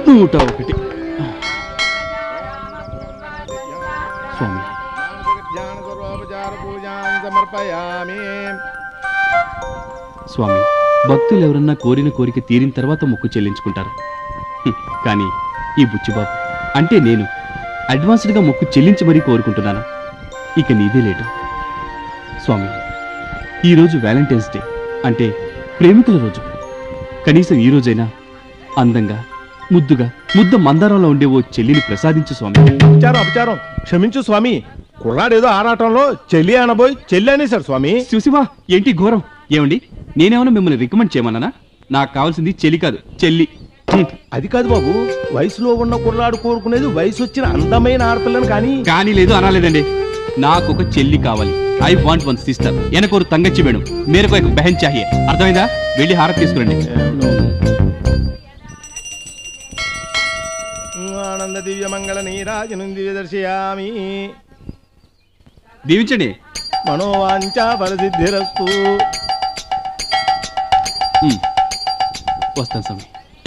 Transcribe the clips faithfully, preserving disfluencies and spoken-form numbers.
నూట ఒకటి. స్వామి స్వామి భక్తులు ఎవరన్నా కోరిన కోరిక తీరిన తర్వాత మొక్కు చెల్లించుకుంటారు. కానీ ఈ బుచ్చిబాబు అంటే నేను అడ్వాన్స్డ్గా మొక్కు చెల్లించి మరీ కోరుకుంటున్నాను. ఇక నీదే లేటు స్వామి. ఈరోజు వ్యాలంటైన్స్ డే అంటే ప్రేమికుల రోజు. కనీసం ఈ రోజైనా అందంగా ముద్దుగా ముద్ద మందారంలో ఉండే ఓ చెల్లిని ప్రసాదించు స్వామి. అపచారం అపచారం క్షమించు స్వామి. కుర్రాడేదో ఆరాటంలో చెల్లి అనబోయి చెల్లి అనేసాడు స్వామి. శివశివా ఏంటి ఘోరం? ఏమండి నేనేమన్నా మిమ్మల్ని రికమెండ్ చేయమన్నానా? నాకు కావాల్సింది చెల్లి కాదు చెల్లి. అది కాదు బాబు, వయసులో ఉన్న కుర్రాడు కోరుకునేది వయసు వచ్చిన అందమైన ఆడపిల్లని. కానీ కానీ లేదు అనాలేదండి. నాకు ఒక చెల్లి కావాలి. I want one sister. ఎనకోరు తంగచ్చి మేడం మేరకు ఒక బహన్ చాహియే. అర్థమైందా? వెళ్ళి హారతి తీసుకురండి. ఆనంద దివ్య మంగళ నీరాజను దర్శయామి. దీవించండి. మనోవాంఛా ఫలసిద్ధిరస్తు. వస్తాను స్వామి.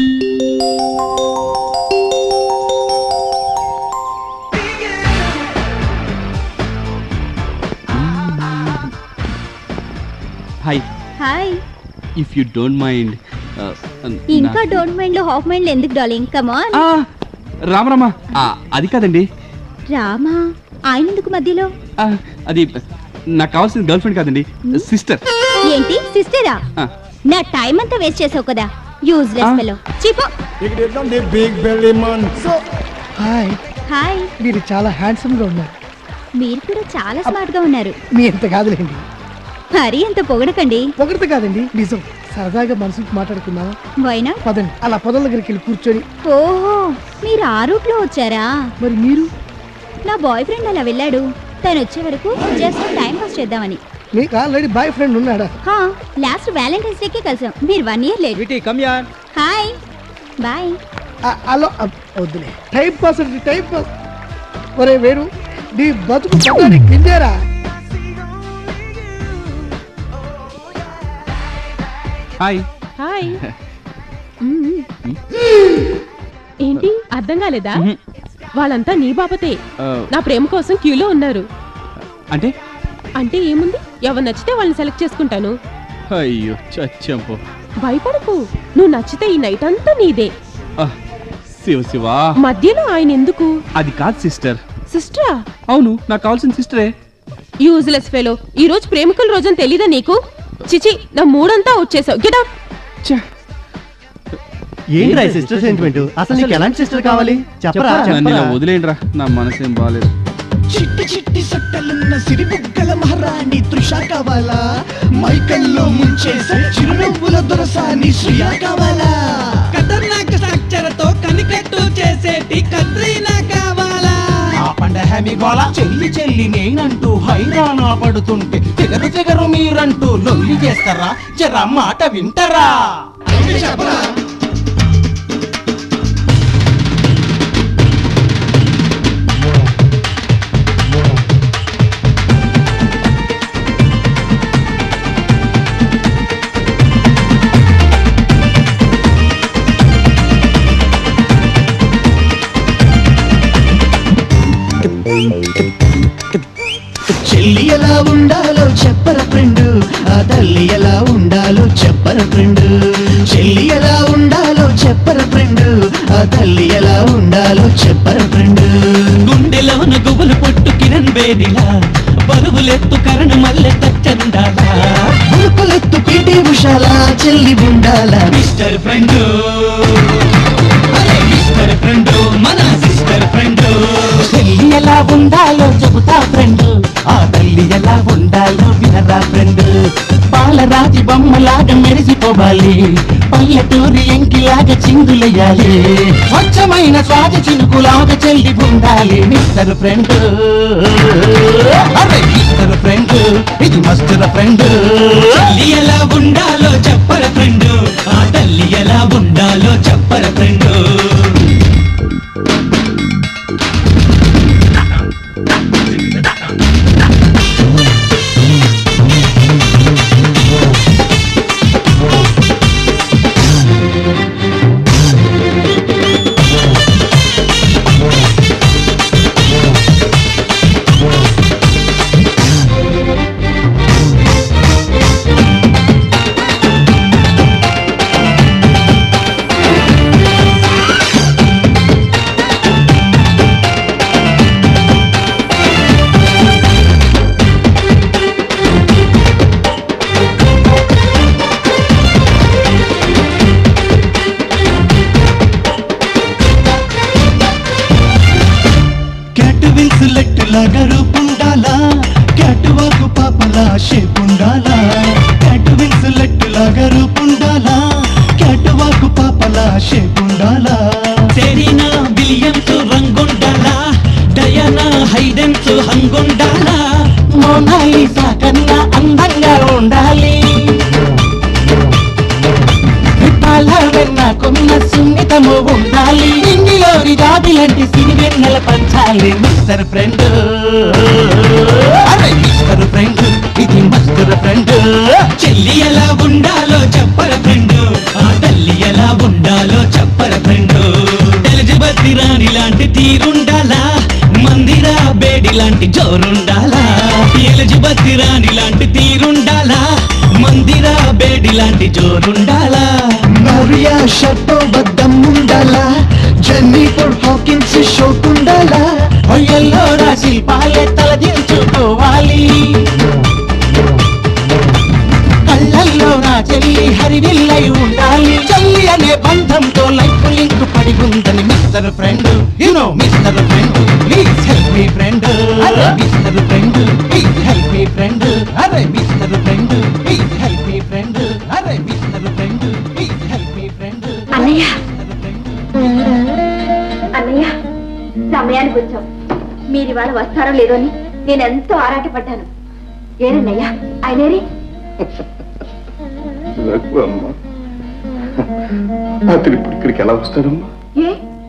Hi hi. If you don't mind. ఇంకా డోంట్ మైండ్ లో హాఫ్ మైండ్ ఎందుకు డార్లింగ్? Come on. రామరామా అది కాదండి. రామా ఆయన ఎందుకు మధ్యలో? అది నాకు కావాల్సిన గర్ల్ ఫ్రెండ్ కాదండి, సిస్టర్. ఏంటి సిస్టరా? నా టైం అంతా వేస్ట్ చేసావు కదా, useless fellow. Cheapo. Big belly man. So hi. Hi. మీరు చాలా హ్యాండ్సమ్ గా ఉన్నారు. మీరు కూడా చాలా స్మార్ట్ గా ఉన్నారు. మీ ఎంత కాదులేండి. మరీ అంత పొగడకండి. పొగడత కాదండి, నిజం. సరదాగా మనసుకు మాట్లాడుకుందామా? వైనా పదండి, అలా పొదల దగ్గరికి వెళ్ళి కూర్చొని. ఓహో మీరు ఆ రూట్ లో వచ్చారా? మరి మీరు? నా బాయ్ ఫ్రెండ్ అలా వెళ్ళాడు. తను వచ్చే వరకు జస్ట్ టైం పాస్ చేద్దామని. మీకు ఆల్రెడీ బాయ్ ఫ్రెండ్ ఉన్నాడా? హా, లాస్ట్ వ్యాలంటైన్స్ డేకి కలిసాం. మీరు one year late. Hi bye. అలో వద్దులే, టైం పాస్ అండి టైం పాస్. ఒరే వేరు, నీ బతుకు పదాన్ని కిందేరా. Hi hi. ఏంటి అర్థం కాలేదా? వాళ్ళంతా నీ బాబతే. నా ప్రేమ కోసం క్యూలో ఉన్నారు. అంటే అంటే ఏముంది, ఎవరు నచ్చితే వాళ్ళని సెలెక్ట్ చేసుకుంటాను. అయ్యో చచ్చంపో. భయపడకు, నువ్వు నచ్చితే ఈ నైట్ అంతా నీదే. శివ శివా, మధ్యలో ఆయన ఎందుకు? అది కాదు సిస్టర్. సిస్టరా? అవును, నాకు కావాల్సిన సిస్టరే. Useless fellow. ఈ రోజు ప్రేమికుల రోజని తెలీదా నీకు? చిచి, నా మూడంతా వచ్చేసావు. Get out. ఏంట్రా సిస్టర్ సెంటిమెంట్? అసలు నీకు ఎలాంటి సిస్టర్ కావాలి చెప్పరా? వదిలేండిరా, నా మనసేం బాలేదు. చిట్టి చిట్టి సట్టలున్న సిరి బుగ్గల మహారాణి తృష కావాలా? మైకల్లో ముంచేసే చిరునవ్వుల దొరసాని శ్రియా కావాలా? ఖతర్నాక్ స్ట్రక్చర్తో కనికట్టు చేసేటి కత్రీనా కావాలా? ఆ పండ హ్యామీ గోలా చెల్లి చెల్లి నేనంటూ హైరానా పడుతుంటే తెగరు తెగరు మీరంటూ లొల్లి చేస్తారా? జరా మాట వింటరా? చెప్పరా? చెల్లి ఎలా ఉండాలో చెప్పర ఫ్రెండ్, ఆ తల్లి ఎలా ఉండాలో చెప్పర ఫ్రెండ్. చెల్లి ఎలా ఉండాలో చెప్పర ఫ్రెండ్, ఆ తల్లి ఎలా ఉండాలో చెప్పర ఫ్రెండ్. గుండెలోన గుబులు పొట్టు కిరణ్ బేదిలా, బరువులెత్తు కరణ్ మల్లె తచ్చండాలా, బురుకులెత్తు పీటి ఉషాలా చెల్లి ఉండాలా? మిస్టర్ ఫ్రెండ్, మిస్టర్ ఫ్రెండ్, మన సిస్టర్ ఫ్రెండ్. చెల్లి ఎలా ఉండాలో చెబుతా ఫ్రెండ్, ఆ తల్లి ఎలా ఉండాలో వినరా ఫ్రెండ్. పాలరాతి బొమ్మలాగా మెరిసిపోవాలి, పల్లెటూరి ఎంకిలాగా చిందులయ్యాలి, స్వచ్ఛమైన స్వాతి చినుకులాగా చెల్లి ఉండాలి. మిస్టర్ ఫ్రెండ్, అరే మిస్టర్ ఫ్రెండ్, ఇది మస్టర్ ఫ్రెండ్. చెల్లి ఎలా ఉండాలో చెప్పర ఫ్రెండ్, ఆ తల్లి ఎలా ఉండాలో చెప్పర ఫ్రెండ్. లాగా రూపుండాలా క్యాటువాకు పాపలా షేపుండాలా క్యాటు విన్స్ లెట్టు లాగా రూపుండాలా క్యాటువాకు పాపలా షేపుండాలా సెరీనా విలియమ్స్ రంగుండాలా డయానా హైడెన్స్ హంగుండాలా మోనాలిసా కన్నా అందంగా ఉండాలి వెన్నకున్న సున్నితము ఉండాలి ఇంగిలోని జాబి లాంటి సిరి వెన్నెల పంచాలి మిస్టర్ ఫ్రెండ్ అరే మిస్టర్ ఫ్రెండ్ ఇది మస్టర్ ఫ్రెండ్ చెల్లి ఎలా ఉండాలో చెప్పర ఫ్రెండ్ ఆ తల్లి ఎలా ఉండాలో చెప్పర ఫ్రెండ్ ఎలిజబెత్ రాణి లాంటి తీరుండాలా మందిరా బేడి లాంటి జోరుండాలా ఎలిజబెత్ రాణి లాంటి తీరుండాలా మందిరా బేడి లాంటి జోరుండాలా మరియా షర్టో బద్దముండాలా జెన్నిఫర్ హాకిన్స్ షోకుండాలా ఒయ్యల్లో రాసి పాలే తలదించుకోవాలి కళ్ళల్లో నా చెల్లి హరివిల్లై ఉండాలి చెల్లి అనే బంధంతో లైఫ్ లింక్ పడి ఉందని mister friend you know mister friend please help me friend అరే mister friend please help me friend అరే mister friend please help me friend అరే mister friend please help me friend అన్నయ్య అన్నయ్య సమయానికి వచ్చాం మీరు ఇవాళ వస్తారో లేదో అని నేను ఎంతో ఆరాటపడ్డాను ఏరన్నయ్య ఆయనేరి అమ్మా అతను ఇప్పుడు ఇక్కడికి ఎలా వస్తాడమ్మా ఏ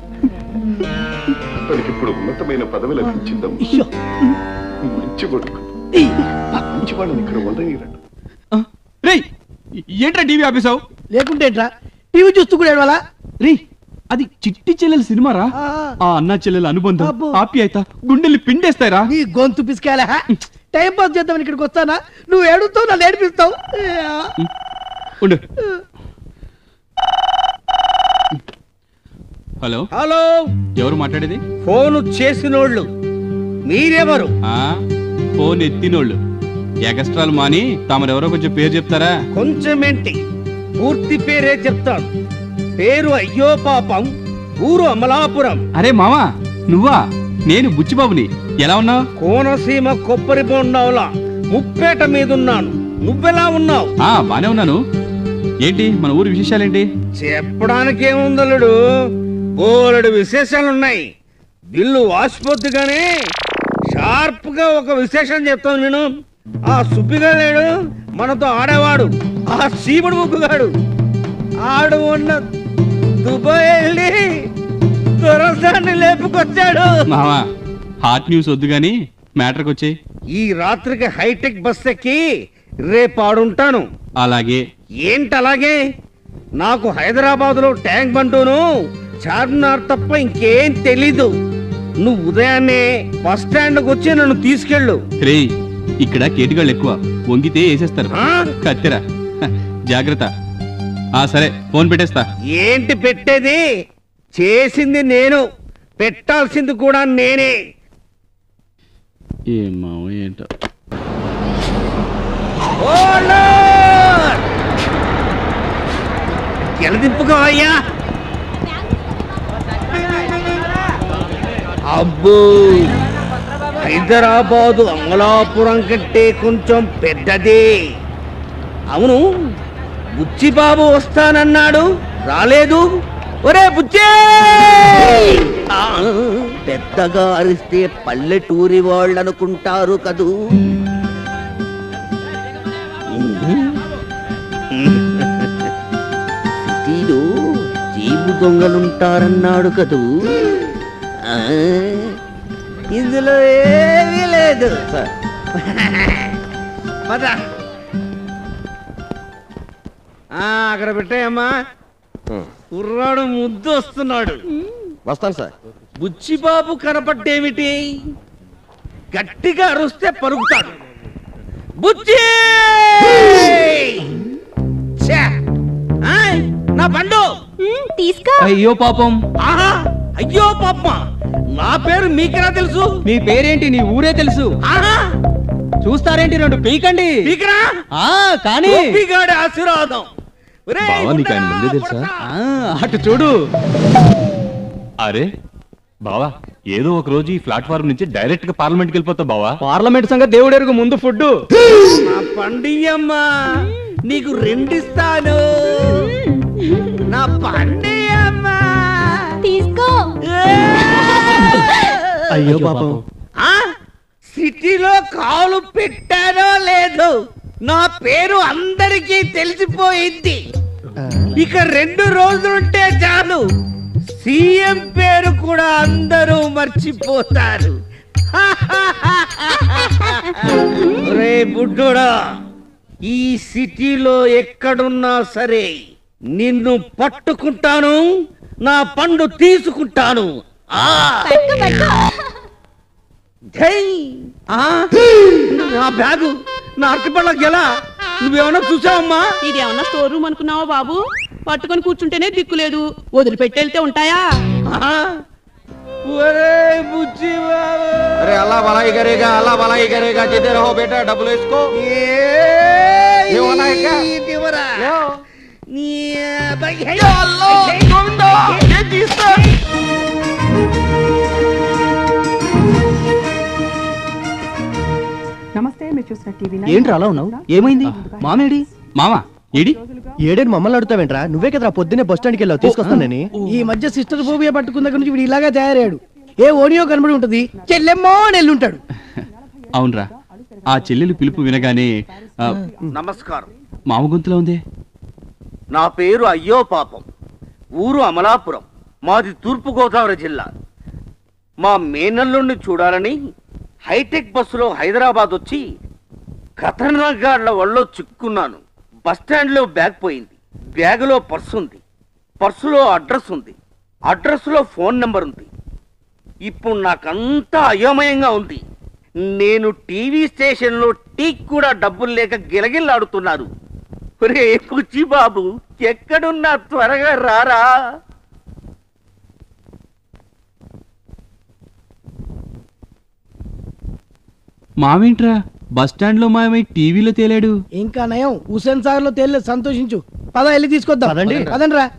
అతనికి ఇప్పుడు ఉన్నతమైన పదవి లభించిందమ్మా మంచి కొడుకు మంచి వాళ్ళని ఇక్కడ ఉండనిరండి రే ఏంట్రా టీవీ ఆపేసావు లేకుంటే ఏంట్రా టీవీ చూస్తూ కూడా ఏడవాలా రే అది చిట్టి చెల్లెల సినిమారా ఆ అన్నా చెల్లెల అనుబంధం అబ్బో. ఆప్యాయత గుండెల్ని పిండేస్తాయిరా నీ గొంతు పిసికాలే టైం పాస్ చేద్దామని ఇక్కడికి వస్తానా నువ్వు ఏడుస్తావు నన్ను ఏడిపిస్తావు ఉండు హలో హలో ఎవరు మాట్లాడేది ఫోన్ చేసినోళ్ళు మీరెవరు ఆ ఫోన్ ఎత్తినోళ్ళు ఎగస్ట్రాలు మాని తమరెవరో కొంచెం పేరు చెప్తారా కొంచెమేంటి పూర్తి పేరే చెప్తాను పేరు అయ్యో పాపం ఊరు అమలాపురం అరే మావా నువ్వా నేను బుచ్చిబాబుని ఎలా ఉన్నావు కోనసీమ కొబ్బరి బొండావులా ముప్పేట మీదున్నాను నువ్వెలా ఉన్నావు ఆ బానే ఉన్నాను ఏంటి మన ఊరి విశేషాలేంటి చెప్పడానికి ఏముందలుడు బోలెడు విశేషాలున్నాయి బిల్లు వాసిపోద్దుగానే షార్ప్ గా ఒక విశేషం చెప్తాను నేను ఆ సుబ్బిగా లేడు మనతో ఆడేవాడు ఆ సీముడు ముగ్గుగాడు ఆడు ఉన్న దుబాయ్ వెళ్ళి దొరసాన్ని లేపుకొచ్చాడు మావా హాట్ న్యూస్ వద్దు గాని మ్యాటర్కి వచ్చాయి ఈ రాత్రికి హైటెక్ బస్ ఎక్కి రేపు ఆడుంటాను అలాగే ఏంటి అలాగే నాకు హైదరాబాద్ లో ట్యాంక్ బంటూను చార్మినార్ తప్ప ఇంకేం తెలీదు నువ్వు ఉదయాన్నే బస్ స్టాండ్ వచ్చి నన్ను తీసుకెళ్ళు రే ఇక్కడ కేటుగాళ్ళు ఎక్కువ వంగితే వేసేస్తారు ఆ? కత్తిరా హ, జాగ్రత్త ఆ సరే ఫోన్ పెట్టేస్తా ఏంటి పెట్టేది చేసింది నేను పెట్టాల్సింది కూడా నేనే ఏం మావ ఏంటో ఎలదింపుగా అయ్యా అబ్బో హైదరాబాదు అమలాపురం కంటే కొంచెం పెద్దదే అవును బుచ్చిబాబు వస్తానన్నాడు రాలేదు ఒరే బుచ్చే ఆ, పెద్దగా అరిస్తే పల్లెటూరి వాళ్ళు అనుకుంటారు కదూ సిటీలో జీబు దొంగలుంటారన్నాడు కదూ ఆ, ఇందులో ఏమీ లేదు పద ఆ, అక్కడ పెట్టాయమ్మా కుర్రాడు ముద్దు వస్తున్నాడు వస్తాను సార్ బుచ్చిబాబు కనపడ్డేమిటి గట్టిగా అరుస్తే పరుగుతాడు బుచ్చి ఛే! ఆయ్, నా బండు తీసుకో అయ్యో పాపం ఆహా అయ్యో పాప నా పేరు మీకెలా తెలుసు నీ పేరేంటి నీ ఊరే తెలుసు ఆహా చూస్తారేంటి రెండు పీకండి మీకరా ఆ కానీ గోపిగాడి ఆశీర్వాదం ఒరేయ్, బావా, నీకు ఆయన ముందే ఉండరా, తెలుసా? పుడతా. ఆ, అటు చూడు అరే బావా ఏదో ఒక రోజు ఈ ప్లాట్ఫామ్ నుంచి డైరెక్ట్ గా పార్లమెంట్ కి వెళ్ళిపోతావు బావా. పార్లమెంట్ సంగతి దేవుడెరుగు, ముందు ఫుడ్. నా పండియమ్మా నీకు రెండిస్తాను. నా పండియమ్మా తీసుకో. అయ్యో పాపం. ఆ సిటీలో కాలు పెట్టానో లేదు, నా పేరు అందరికీ తెలిసిపోయింది. ఇక రెండు రోజులుంటే చాలు సీఎం పేరు కూడా అందరూ మర్చిపోతారు. రే బుడ్డోడా, ఈ సిటీలో ఎక్కడున్నా సరే నిన్ను పట్టుకుంటాను, నా పండు తీసుకుంటాను. ఆ నా బ్యాగు నా అరటిపళ్ళకి ఎలా నువ్వేమన్నా చూసావమ్మా? ఇదేమన్నా స్టోర్ రూమ్ అనుకున్నావా బాబు? పట్టుకొని కూర్చుంటేనే దిక్కులేదు, వదిలిపెట్టెళ్తే ఉంటాయా? अरे अल्लाह भलाई करेगा, अल्लाह भलाई करेगा, जिधर रहो बेटा डबल इसको ये वाला है क्या? నమస్తే, మీరు చూసిన టీవీ ఏంట్రా అలా ఉన్నావు? ఏమైంది? మామేడి మామా ఏడి ఏడేని మమ్మల్ని అడుగుతావేంట్రా? నువ్వే కదరా పొద్దున్నే బస్ స్టాండ్కి వెళ్ళావు, తీసుకొస్తానని. ఈ మధ్య సిస్టర్ ఫోబియా పట్టుకున్న దగ్గర నుంచి వీడు ఇలాగా తయారయ్యాడు. ఏ ఓడియో కనబడి ఉంటది, చెల్లెమ్మో అని వెళ్ళుంటాడు. అవునరా, ఆ చెల్లెలు పిలుపు వినగానే ఆ, నమస్కారం. మామ గొంతులో ఉంది. నా పేరు అయ్యో పాపం, ఊరు అమలాపురం, మాది తూర్పు గోదావరి జిల్లా. మా మేనల్లుండి చూడాలని హైటెక్ బస్సులో హైదరాబాద్ వచ్చి ఖతర్నాగాడ్ల వల్ల చిక్కున్నాను. బస్టాండ్లో బ్యాగ్ పోయింది, బ్యాగులో పర్సు ఉంది, పర్సులో అడ్రస్ ఉంది, అడ్రస్లో ఫోన్ నెంబర్ ఉంది. ఇప్పుడు నాకంతా అయోమయంగా ఉంది. నేను టీవీ స్టేషన్లో టీకి కూడా డబ్బులు లేక గిలగిల్లాడుతున్నారు. రే పుచ్చి బాబు, ఎక్కడున్నా త్వరగా రారా. మామేంట్రా బస్ స్టాండ్ లో మామై టీవీలో తేలాడు? ఇంకా నయం హుసేన్ సాగర్ లో తేలేదు, సంతోషించు. పద వెళ్ళి తీసుకొద్దాం. పదండి. పదండి రా.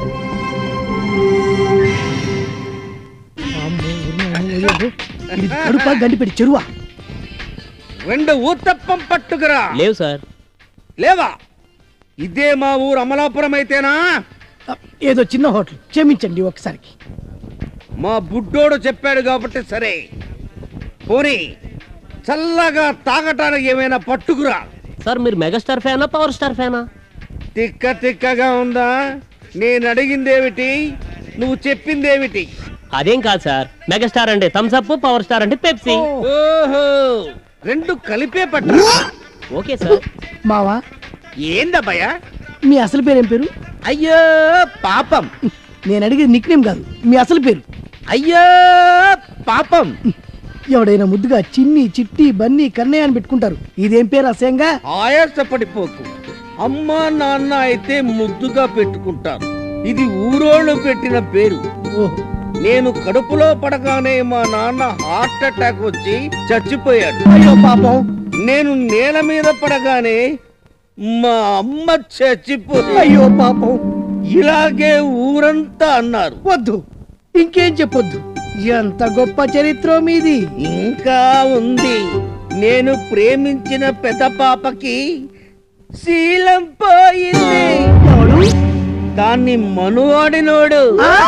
గండి పెట్టి చెరువా రెండు ఊతప్పం పట్టుకురా. లేవు సార్. లేవా? ఇదే మా ఊరు అమలాపురం అయితేనా? ఏదో చిన్న హోటల్, క్షమించండి ఒకసారికి. మా బుడ్డోడు చెప్పాడు కాబట్టి సరే. పోనీ చల్లగా తాగటానికి ఏమైనా పట్టుకురా. సార్ మీరు మెగాస్టార్ ఫ్యానా, పవర్ స్టార్ ఫ్యానా? తిక్క తిక్కగా ఉందా? నేను అడిగిందేమిటి, నువ్వు చెప్పిందేమిటి? అదేం కాదు సార్, మెగాస్టార్ అంటే థమ్స్ అప్, పవర్ స్టార్ అంటే పెప్సీ. ఓహో, రెండు కలిపే పట్టు. Okay sir. మావా, ఏందబ్బయ్యా మీ అసలు పేరు ఏం పేరు? అయ్యో పాపం. నేను అడిగేది నిక్ నేమ్ కాదు, మీ అసలు పేరు. అయ్యో పాపం. ఎవడైనా ముద్దుగా చిన్ని, చిట్టి, బన్నీ, కన్నయ్య అని పెట్టుకుంటారు. ఇదేం పేరు అసహ్యంగా? ఆయాసపడిపోకు. అమ్మా నాన్న అయితే ముద్దుగా పెట్టుకుంటారు, ఇది ఊరోళ్ళు పెట్టిన పేరు. ఓహో, నేను కడుపులో పడగానే మా నాన్న హార్ట్ అటాక్ వచ్చి చచ్చిపోయాడు. అయ్యో పాపం. నేను నేల మీద పడగానే మా అమ్మ చచ్చిపోయింది. అయ్యో పాపం. ఇలాగే ఊరంతా అన్నారు. వద్దు, ఇంకేం చెప్పొద్దు. ఎంత గొప్ప చరిత్ర మీది. ఇంకా ఉంది. నేను ప్రేమించిన పెద్ద పాపకి శీలం పోయింది. దాన్ని మనువాడినోడు.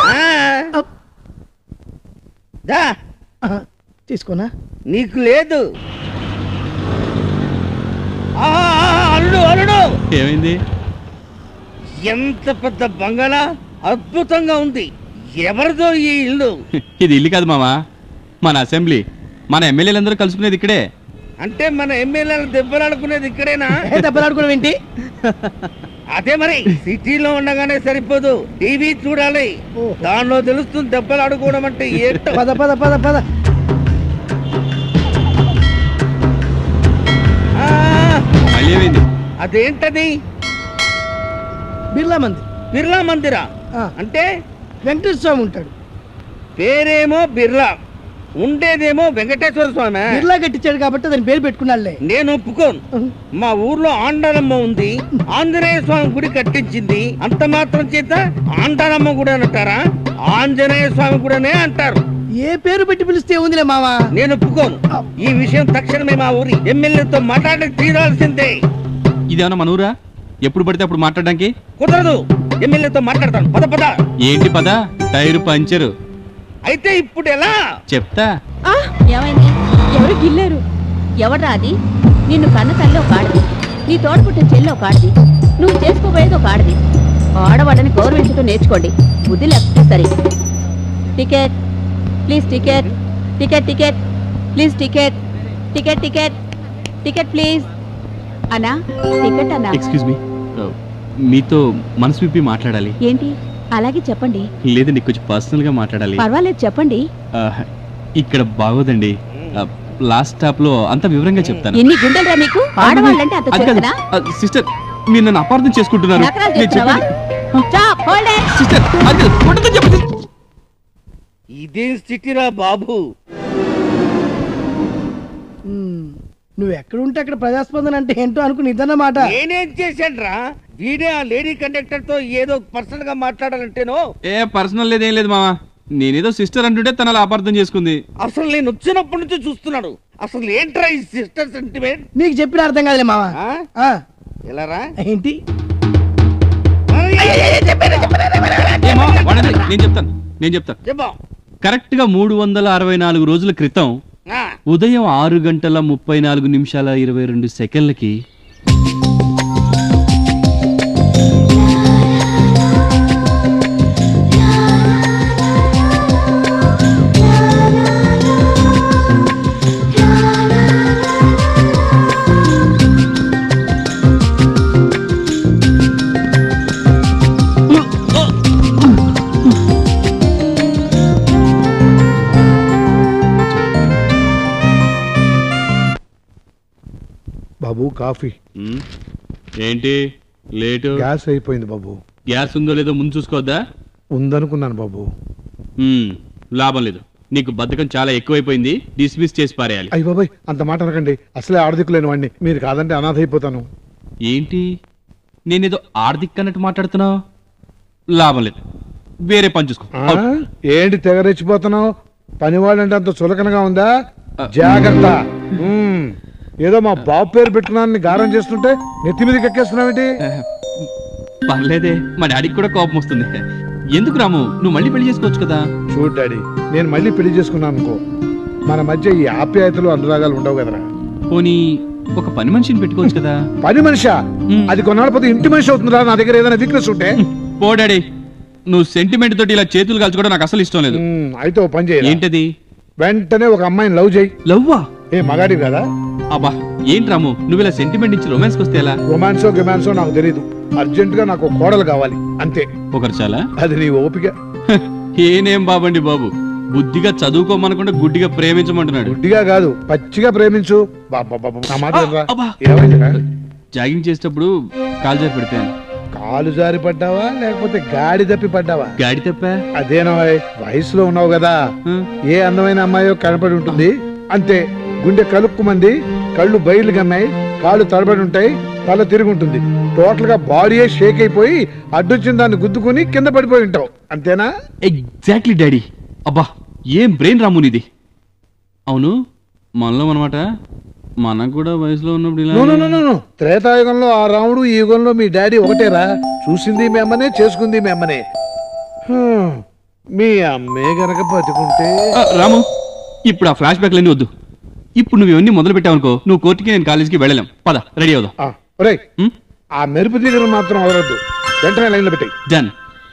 తీసుకోనా? నీకు లేదు. అల్లుడు అల్లుడు, ఏమైంది? ఎంత పెద్ద బంగళా, అద్భుతంగా ఉంది. ఎవరిదో ఈ ఇల్లు? ఇది ఇల్లు కాదు మామా, మన అసెంబ్లీ. మన ఎమ్మెల్యేలందరూ కలుసుకునేది ఇక్కడే. అంటే మన ఎమ్మెల్యేలు దెబ్బలాడుకునేది ఇక్కడేనా? దెబ్బలాడుకోవడం ఏంటి? అదే మరి, సిటీలో ఉండగానే సరిపోదు, టీవీ చూడాలి. దానిలో తెలుస్తుంది దెబ్బలాడుకోవడం అంటే ఏంటో. పద పద పద పద. మళ్ళీ ఏమైంది? అదేంటది? బిర్లా మందిర్. బిర్లా మందిరా? అంటే వెంకటేశ్వర స్వామి ఉంటాడు. పేరేమో బిర్లా, ఉండేదేమో వెంకటేశ్వర స్వామి. బిర్లా కట్టించాడు కాబట్టి దాని పేరు పెట్టుకున్నాడులే. నేను ఒప్పుకోను. మా ఊర్లో ఆండాలమ్మ ఉంది, ఆంజనేయ స్వామి గుడి కట్టించింది. అంత మాత్రం చేత ఆండాలమ్మ గుడి అంటారా? ఆంజనేయ స్వామి కూడానే అంటారు. ఏ పేరు పెట్టి పిలిస్తే ఉందిలే మావా. నేను ఒప్పుకోను. ఈ విషయం తక్షణమే మా ఊరి ఎమ్మెల్యేతో మాట్లాడి తీరాల్సిందే. ఇదేమన్నా మన ఊరా? ఎప్పుడు పడితే అప్పుడు మాట్లాడడానికి కుదరదు. ఎమ్మెల్యేతో మాట్లాడతాను. పద పద. ఏంటి పద? Tyre puncture. అయితే ఇప్పుడు ఎలా చెప్తా. ఏమైంది? ఎవరు గిల్లారు? ఎవడ్రా అది? నిన్ను కన్న తల్లి ఒక ఆడది, నీ తోడుపుట్టిన చెల్లి ఒక ఆడది, నువ్వు చేసుకోబోయేది ఒక ఆడది. ఆడవాళ్ళని గౌరవించడం నేర్చుకోండి. బుద్ధి లేకపోతే సరే. Ticket please, ticket ticket ticket please, ticket ticket ticket ticket please. అన్నా టికెట్ అన్నా. ఎక్స్క్యూజ్ మీ, మీతో మనసు విప్పి మాట్లాడాలి. ఏంటి? అలాగే చెప్పండి. లేదండి, కొంచెం పర్సనల్ గా మాట్లాడాలి. పర్వాలేదు చెప్పండి. ఇక్కడ బాగోదండి. లాస్ట్ స్టాప్ లో అంత వివరంగా చెప్తాను. ఎన్ని గుండెలరా మీకు? ఆడవాళ్ళంటే అంత చెప్తానా? సిస్టర్, మీరు నన్ను అపార్థం చేసుకుంటున్నారు. సిస్టర్, ఇదేం స్థితిరా బాబు? నువ్వు ఎక్కడుంటే అక్కడ ప్రజాస్పందన అంటే ఏంటో అనుకుని ఇదన్నమాట. నేనేం చేశాను రా? వీడే ఆ లేడీ కండక్టర్ తో ఏదో పర్సనల్ గా మాట్లాడాలంటేనో. ఏ పర్సనల్ లేదు, ఏం లేదు మామ. నేనేదో సిస్టర్ అంటుంటే తన అలా అపార్థం చేసుకుంది. అసలు నేను వచ్చినప్పటి నుంచి చూస్తున్నాడు. అసలు ఏంట్రా ఈ సిస్టర్ సెంటిమెంట్? నీకు చెప్పిన అర్థం కాదులే మావా. ఎలా రా? ఏంటి? నేను చెప్తాను నేను చెప్తాను కరెక్ట్ గా మూడు వందల అరవై నాలుగు రోజుల క్రితం ఉదయం ఆరు గంటల ముప్పై నాలుగు నిమిషాల ఇరవై రెండు సెకండ్లకి బాబు కాఫీ. ఏంటి లేటు? గ్యాస్ అయిపోయింది బాబు. గ్యాస్ ఉందో లేదో ముందు చూసుకోవద్దా? ఉందనుకున్నాను బాబు. లాభం లేదు, నీకు బద్ధకం చాలా ఎక్కువైపోయింది. డిస్మిస్ చేసి పారేయాలి. అయ్య బాబాయ్, అంత మాట అనకండి. అసలే ఆర్థికలేని వాడిని. మీరు కాదంటే అనాథ అయిపోతాను. ఏంటి నేనేదో ఆర్థిక అన్నట్టు మాట్లాడుతున్నావు? లాభం లేదు, వేరే పని చూసుకో. ఏంటి తెగరెచ్చిపోతున్నావు? పనివాడంటే అంత చులకనగా ఉందా? జాగ్రత్త. ఏదో మా బాబు పేరు పెట్టుకున్నాను గారం చేస్తుంటే నెత్తి మీదకి ఎక్కేస్తున్నావేంటి? పర్లేదే, మా డాడీకి కూడా కోపం వస్తుంది. ఎందుకు రాము, నువ్వు మళ్ళీ పెళ్లి చేసుకోవచ్చు కదా. చూడు డాడీ, నేను మళ్ళీ పెళ్లి చేసుకున్నాను అనుకో, మన మధ్య ఈ ఆప్యాయతలు అనురాగాలు ఉండవు కదరా. పోనీ ఒక పని మనిషిని పెట్టుకోవచ్చు కదా. పని మనిషా? అది కొన్నాళ్ళ పోతే ఇంటి మనిషి అవుతుందా? నా దగ్గర ఏదైనా వీక్నెస్ ఉంటే. పో డాడీ, నువ్వు సెంటిమెంట్ తోటి ఇలా చేతులు కాల్చుకోవడం నాకు అసలు ఇష్టం లేదు. అయితే ఓ పని చేయాలి. ఏంటది? వెంటనే ఒక అమ్మాయిని లవ్ చేయి. లవ్వా? ఏ మగాడి కదా. అబ్బా ఏంటి రాము, నువ్వు ఇలా సెంటిమెంట్ నుంచి రొమాన్స్ వస్తే ఎలా? రొమాన్సో గొమాన్సో నాకు తెలియదు. అర్జెంట్ గా నాకు కోడలు కావాలి అంతే. ఒకరు చాలా? అది నీ ఓపిక. ఏనేం బాబండి బాబు, బుద్ధిగా చదువుకోమనకుండా గుడ్డిగా ప్రేమించమంటున్నాడు. గుడ్డిగా కాదు, పచ్చిగా ప్రేమించు. జాగింగ్ చేసేటప్పుడు కాలు జారి పడిపోయాను. కాలు జారి పడ్డావా లేకపోతే గాడి తప్పి పడ్డావా? గాడి తప్పా? అదేనో, వయసులో ఉన్నావు కదా, ఏ అందమైన అమ్మాయో కనపడి ఉంటుంది అంతే. గుండె కలుక్కుమంది, కళ్ళు బయలు గమ్మాయి, కాళ్ళు తడబడి ఉంటాయి, తల తిరుగుంటుంది. టోటల్ గా బాడీయే షేక్ అయిపోయి అడ్డొచ్చిన దాన్ని గుద్దుకుని కింద పడిపోయి ఉంటావు అంతేనా? Exactly daddy. అబ్బా ఏం బ్రెయిన్ రాము నీది. అవును మనలో అనమాట, మనకు కూడా వయసులో ఉన్నప్పుడు ఇలా. త్రేతాయుగంలో ఆ రాముడు, ఈ యుగంలో మీ డాడీ ఒకటేరా. చూసింది మీ అమ్మనే, చేసుకుంది మీ అమ్మనే. మీ అమ్మే గనక బతుకుంటే. రాము, ఇప్పుడు ఆ ఫ్లాష్ బ్యాక్లన్నీ వద్దు. ఇప్పుడు నువ్వు ఇవన్నీ మొదలు పెట్టావనుకో, నువ్వు కోర్టుకి నేను కాలేజీకి వెళ్ళలేం. పద రెడీ అవుదాం. ఆ మెరుపు తీగలు మాత్రం వదలొద్దు, వెంటనే లైన్లో పెట్టాయి. డన్.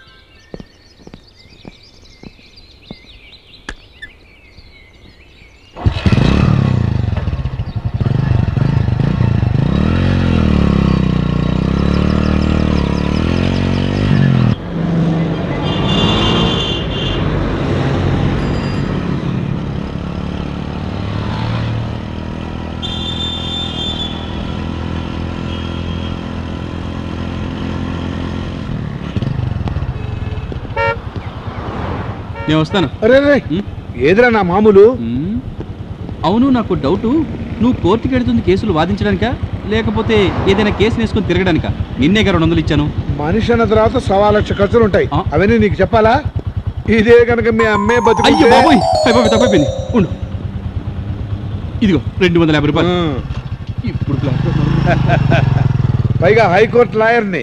నేను వస్తాను. ఏదిరా నా మామూలు? అవును, నాకు డౌట్, నువ్వు కోర్టుకి వెళ్తుంది కేసులు వాదించడానికా లేకపోతే ఏదైనా కేసు వేసుకుని తిరగడానికా? నిన్నే రెండు వందలు ఇచ్చాను. మనిషి అన్న తర్వాత సవా లక్ష ఖర్చులు ఉంటాయి, అవన్నీ నీకు చెప్పాలా? ఇదే కనుక మీ అమ్మే బతుకు. అయ్యో బాబోయ్ అయిపోయి తప్పైపోయింది ఉండు. ఇదిగో రెండు వందల యాభై రూపాయలు. ఇప్పుడు పైగా హైకోర్టు లాయర్ని.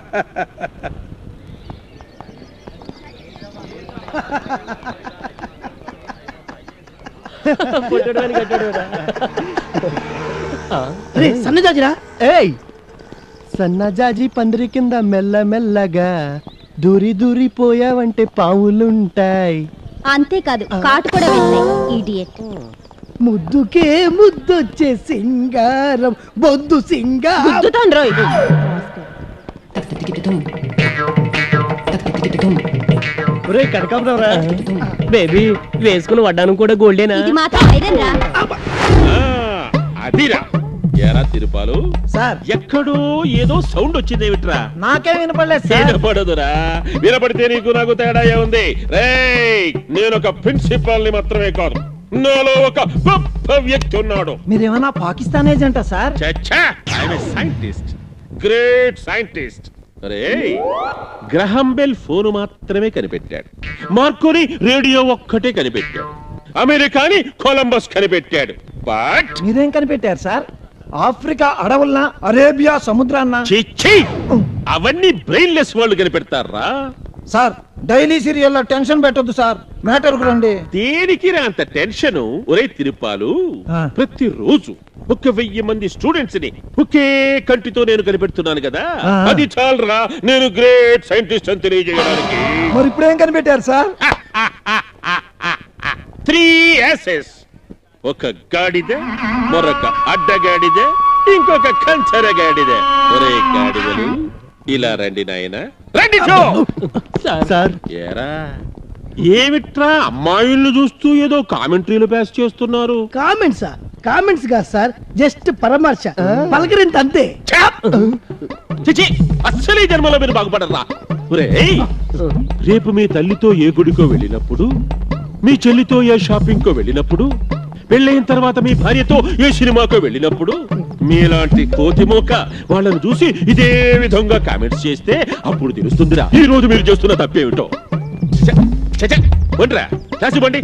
సన్నజాజిరా ఏయ్ సన్నజాజి పందిరి కింద మెల్ల మెల్లగా దూరి దూరి పోయావంటే పావులుంటాయి. అంతేకాదు కాటు కూడా వెళ్తాయి. ఈడియట్. ముద్దుకే ముద్దొచ్చే సింగారం బొద్దు సింగారం. కనకాంబరా బేబీ వేసుకుని వడ్డాను కూడా గోల్డేనా? ఇది మాత్రం ఐరన్ రా. అదిరా ఎరా తిరుపాలు సార్ ఎక్కడో ఏదో సౌండ్ వచ్చింది ఏమిట్రా? నాకే వినపడలేదు సార్. వినపడదురా, వినపడితే నీకు నాకు తేడా ఏముంది? రేయ్ నేను ఒక ప్రిన్సిపాల్ ని మాత్రమే కాదు, నాలో ఒక గొప్ప వ్యక్తి ఉన్నాడు. మీరేమన్నా పాకిస్తాన్ ఏజెంటా సార్? చచ్చా I'm a scientist, great scientist. అరే గ్రహం బెల్ ఫోన్ మాత్రమే కనిపెట్టాడు, మార్కోని రేడియో ఒక్కటే కనిపెట్టాడు, అమెరికాని కొలంబస్ కనిపెట్టాడు. బట్ మీరేం కనిపెట్టారు సార్? ఆఫ్రికా అడవుల్నా అరేబియా సముద్రాన్నా? చిచ్చి అవన్నీ బ్రెయిన్లెస్ వాళ్ళు కనిపెడతారా సార్? డైలీ సీరియల్లో టెన్షన్ పెట్టొద్దు సార్, మ్యాటర్కు రండి. దేనికి రా అంత టెన్షన్? ఒరే తిరుపాలు, ప్రతిరోజు ఒక వెయ్యి మంది స్టూడెంట్స్ ని ఒకే కంటితో నేను కనిపెడుతున్నాను కదా, అది చాలరా నేను గ్రేట్ సైంటిస్ట్ అని తెలియజేయడానికి. మరి ఇప్పుడు ఏం కనిపెట్టారు సార్? త్రీ ఎస్ఎస్, ఒక గాడిద, మరొక అడ్డగాడిద, ఇంకొక కంచర గాడిద. ఒరే గాడిదలు ఇలా రండి నాయన, రండి. సార్ ఏరా ఏమిట్రా అమ్మాయిల్ని చూస్తూ ఏదో కామెంటరీలు పాస్ చేస్తున్నారు? కామెంట్సా? కామెంట్స్ కాదు సార్, జస్ట్ పరామర్శ, పలకరింత అంతే. అస్సలే జన్మలో మీరు బాగుపడరా. రేపు మీ తల్లితో ఏ గుడికో వెళ్ళినప్పుడు, మీ చెల్లితో ఏ షాపింగ్ కో వెళ్ళినప్పుడు, పెళ్ళైన తర్వాత మీ భార్యతో ఏ సినిమాకో వెళ్ళినప్పుడు, మీలాంటి కోతిమోక వాళ్ళని చూసి ఇదే విధంగా కామెంట్స్ చేస్తే అప్పుడు తెలుస్తుందిరా ఈ రోజు మీరు చేస్తున్న తప్పేమిటో. బండి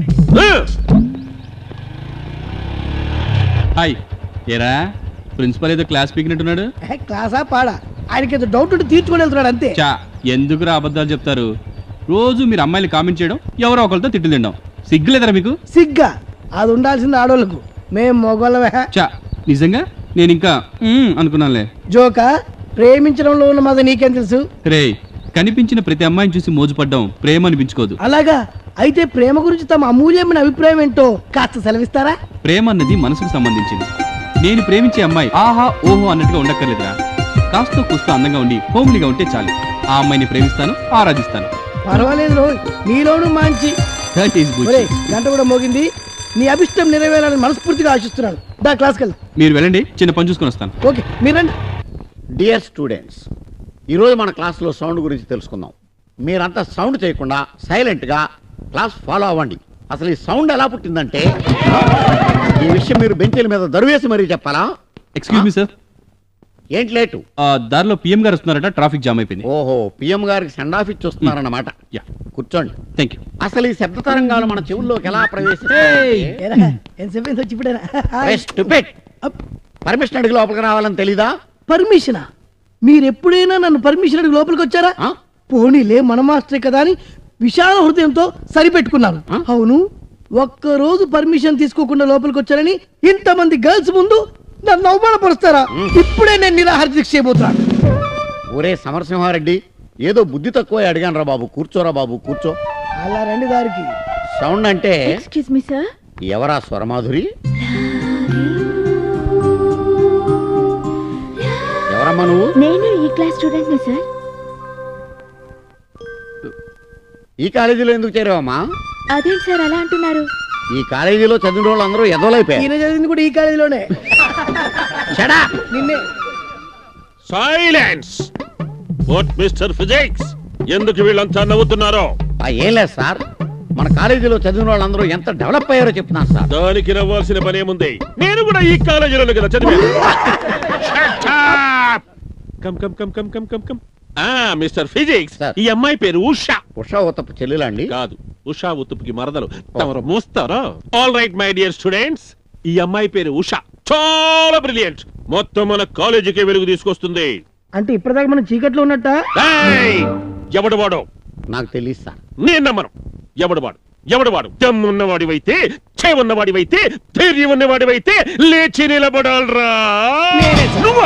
హాయ్ ఏరా ప్రిన్సిపల్ ఏదో క్లాస్ పీకినట్టున్నాడు. క్లాసా పాడా? ఆయనకి ఏదో డౌట్ ఉంటే తీర్చుకొని వెళ్తున్నాడు అంతే. చా ఎందుకురా అబద్ధాలు చెప్తారు? రోజు మీరు అమ్మాయిలు కామెంట్ చేయడం, ఎవరో ఒకరితో తిట్లు తినడం, సిగ్గులేదరా మీకు? సిగ్గా? అది ఉండాల్సింది ఆడోళ్ళకు, మేం మొగోళ్ళమే. చా నిజంగా నేను ఇంకా అనుకున్నానులే. జోకా, ప్రేమించడంలో ఉన్న మాది నీకేం తెలుసు? రే కనిపించిన ప్రతి అమ్మాయిని చూసి మోజుపడ్డం ప్రేమ అనిపించుకోదు. అలాగా? అయితే ప్రేమ గురించి తమ అమూల్యమైన అభిప్రాయం ఏంటో కాస్త సెలవిస్తారా? ప్రేమ అన్నది మనసుకు సంబంధించింది. నేను ప్రేమించే అమ్మాయి ఆహా ఓహో అన్నట్టుగా ఉండక్కర్లేదురా, కాస్త కూస్త అందంగా ఉండి హోమ్లీగా ఉంటే చాలు. ఆ అమ్మాయిని ప్రేమిస్తాను, ఆరాధిస్తాను. పర్వాలేదు రోయ్, నీలోను మంచి. గంట కూడా మోగింది, నీ అభిష్టం నెరవేరాలని మనస్ఫూర్తిగా ఆశిస్తున్నాను. దా క్లాస్కి వెళ్దాం. మీరు వెళ్ళండి, చిన్న పని చూసుకొని వస్తాను. ఓకే మీరండి. డియర్ స్టూడెంట్స్, ఈరోజు మన క్లాస్లో సౌండ్ గురించి తెలుసుకుందాం. మీరంతా సౌండ్ చేయకుండా సైలెంట్గా క్లాస్ ఫాలో అవ్వండి. అసలు ఈ సౌండ్ ఎలా పుట్టిందంటే, ఈ విషయం మీరు బెంచీల మీద దరువేసి మరీ చెప్పాలా? Excuse me sir. ఏంటి లేటు? దారిలో పిఎం గారు వస్తున్నారట, ట్రాఫిక్ జామ్ అయిపోయింది. ఓహో, పిఎం గారికి సెండ్ ఆఫ్ ఇచ్చి వస్తున్నారన్నమాట. కూర్చోండి. Thank you. అసలు ఈ శబ్ద తరంగాలు మన చెవుల్లోకి ఎలా ప్రవేశిస్తాయి? పర్మిషన్ అడిగి లోపలికి రావాలని తెలీదా? పర్మిషనా? మీరెప్పుడైనా నన్ను పర్మిషన్ అడిగి లోపలికి వచ్చారా? పోనీలే మన మాస్టరే కదా అని విశాల హృదయంతో సరిపెట్టుకున్నాను. అవును, ఒక్కరోజు పర్మిషన్ తీసుకోకుండా లోపలికి వచ్చారని ఇంతమంది గర్ల్స్ ముందు నన్ను అవమానపరుస్తారా? ఇప్పుడే నేను నిరాహార దీక్ష చేయబోతున్నాను. ఒరే సమరసింహారెడ్డి, ఏదో బుద్ధి తక్కువ అడిగాను రా బాబు. కూర్చోరా బాబు, కూర్చో. అలా రండి దారికి. సౌండ్ అంటే ఎక్స్క్యూజ్ మీ సార్. ఎవరా స్వరమాధురి? ఎవరమ్మా నువ్వు? నేను ఈ క్లాస్ స్టూడెంట్ ని సార్. ఈ కాలేజీలో ఎందుకు చేరావమ్మా? అదేంటి సార్ అలా అంటున్నారు? ఈ కాలేజీలో చదివిన వాళ్ళు అందరూ ఎదవలైపోయారు. ఈయన చదివింది కూడా ఈ కాలేజీలోనే. నిన్నే. సైలెన్స్. వాట్ మిస్టర్ ఫిజిక్స్, ఎందుకు వీళ్ళంతా నవ్వుతున్నారో? ఏం లేదు సార్, మన కాలేజీలో చదివిన వాళ్ళందరూ ఎంత డెవలప్ అయ్యారో చెప్తున్నాను సార్. దానికి నవ్వాల్సిన పని ఏముంది? నేను కూడా ఈ కాలేజీలో కదా చదివాను. Come come come come come come mister physics, ఈ అమ్మాయి పేరు ఉషా. ఉషా ఉత్తపు చెల్లెలా అండి? కాదు, ఉషా ఉత్తుపుకి మరదలు. తమరు మోస్తారా? All right my dear students, ఈ అమ్మాయి పేరు ఉషా. చాలా బ్రిలియంట్. మొత్తం మన కాలేజీకి వెలుగు తీసుకొస్తుంది. అంటే ఇప్పటిదాకా మనం చీకట్లో ఉన్నట్ట? ఎవడు వాడో నాకు తెలియదు సార్. నేను నమ్మను. ఎవడు వాడు ఎవడు వాడు దమ్ము ఉన్నవాడివైతే, చే ఉన్నవాడివైతే, ధైర్యం ఉన్నవాడివైతే లేచి నిలబడాలరా. నువ్వా?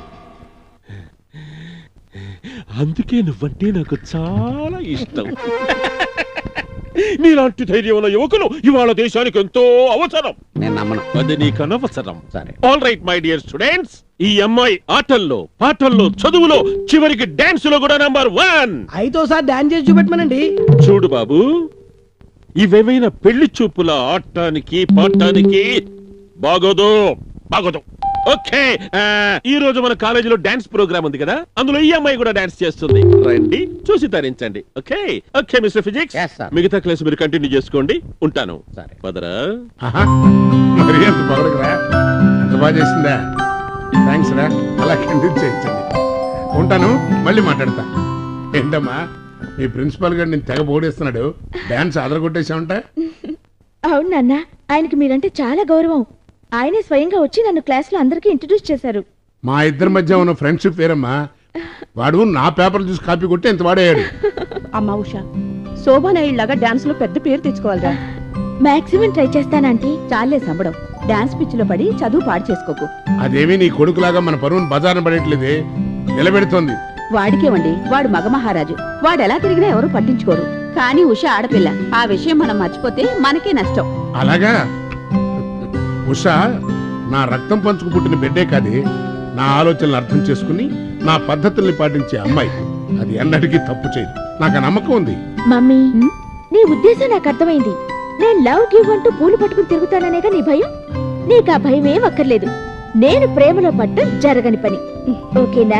అందుకే నువ్వంటే నాకు చాలా ఇష్టం. నీలాంటి ధైర్యం ఉన్న యువకులు ఇవాళ దేశానికి ఎంతో అవసరం. నేను నమ్మను. అది నీకు అనవసరం. సరే. All right my dear students, ఈ అమ్మాయి ఆటల్లో, పాటల్లో, చదువులో, చివరికి డాన్స్ లో కూడా నంబర్ వన్. అయితే సార్ డాన్స్ చేసి చూపెట్టమనండి. చూడు బాబు, ఇవేమైనా పెళ్లి చూపుల ఆడటానికి పాడటానికి బాగోదు బాగోదు. ఓకే, ఈ రోజు మన కాలేజీలో డాన్స్ ప్రోగ్రామ్ ఉంది కదా, అందులో ఈ అమ్మాయి కూడా డాన్స్ చేస్తుంది. రండి, చూసి తరించండి. ఓకే ఓకే మిస్టర్ ఫిజిక్స్, మిగతా క్లాస్ మీరు కంటిన్యూ చేసుకోండి. ఉంటాను. పదరా. మరి ఎంత పొగడకురా, ఎంత బాగా చేసిందా. థ్యాంక్స్ రా, అలా కంటిన్యూ చేయించండి. ఉంటాను, మళ్ళీ మాట్లాడతా. ఏంటమ్మా మీ ప్రిన్సిపల్ గారు నేను తెగ పోడేస్తున్నాడు, డాన్స్ అదరగొట్టేసామంట. అవును నాన్న, ఆయనకి మీరంటే చాలా గౌరవం. ఆయనే స్వయంగా వచ్చి నన్ను క్లాస్ లో అందరికీ ఇంట్రడ్యూస్ చేశారు. మా ఇద్దరి మధ్య ఉన్న ఫ్రెండ్షిప్ వేరమ్మా. వాడు నా పేపర్ చూసి కాపీ కొట్టి ఎంత వాడేయాడు. అమ్మా ఉషా, శోభానాయుళ్లాగా డాన్స్ లో పెద్ద పేరు తెచ్చుకోవాలిరా. Maximum try చేస్తానంటీ. చాలే సంబడం, డాన్స్ పిచ్చిలో పడి చదువు పాడు చేసుకోకు. అదేమి నీ కొడుకులాగా మన పరువును బజార్న పడేట్లేదే, నిలబెడుతోంది. వాడికేమండి, వాడు మగ మహారాజు. వాడు ఎలా తిరిగినా ఎవరు పట్టించుకోరు. కానీ ఉషా ఆడపిల్ల, ఆ విషయం మనం మర్చిపోతే మనకే నష్టం. అలాగా? ఉషా నా రక్తం పంచుకు పుట్టిన బిడ్డే కాదే, నా ఆలోచనలు అర్థం చేసుకుని నా పద్ధతుల్ని పాటించే అమ్మాయి. అది ఎన్నటికీ తప్పు చేయదు, నాకు నమ్మకం ఉంది. మమ్మీ, నీ ఉద్దేశం నాకు అర్థమైంది. నేను లవ్ గివ్ అంటూ పూలు పట్టుకుని తిరుగుతాననేగా నీ భయం. నీకు ఆ భయం ఏం అక్కర్లేదు. నేను ప్రేమలో పట్టం జరగని పని. ఓకేనా?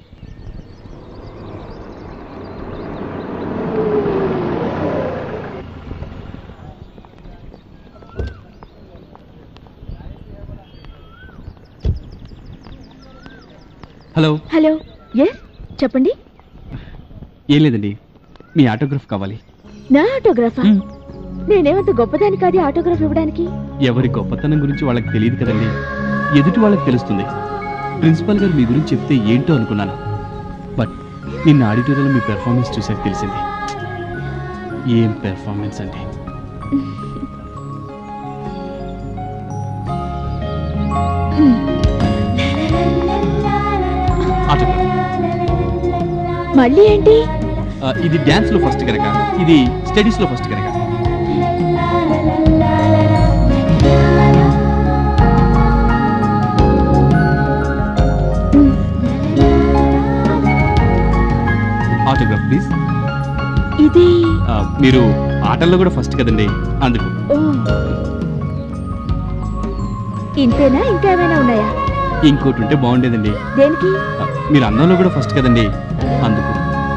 హలో హలో, ఎస్ చెప్పండి. ఏం లేదండి, మీ ఆటోగ్రాఫ్ కావాలి. నా ఆటోగ్రాఫా? నేనేమంత గొప్పదాని కాదు ఆటోగ్రాఫ్ ఇవ్వడానికి. ఎవరి గొప్పతనం గురించి వాళ్ళకి తెలియదు కదండి, ఎదుటి వాళ్ళకి తెలుస్తుంది. ప్రిన్సిపల్ గారు మీ గురించి చెప్తే ఏంటో అనుకున్నాను, బట్ నిన్న ఆడిటోరియంలో మీ పెర్ఫార్మెన్స్ చూసాక తెలిసింది. ఏం పెర్ఫార్మెన్స్ అండి. మళ్ళీ ఏంటి? ఇది డాన్స్ లో ఫస్ట్ కనుక, ఇది స్టడీస్ లో ఫస్ట్ కనుక. Autograph please. ఇది మీరు ఆటల్లో కూడా ఫస్ట్ కదండి, అందుకు. ఇంతేనా, ఇంకా ఏమైనా ఉన్నాయా? ఇంకోటి ఉంటే బాగుండేదండి. దేనికి? మీరు అన్నంలో కూడా ఫస్ట్ కదండి, అందుకు.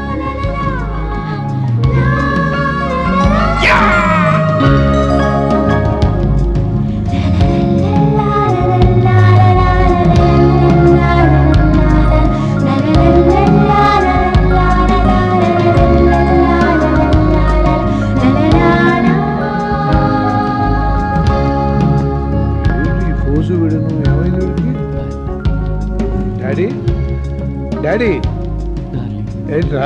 డాడీ డాడీ ఏంట్రా?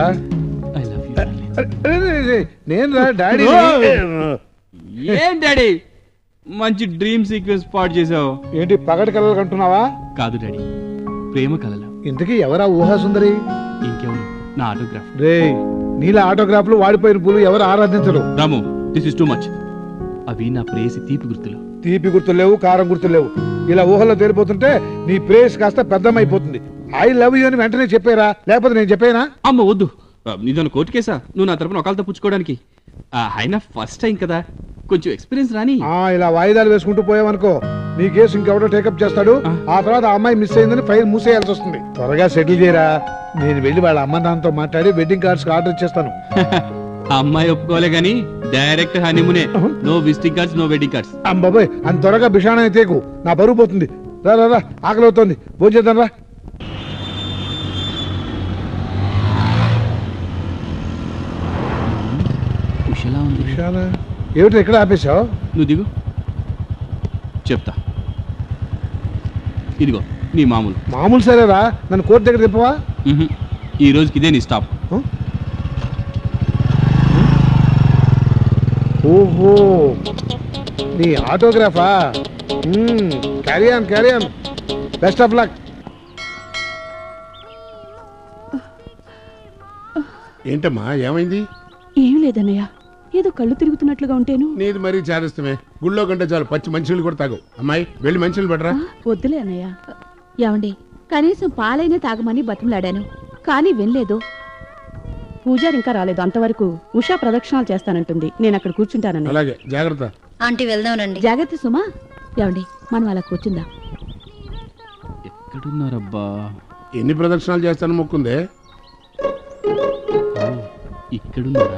నేను రా డాడీ. ఏం డాడీ మంచి డ్రీమ్ సీక్వెన్స్ పాడు చేసావు. ఏంటి పగటి కలలు కంటున్నావా? కాదు డాడీ, ప్రేమ కలలు. ఇంతకీ ఎవరా ఊహా సుందరి? ఇంకెవరు, నా ఆటోగ్రాఫ్. రే నీళ్ళ ఆటోగ్రాఫ్లు వాడిపోయిన పూలు ఎవరు ఆరాధించరు. Ramu, this is too much. అవి నా ప్రేయసి తీపి గుర్తులు. తీపి గుర్తులు లేవు, కారం గుర్తులు లేవు. ఇలా ఊహల్లో తేలిపోతుంటే నీ ప్రేయస్ కాస్త పెద్దమైపోతుంది. ఐ లవ్ యూ అని వెంటనే చెప్పారా, లేకపోతే నేను చెప్పానా? అమ్మ వద్దు, నీదన్న కోర్టు కేసా నువ్వు నా తరపున ఒకళ్ళతో పుచ్చుకోవడానికి? అయినా ఫస్ట్ టైం కదా, కొంచెం ఎక్స్పీరియన్స్ రాని. ఇలా వాయిదాలు వేసుకుంటూ పోయావనుకో నీ కేసు ఇంకెవడో టేకప్ చేస్తాడు. ఆ తర్వాత ఆ అమ్మాయి మిస్ అయిందని ఫైల్ మూసేయాల్సి వస్తుంది. త్వరగా సెటిల్ చేయరా, నేను వెళ్ళి వాళ్ళ అమ్మ నాన్నతో మాట్లాడి వెడ్డింగ్ కార్డ్స్ కి ఆర్డర్ ఇచ్చేస్తాను. అమ్మాయి ఒప్పుకోలే గానీ డైరెక్ట్ హనీమూనే, no visiting cards, no wedding cards. అమ్మాయి అంత త్వరగా బిషాణ అయితేకు నా బరువు పోతుంది. రా రా రా, ఆకలి అవుతోంది, భోజనం చేద్దాం రా. ఏమిటి ఎక్కడ ఆపేశావు? నువ్వు దిగు, చెప్తా. ఇదిగో నీ మామూలు. మామూలు సరేరా, నన్ను కోర్టు దగ్గర తిప్పవా? ఈ రోజుకి ఇదే నీ స్టాప్. ఓహో, నీ ఆటోగ్రాఫా? Carry on carry on, best of luck. ఏంటమ్మా ఏమైంది? ఏం లేదన్నయ్య, ఏదో కళ్ళు తిరుగుతున్నట్లుగా ఉంటేను. నీది మరీ చారిస్తమే, గుళ్ళో కంటే చాలు పచ్చి మంచినీళ్ళు కూడా తాగు. అమ్మాయి వెళ్ళి మంచినీళ్ళు పెట్టరా. వద్దులే అన్నయ్య. ఏమండి, కనీసం పాలైనా తాగమని బతిమలాడాను, కానీ వినలేదు. పూజారి ఇంకా రాలేదు, అంతవరకు ఉషా ప్రదక్షిణాలు చేస్తానంటుంది. నేను అక్కడ కూర్చుంటానని. అలాగే, జాగ్రత్త. ఆంటీ వెళ్దామనండి. జాగ్రత్త సుమా. ఏమండి, మనం అలా కూర్చుందాం. ఎక్కడున్నారబ్బా? ఎన్ని ప్రదక్షిణాలు చేస్తాను మొక్కుందే? ఇక్కడున్నారా?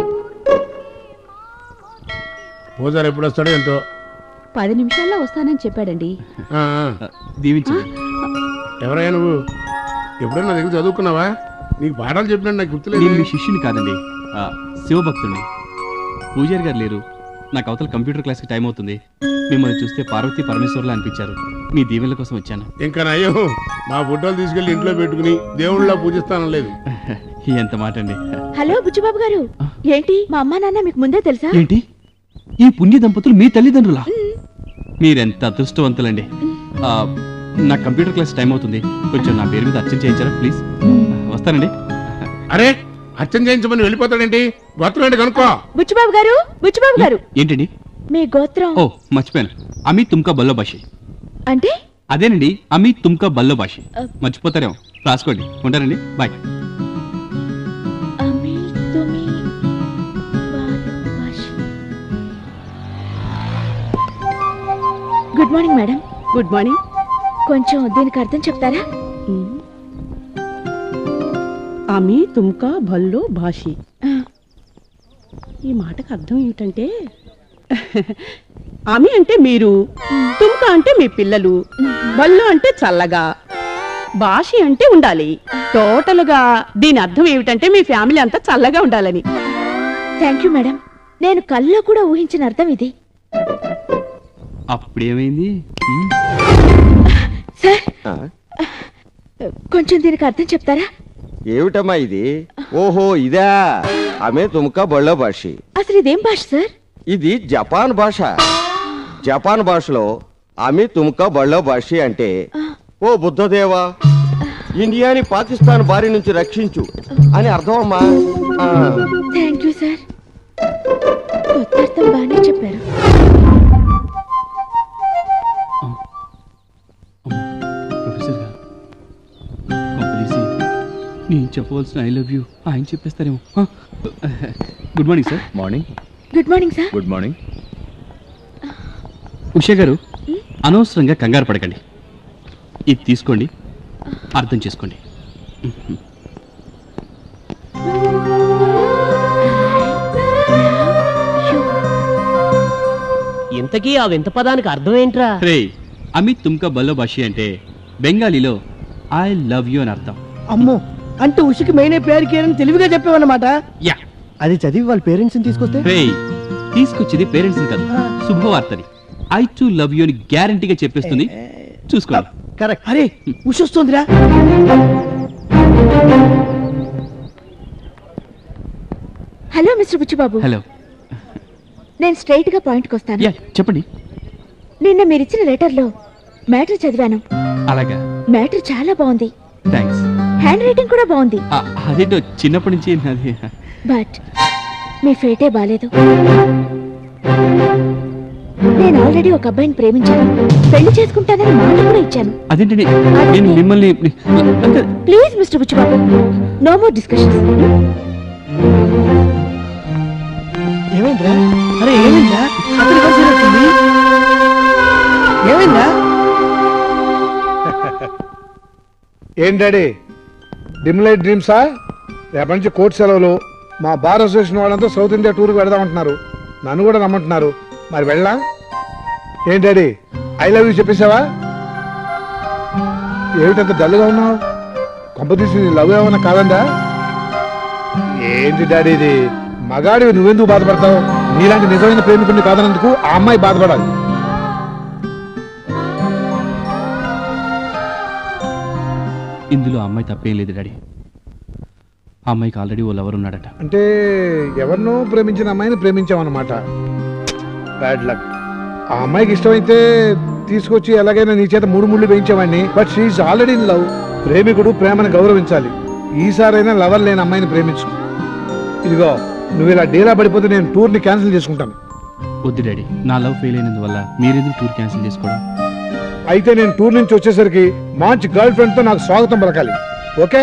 పూజారి ఎప్పుడు వస్తాడో ఏంటో. పది నిమిషాల్లో వస్తానని చెప్పాడండి. దీవించండి. ఎవరయ్యా నువ్వు? ఎప్పుడైనా నా దగ్గర చదువుకున్నావా? నీకు పాఠాలు చెప్పినట్టు నాకు గుర్తులేదు. నేను మీ శిష్యుని కాదండి, శివభక్తుడిని. పూజారి గారు లేరు, నాకు అవతల కంప్యూటర్ క్లాస్కి టైం అవుతుంది. మిమ్మల్ని చూస్తే పార్వతీ పరమేశ్వర్లా అనిపించారు. మీ దీవెనల కోసం వచ్చాను. ఇంకా నయ్యో, మా ఫోటోలు తీసుకెళ్లి ఇంట్లో పెట్టుకుని దేవుళ్ళ పూజిస్తాను లేదు. ఎంత మాట అండి. హలో బుచ్చిబాబు గారు, ఏంటి మా అమ్మా నాన్న మీకు ముందే తెలుసా? ఏంటి, ఈ పుణ్య దంపతులు మీ తల్లిదండ్రులా? మీరెంత అదృష్టవంతులండి. నా కంప్యూటర్ క్లాస్ టైం అవుతుంది, కొంచెం నా పేరు మీద అర్చన చేయించారా ప్లీజ్? వస్తానండి. అరే, అర్చన చేయించమని వెళ్ళిపోతాడేంటి? గోత్రం ఏంటి కనుక్కో. బుచ్చిబాబు గారు, బుచ్చిబాబు గారు. ఏంటండి? మీ గోత్రం? ఓ మర్చిపోయాను, అమి తుమ్కా బల్లో భాషి. అంటే? అదేనండి, అమి తుమ్కా బల్లో భాషి. మర్చిపోతారేమో, రాసుకోండి. ఉంటారండి, bye. Good morning madam. Good morning. కొంచెం దీనికి అర్థం చెప్తారా? అమి తుమ్కా భల్లో భాషి. ఈ మాటకు అర్థం ఏమిటంటే, అమి అంటే మీరు, తుమ్కా అంటే మీ పిల్లలు, బల్లు అంటే చల్లగా, భాషి అంటే ఉండాలి. టోటల్ గా దీని అర్థం ఏమిటంటే మీ ఫ్యామిలీ అంతా చల్లగా ఉండాలని. Thank you madam. నేను కల్లో కూడా ఊహించిన అర్థం ఇది. అప్పుడేమైంది సార్? కొంచెం దీనికి అర్థం చెప్తారా? ఏమిటమ్మా ఇది? ఓహో ఇదా, ఆమె తుమ్కా బళ్ళో భాషి. అసలు ఇదేం భాష సార్? ఇది జపాన్ భాష. జపాన్ భాషలో ఆమె తుమ్కా బళ్ళో భాషి అంటే, ఓ బుద్ధదేవా, ఇండియాని పాకిస్తాన్ బారి నుంచి రక్షించు అని అర్థం అమ్మా. థ్యాంక్ యూ సార్, కొత్త అర్థం బాగానే చెప్పారు. నేను చెప్పవలసిన ఐ లవ్ యూ ఆయన చెప్పేస్తారేమో. Good morning sir. Morning. Good morning sir. Good morning. Usha garu, అనవసరంగా కంగారు పడకండి. ఇది తీసుకోండి, అర్థం చేసుకోండి. ఇంతకీ ఆ వింత పదానికి అర్థం ఏంట్రా? రే, అమిత్ తుమ్కా బల్లో భాషి అంటే బెంగాలీలో ఐ లవ్ యూ అని అర్థం. అమ్మో, అంటే ఉషకి మెయిన్ పేరుకి అని తెలివిగా చెప్పావన్నమాట. యా, అది చదివి వాళ్ళ పేరెంట్స్ ని తీసుకొస్తే? రే, తీసుకొచ్చేది పేరెంట్స్ కాదు, శుభవార్తని. ఐ టు లవ్ యూ అని గ్యారంటీగా చెప్పేస్తుంది, చూసుకోండి. కరెక్ట్. అరే, ఉష వస్తుందిరా. Hello mister Buchchibabu. హలో. నేను స్ట్రైట్ గా పాయింట్కి వస్తాను. యా, చెప్పండి. నిన్న మీరిచ్చిన లెటర్ లో మ్యాటర్ చదివాను. అలాగా? మ్యాటర్ చాలా బాగుంది. థ్యాంక్స్. హ్యాండ్ రైటింగ్ కూడా బాగుంది. అదేంటో చిన్నప్పటి నుంచి నాది. బట్ మీ ఫేటే బాలేదు. నేను ఆల్రెడీ ఒక అబ్బాయిని ప్రేమించాను, పెళ్లి చేసుకుంటానని మాట కూడా ఇచ్చాను. అదేంటండి, నేను మిమ్మల్ని. Please mister Buchchibabu, no more discussions. ఏమైందిరా? అరే ఏమైందా? ఏమైందా? ఏం డాడీ, డిమ్ లైట్ డ్రీమ్సా? రేపటి నుంచి కోర్టు సెలవులు. మా బార్ అసోసియేషన్ వాళ్ళంతా సౌత్ ఇండియా టూర్కి వెళదామంటున్నారు. నన్ను కూడా రమ్మంటున్నారు. మరి వెళ్ళా? ఏం డాడీ, ఐ లవ్ యూ చెప్పేసావా? ఏమిటంత డల్గా ఉన్నావు? కొంపతీసి లవ్ ఏమన్నా కాదందా? ఏంటి డాడీ ఇది? మగాడివి నువ్వెందుకు బాధపడతావు? నీలాంటి నిజమైన ప్రేమికుడిని కాదనందుకు ఆ అమ్మాయి బాధపడాలి. ఇందులో అమ్మాయి తప్పేం లేదు డాడీ. ఆ అమ్మాయికి ఆల్రెడీ ఓ లవర్ ఉన్నాడట. అంటే ఎవరినో ప్రేమించిన అమ్మాయిని ప్రేమించామన్నమాట. Bad luck. ఆ అమ్మాయికి ఇష్టమైతే తీసుకొచ్చి ఎలాగైనా నీ చేత మూడు ముళ్ళు వేయించేవాడిని. But she is already in love. ప్రేమికుడు ప్రేమను గౌరవించాలి. ఈసారైనా లవర్ లేని అమ్మాయిని ప్రేమించు. ఇదిగో నువ్వు ఇలా డేలా పడిపోతే నేను టూర్ని క్యాన్సిల్ చేసుకుంటాను. వద్దు డాడీ, నా లవ్ ఫెయిల్ అయినందువల్ల మీరెందుకు టూర్ క్యాన్సిల్ చేసుకోవడం? అయితే నేను టూర్ నుంచి వచ్చేసరికి మంచి గర్ల్ ఫ్రెండ్ తో నాకు స్వాగతం పలకాలి. ఓకే?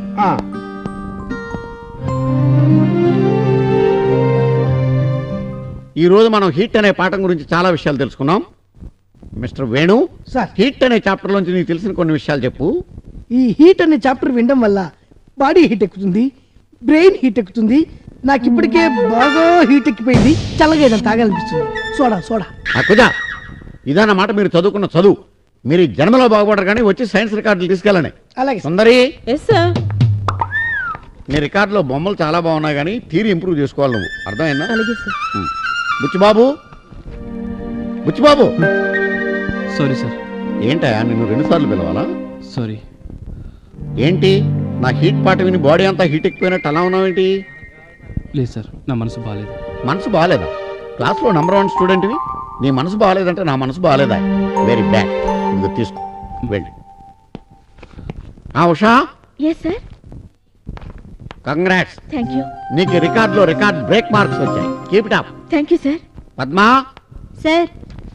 ఈ రోజు మనం హీట్ అనే పాఠం గురించి చాలా విషయాలు తెలుసుకున్నాం. మిస్టర్ వేణు, హీట్ అనే చాప్టర్ లోంచి నీకు తెలిసిన కొన్ని విషయాలు చెప్పు. ఈ హీట్ అనే చాప్టర్ వినడం వల్ల బాడీ హీట్ ఎక్కుతుంది, బ్రెయిన్ హీట్ ఎక్కుతుంది. నాకు ఇప్పటికే బాగా హీట్ ఎక్కిపోయింది. చల్లగా ఏదైనా తాగాలనిపిస్తుంది. సోడా సోడా అక్కుజా, ఇదన్నమాట మీరు చదువుకున్న చదువు. మీరు ఈ జన్మలో బాగుపడరు కానీ వచ్చి సైన్స్ రికార్డులు తీసుకెళ్ళండి. అలాగే సుందరి, నీ రికార్డులో బొమ్మలు చాలా బాగున్నాయి కానీ థియరీ ఇంప్రూవ్ చేసుకోవాలి నువ్వు. అర్థమైందా? బుచ్చిబాబు, బుచ్చిబాబు. Sorry sir. ఏంటయా నిన్ను రెండు సార్లు పిలవాలా? సారీ. ఏంటి నా హీట్ పాట విని బాడీ అంతా హీట్ ఎక్కిపోయినట్టు అలా ఉన్నావేంటి? లేదు సార్, నా మనసు బాగాలేదు. మనసు బాగాలేదా? క్లాస్లో నెంబర్ వన్ స్టూడెంట్వి, నీ మనసు బాగాలేదంటే నా మనసు బాగాలేదా? Very bad. ఇది తీసుకో, వెళ్ళి. ఉషా, కంగ్రాట్స్. Thank you. నీకు రికార్డులో రికార్డ్ బ్రేక్ మార్క్స్ వచ్చాయి. Keep it up. Thank you sir. Padma sir.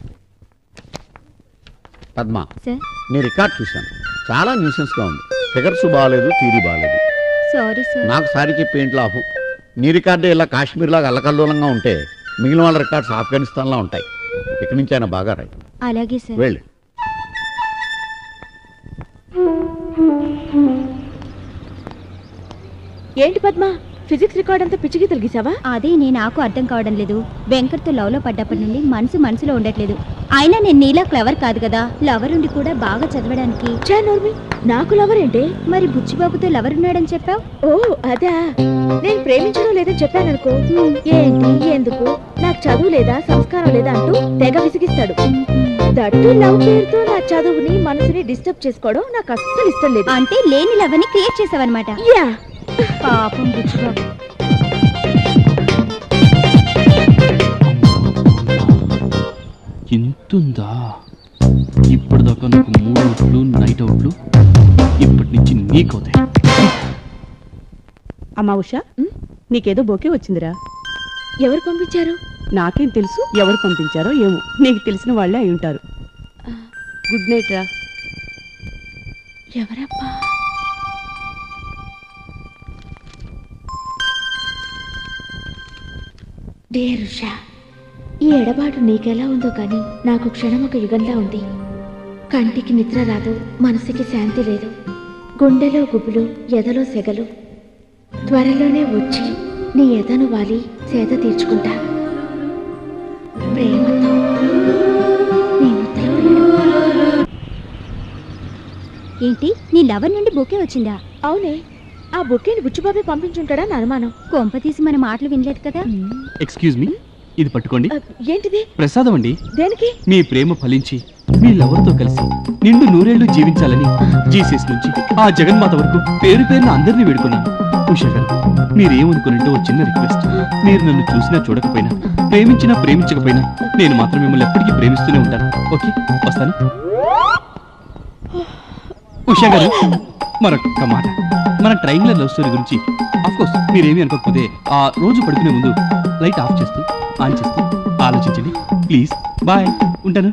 Padma sir, నీ రికార్డ్ చూశాను, చాలా న్యూసెన్స్ గా ఉంది. ఫిగర్స్ బాగాలేదు, థియరీ బాగాలేదు. Sorry sir. నాకు సారీ చెప్పి ఏంటి లాభం? నీ రికార్డే ఇలా కాశ్మీర్ లాగా అల్లకల్లోలంగా ఉంటే మిగిలిన వాళ్ళ రికార్డ్స్ ఆఫ్ఘనిస్తాన్ లా ఉంటాయి. ఇక్కడి నుంచి అయినా బాగా రాయి. అలాగే సార్. వెళ్ళి. ఏంటి పద్మ, ఫిజిక్స్ రికార్డ్ అంతా పిచ్చికి తొలగిసావా? అదే నేను నాకు అర్థం కావడం లేదు. వెంకట్తో లవ్ లో పడ్డప్పటి నుండి మనసు మనసులో ఉండట్లేదు. అయినా నేను నీలా క్లవర్ కాదు కదా. లవర్ ఉండి కూడా బాగా చదవడానికి. నాకు లవర్ ఏంటి? మరి బుచ్చిబాబుతో లవర్ ఉన్నాడని చెప్పావు. ఓ అదా, నేను ప్రేమించడం లేదని చెప్పాను అనుకో. ఏంటి, ఎందుకు, నాకు చదువు లేదా సంస్కారం లేదా అంటూ తెగ విసిగిస్తాడు. దట్టు లవ్ పేరుతో నా చదువుని మనసుని డిస్టర్బ్ చేసుకోవడం నాకు అస్సలు ఇష్టం లేదు. అంటే లేని లవ్ ని క్రియేట్ చేసావన్నమాట. యా, పాపం బుచ్చిబాబు. ఇంతుందా? ఇప్పటిదాకా నాకు మూడు అవుట్లు, నైట్ అవుట్లు, ఇప్పటి నుంచి నీకవుతాయి. అమ్మా ఉషా, నీకేదో బొకే వచ్చిందిరా. ఎవరు పంపించారు? నాకేం తెలుసు ఎవరు పంపించారో ఏమో. నీకు తెలిసిన వాళ్ళే అయి ఉంటారు. గుడ్ నైట్ రా. ఎవరబ్బా? డియర్ ఉషా, ఈ ఎడబాటు నీకెలా ఉందో కానీ నాకు క్షణం ఒక యుగంలా ఉంది. కంటికి నిద్ర రాదు, మనసుకి శాంతి లేదు. గుండెలో గుబులు, ఎదలో సెగలు. త్వరలోనే వచ్చి నీ ఎదను వాలి సేద తీర్చుకుంటా. ప్రేమతో నీ ముద్ర. ఏంటి, నీ లవర్ నుండి బొకే వచ్చిందా? అవునే, ఆ బొకేని బుచ్చిబాబే పంపించుంటాడా నా అనుమానం. కొంప తీసి మన మాటలు వినలేదు కదా. ఎక్స్క్యూజ్ మీ, ఇది పట్టుకోండి. ఏంటిది? ప్రసాదం అండి. దేనికి? మీ ప్రేమ ఫలించి మీ లవర్తో కలిసి నిండు నూరేళ్లు జీవించాలని జీసస్ నుంచి ఆ జగన్మాత వరకు పేరు పేరున అందరినీ వేడుకున్నాను. ఉషా గారు, మీరేమనుకున్నట్టు ఒక చిన్న రిక్వెస్ట్. మీరు నన్ను చూసినా చూడకపోయినా, ప్రేమించినా ప్రేమించకపోయినా, నేను మాత్రం మిమ్మల్ని ఎప్పటికీ ప్రేమిస్తూనే ఉంటాను. ఓకే, వస్తాను. ఉషా గారు, మరొక మాట. మన ట్రయాంగులర్ లవ్ స్టోరీ గురించి అఫ్కోర్స్ మీరేమీ అనుకోకపోతే ఆ రోజు పడుకునే ముందు లైట్ ఆఫ్ చేస్తూ ఆన్ చేస్తూ ఆలోచించండి ప్లీజ్. బాయ్, ఉంటాను.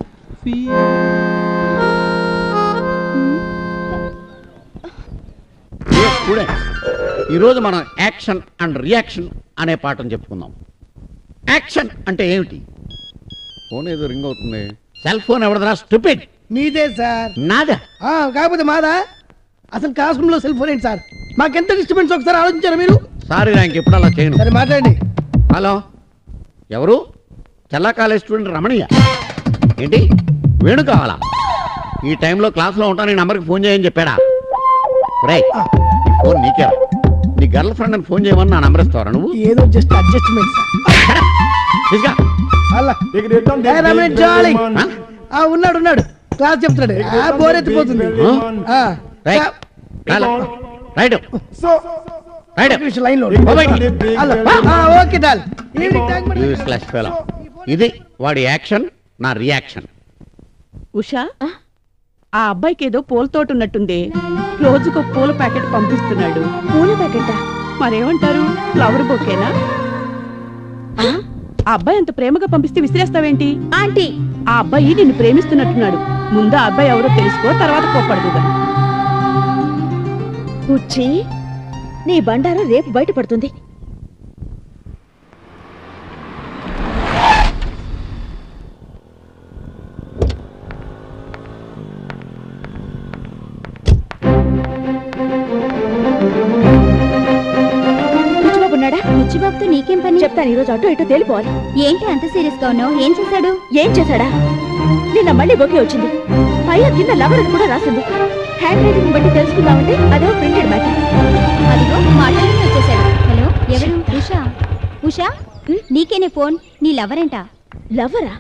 స్టూడెంట్స్, ఈరోజు మనం యాక్షన్ అండ్ రియాక్షన్ అనే పాఠం చెప్పుకుందాం. యాక్షన్ అంటే ఏమిటి? ఫోన్ ఏదో రింగ్ అవుతుంది. సెల్ ఫోన్ ఎవడదరా స్టూపిడ్? మీదే సార్. నాదా? కాకపోతే మాదా? అసలు క్లాస్ రూమ్ లో సెల్ ఫోన్ ఏంటి సార్? మాకెంత డిస్టర్బెన్స్ ఒకసారి ఆలోచించారా మీరు? సారీ, నాకు ఎప్పుడు అలా చేయను. సరే మాట్లాడండి. హలో, ఎవరు? Chella college student Ramanayya. ఏంటి, వేణు కావాలా? ఈ టైంలో క్లాస్లో ఉంటాను, నీ నంబర్కి ఫోన్ చేయని చెప్పాడా? రైట్, ఈ ఫోన్ నీకే. నీ గర్ల్ ఫ్రెండ్ అని ఫోన్ చేయమని నా నంబర్ ఇస్తావరా నువ్వు? ఏదో జస్ట్ అడ్జస్ట్మెంట్ సార్. అలా ఏ రమేష్ డార్లింగ్. ఆ ఉన్నాడు ఉన్నాడు క్లాస్ చెప్తాడు. ఆ బోర్ ఎత్తిపోతుంది. ఆ, రైట్ లైన్ లో అలా. ఆ, okay doll. Evening thank you. Useless fellow. ఇది వాడి యాక్షన్, నా రియాక్షన్. ఉషా ఆ అబ్బాయికి ఏదో పూల తోట ఉన్నట్టుంది. రోజుకు పూల ప్యాకెట్ పంపిస్తున్నాడు. పూల ప్యాకెటా? మరేమంటారు, ఫ్లవర్ బొకేనా? ఆ ఆ అబ్బాయి అంత ప్రేమగా పంపిస్తే విసిరేస్తావేంటి? ఆంటీ, ఆ అబ్బాయి నిన్ను ప్రేమిస్తున్నట్టున్నాడు. ముందు ఆ అబ్బాయి ఎవరో తెలుసుకో, తర్వాత కోప్పడదుగా. బుచ్చి, నీ బండారం రేపు బయటపడుతుంది. బుచ్చిబాబుతో నీకేం పని? చెప్తాను, ఈ రోజు అటు ఇటు తేలిపోవాలి. ఏంటి అంత సీరియస్ గా ఉన్నావు? ఏం చేశాడు? ఏం చేశాడా? నిన్న మళ్ళీ బొకే వచ్చింది. పైగా కింద లవర్ అని కూడా రాసింది. హ్యాండ్ రైటింగ్ బట్టి తెలుసుకుందామంటే అదేమో ప్రింటెడ్ మ్యాటర్. అదిగో మాట్లాడి వచ్చేసాడు. హలో, ఎవరు? ఉషా. ఉషా, నీకేనే ఫోన్. నీ లవరేంట? లవరా?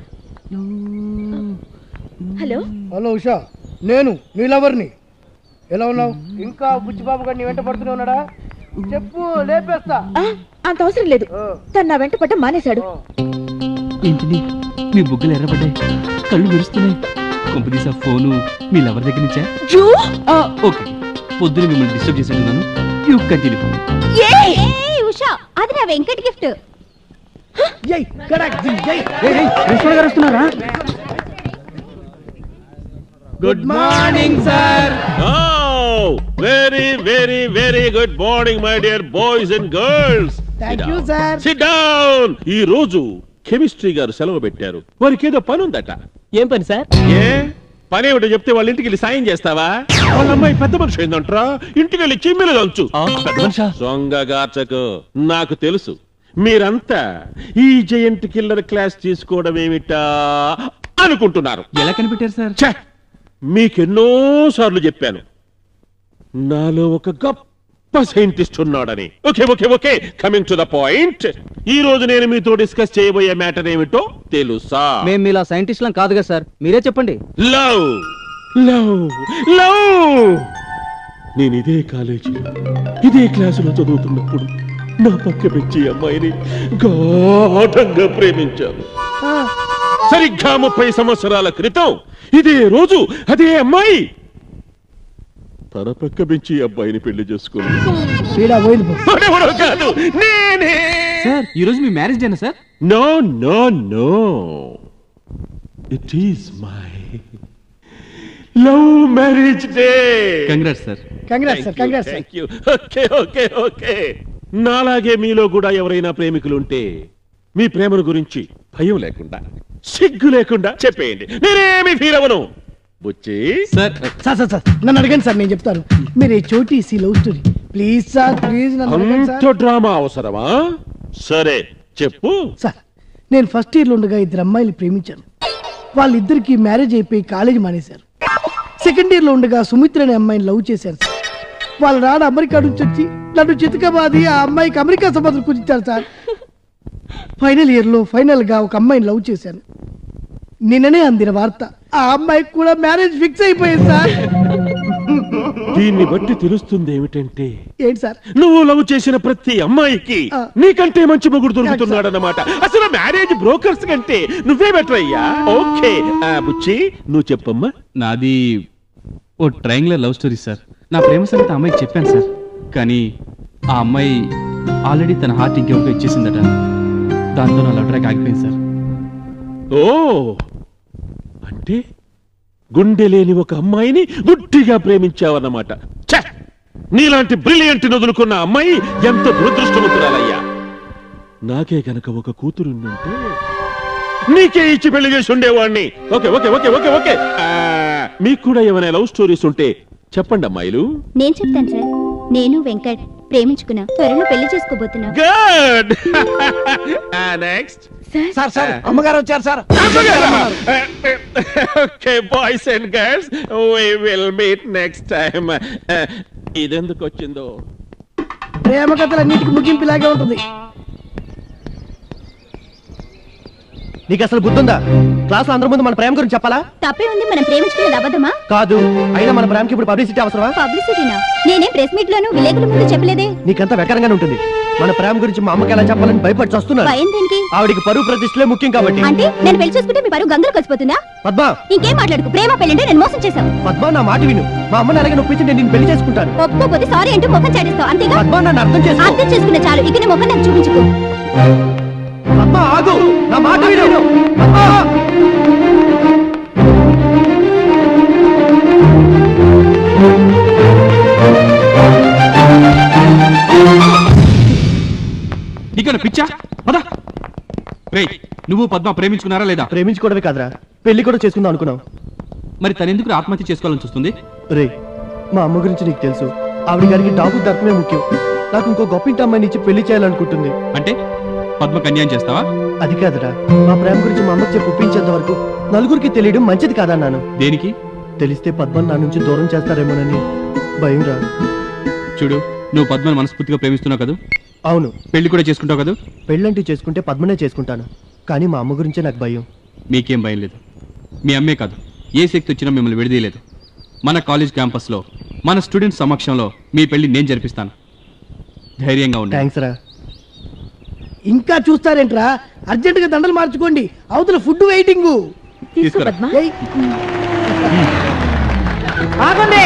హలో హలో ఉషా, నేను నీ లవర్ని. ఎలా ఉన్నావు? ఇంకా బుచ్చిబాబు గారిని వెంట పడుతూనే ఉన్నాడా? చెప్పు, లేపేస్తా. అంత అవసరం లేదు. తను నా వెంట పడ్డం మానేశాడు. ఏంటిది, మీ బుగ్గలు ఎర్రబడ్డాయి, కళ్ళు మెరుస్తున్నాయి. కొంపదీసా ఫోను మీ లవర్ దగ్గర నుంచా? ఓకే, పొద్దున మిమ్మల్ని డిస్టర్బ్ చేసేట్టున్నాను. You continue. ఉషా, అది నా వెంకట్ గిఫ్ట్. ప్రిన్సిపల్ గారు వస్తున్నారా? Good morning sir. Very very very good morning my dear boys and girls. Thank you sir. Sit down. ఈ రోజు కెమిస్ట్రీ గారు సెలవు పెట్టారు. వారికి ఏదో పని ఉందట. ఏం పని సార్? ఏ పని ఏమిటో చెప్తే వాళ్ళ ఇంటికి వెళ్ళి సాయం చేస్తావా? వాళ్ళ అమ్మాయి పెద్ద మనిషి ఏందంట్రా, ఇంటికి వెళ్ళి చిమ్మిలు దంచు. సొంగగాచకు. నాకు తెలుసు మీరంతా ఈ జయంట్ కిల్లర్ క్లాస్ తీసుకోవడం ఏమిటా అనుకుంటున్నారు. ఎలా కనిపెట్టారు సార్? మీకెన్నో సార్లు చెప్పాను, నాలో ఒక గొప్ప సైంటిస్ట్ ఉన్నాడని. Okay okay okay coming to the point. ఈ రోజు నేను మీతో డిస్కస్ చేయబోయే మ్యాటర్ ఏమిటో తెలుసా? మేము మీలా సైంటిస్ట్లం కాదుగా సార్, మీరే చెప్పండి. Love love love. నేను ఇదే కాలేజీలో ఇదే క్లాసులో చదువుతున్నప్పుడు నా పక్క పెంచి అమ్మాయిని గాఢంగా ప్రేమించాను. సరిగ్గా ముప్పై సంవత్సరాల క్రితం ఇదే రోజు అదే అమ్మాయి తన పక్క పెంచి అబ్బాయిని పెళ్లి చేసుకుంది. కాదు, నేనే. సార్, ఈ రోజు మీ మ్యారేజ్ డేనా sir? No no no, it is my love marriage day. Congrats sir. Congrats sir. Congrats. Thank you. Okay okay okay. నాలాగే మీలో కూడా ఎవరైనా ప్రేమికులుంటే మీ ప్రేమను గురించి భయం లేకుండా, సిగ్గు లేకుండా చెప్పేయండి. నేనేమి ఫీల్ అవ్వను. Buchi sir. Sir sir sir నన్ను అడగండి సార్, నేను చెప్తాను. మీరు చోటీ సి love story please sir, please నన్ను అడగండి సార్. అంత డ్రామా అవసరమా? సరే చెప్పు. సార్, నేను ఫస్ట్ ఇయర్ లో ఉండగా ఇద్దరు అమ్మాయిలు ప్రేమించాను. వాళ్ళిద్దరికి మ్యారేజ్ అయిపోయి కాలేజీ మానేశారు. సెకండ్ ఇయర్ లో ఉండగా సుమిత్ర అనే అమ్మాయిని లవ్ చేశారు సార్. వాళ్ళ నాన్న అమెరికా నుంచి వచ్చి నన్ను చితకబాది ఆ అమ్మాయికి అమెరికా సంబంధం కుదించారు సార్. ఫైనల్ ఇయర్ లో ఫైనల్ గా ఒక అమ్మాయిని లవ్ చేశాను. నిన్ననే అందిన వార్త, ఆ అమ్మాయికి కూడా మ్యారేజ్ ఫిక్స్ అయిపోయింది సార్. దీన్ని బట్టి తెలుస్తుంది ఏమిటంటే, ఏంటి సార్, నువ్వు లవ్ చేసిన ప్రతి అమ్మాయికి నీకంటే మంచి మొగుడు దొరుకుతున్నాడన్నమాట. అసలు మ్యారేజ్ బ్రోకర్స్ కంటే నువ్వే బెటర్ అయ్యా. ఓకే బుచ్చి, నువ్వు చెప్పమ్మా. నాది ఓ ట్రయాంగులర్ లవ్ స్టోరీ సార్. నా ప్రేమ సంగతి అమ్మాయికి చెప్పాను సార్, కానీ ఆ అమ్మాయి ఆల్రెడీ తన హార్ట్ ఇంకెవరికో ఇచ్చేసిందట. దాంతో నా లవ్ ట్రాక్ ఆగిపోయింది సార్. ఓ, అంటే గుండె లేని ఒక అమ్మాయిని గుడ్డిగా ప్రేమించావన్నమాట. ఛ! నీలాంటి బ్రిలియంట్ వదులుకున్న అమ్మాయి ఎంత దురదృష్టవంతురాలయ్యా. నాకే కనుక ఒక కూతురుంటే నీకే ఇచ్చి పెళ్లి చేసి ఉండేవాడిని. Okay okay okay okay okay మీకు కూడా ఏమైనా లవ్ స్టోరీస్ ఉంటే చెప్పండి అమ్మాయిలు. నేను చెప్తాను సార్. నేను వెంకట్ ప్రేమించుకున్నా, త్వరలో పెళ్లి చేసుకోబోతున్నా. గుడ్. నెక్స్ట్. సార్ సార్ అమ్మగారు వచ్చారు sir. Okay boys and girls, we will meet next time. ఇదెందుకు వచ్చిందో? ప్రేమ కథలు అన్నిటికీ ముగింపు ఇలాగే ఉంటుంది. నీకు అసలు బుద్ధుందా? క్లాస్ లో అందరి ముందు మన ప్రేమ గురించి చెప్పాలా? తప్పే ఉంది, మనం ప్రేమించుకునేది అబద్ధమా? కాదు, అయినా మన ప్రేమకి ఇప్పుడు పబ్లిసిటీ అవసరమా? పబ్లిసిటీనా? నేనేం ప్రెస్ మీట్ లోను విలేకరుల ముందు చెప్పలేదే. నీకంతా వెకరంగానే ఉంటుంది. మన ప్రేమ గురించి మా అమ్మకి ఎలా చెప్పాలని భయపడి వస్తున్నాను. భయం దేనికి? ఆవిడికి పరువు ప్రతిష్టలే ముఖ్యం కాబట్టి. అంటే నేను పెళ్లి చూసుకుంటే మీ పరువు గంగలు కలిసిపోతుందా? పద్మా, ఇంకేం మాట్లాడుకు. ప్రేమ పెళ్ళంటే నేను మోసం చేశాను. పద్మా, నా మాట విను. మా అమ్మని అలాగే నొప్పించి నేను పెళ్లి చేసుకుంటాను. ఒప్పుకోపోతే సారీ అంటూ ముఖం చాటేస్తావు, అంతేగా? పద్మా, నన్ను అర్థం చేసుకో. అర్థం చేసుకున్న చాలు, ఇక నీ ముఖం నాకు చూపించుకో. పద్మా, ఆగు, నా మాట విను. పద్మా, నీకన్నా పిచ్చా? పద. రేయ్, నువ్వు పద్మ ప్రేమించుకున్నారా లేదా? ప్రేమించుకోవడమే కాదురా, పెళ్లి కూడా చేసుకుందాం అనుకున్నాం. మరి తనెందుకు ఆత్మహత్య చేసుకోవాలని చూస్తుంది? రే, మా అమ్మ గురించి నీకు తెలుసు. ఆవిడ గారికి డాకు దర్పమే ముఖ్యం. నాకు ఇంకో గొప్పింటి అమ్మాయిని ఇచ్చి పెళ్లి చేయాలనుకుంటుంది. అంటే పద్మకు అన్యాయం చేస్తావా? అది కాదురా, మా ప్రేమ గురించి మా అమ్మకి చెప్పి ఒప్పించేంత వరకు నలుగురికి తెలియడం మంచిది కాదన్నాను. దేనికి? తెలిస్తే పద్మని నా నుంచి దూరం చేస్తారేమోనని భయం రా. చూడు, నువ్వు పద్మను మనస్ఫూర్తిగా ప్రేమిస్తున్నావు కదా? అవును. పెళ్లి కూడా చేసుకుంటావు కదా? పెళ్ళంటూ చేసుకుంటే పద్మనే చేసుకుంటాను, కానీ మా అమ్మ గురించే నాకు భయం. మీకేం భయం లేదు. మీ అమ్మే కాదు, ఏ శక్తి వచ్చినా మిమ్మల్ని విడదీయలేదు. మన కాలేజ్ క్యాంపస్లో మన స్టూడెంట్స్ సమక్షంలో మీ పెళ్లి నేను జరిపిస్తాను. ధైర్యంగా ఉండండి. థ్యాంక్స్ రా. ఇంకా చూస్తారేంట్రా? అర్జెంట్ గా దండలు మార్చుకోండి, అవతల ఫుడ్ వెయిటింగ్. ఆగండి.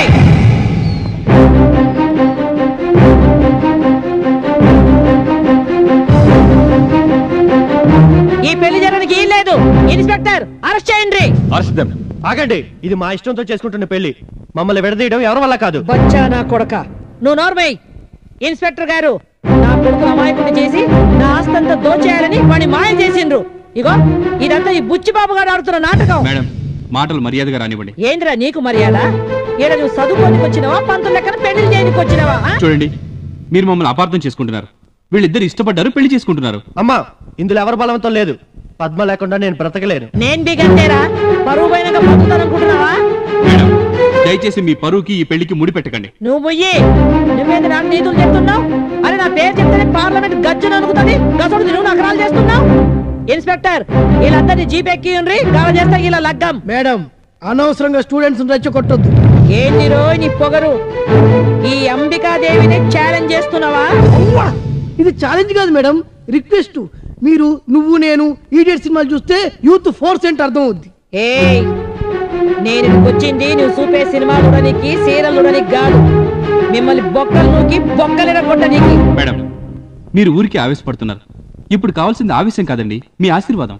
ఈ పెళ్లి జరగడానికి ఏం లేదు. ఇన్స్పెక్టర్, అరెస్ట్ చేయండి. ఆగండి, ఇది మా ఇష్టంతో చేసుకుంటున్న పెళ్లి. మమ్మల్ని విడదీయడం ఎవరి వల్ల కాదు. బచ్చా నా కొడక, నువ్వు నోర్మై. ఇన్స్పెక్టర్ గారు, నా కొడుకు అమాయకుడిని చేసి నా ఆస్తంతా దోచేయాలని వాడిని మాయం చేసిండ్రు. ఇగో ఇదంతా ఈ బుచ్చిబాబు గారు ఆడుతున్న నాటకం. మేడం, మాటలు మర్యాదగా రానివ్వండి. ఏంద్రా నీకు మర్యాద? ఈడ నువ్వు చదువుకోనికి వచ్చినావా, పంతులు లెక్కన పెళ్లి చేయడానికి వచ్చినావా? చూడండి, మీరు మమ్మల్ని అపార్థం చేసుకుంటున్నారు. వీళ్ళిద్దరు ఇష్టపడ్డారు, పెళ్లి చేసుకుంటున్నారు. అమ్మా, ఇందులో ఎవరి బలవంతం లేదు. పద్మ లేకుండా నేను బ్రతకలేను. నేను బిగంటేరా పరువు పోయినాక బతుకుతాననుకుంటున్నావా? మేడం, దయచేసి మీ పరువుకి ఈ పెళ్లికి ముడి పెట్టకండి. నువ్వు ముయ్యి. నువ్వేంది నాకు నీతులు చెప్తున్నావు? అరే నా పేరు చెప్తేనే పార్లమెంట్ గజ్జను అనుకుతుంది. గసడు నువ్వు నకరాలు చేస్తున్నావు. ఇన్స్పెక్టర్, వీళ్ళందరినీ జీపెక్కి గావ చేస్తా ఇలా లగ్గం. మేడం, అనవసరంగా స్టూడెంట్స్ రెచ్చగొట్టొద్దు. ఏంటి రో నీ పొగరు? ఈ అంబికాదేవిని ఛాలెంజ్ చేస్తున్నావా? ఇది ఛాలెంజ్ కాదు మేడం, రిక్వెస్ట్. మీరు నువ్వు నేను ఈడియట్ సినిమాలు చూస్తే యూత్ ఫోర్స్ ఏంటి అర్థం అవుద్ది. ఏయ్, నేను వచ్చింది నువ్వు చూపే సినిమా చూడడానికి, సీరియల్ చూడడానికి కాదు. మిమ్మల్ని బొక్కలు నూకి బొక్కలేర కొట్టడానికి. మేడం, మీరు ఊరికి ఆవేశపడుతున్నారు. ఇప్పుడు కావాల్సింది ఆవేశం కాదండి, మీ ఆశీర్వాదం.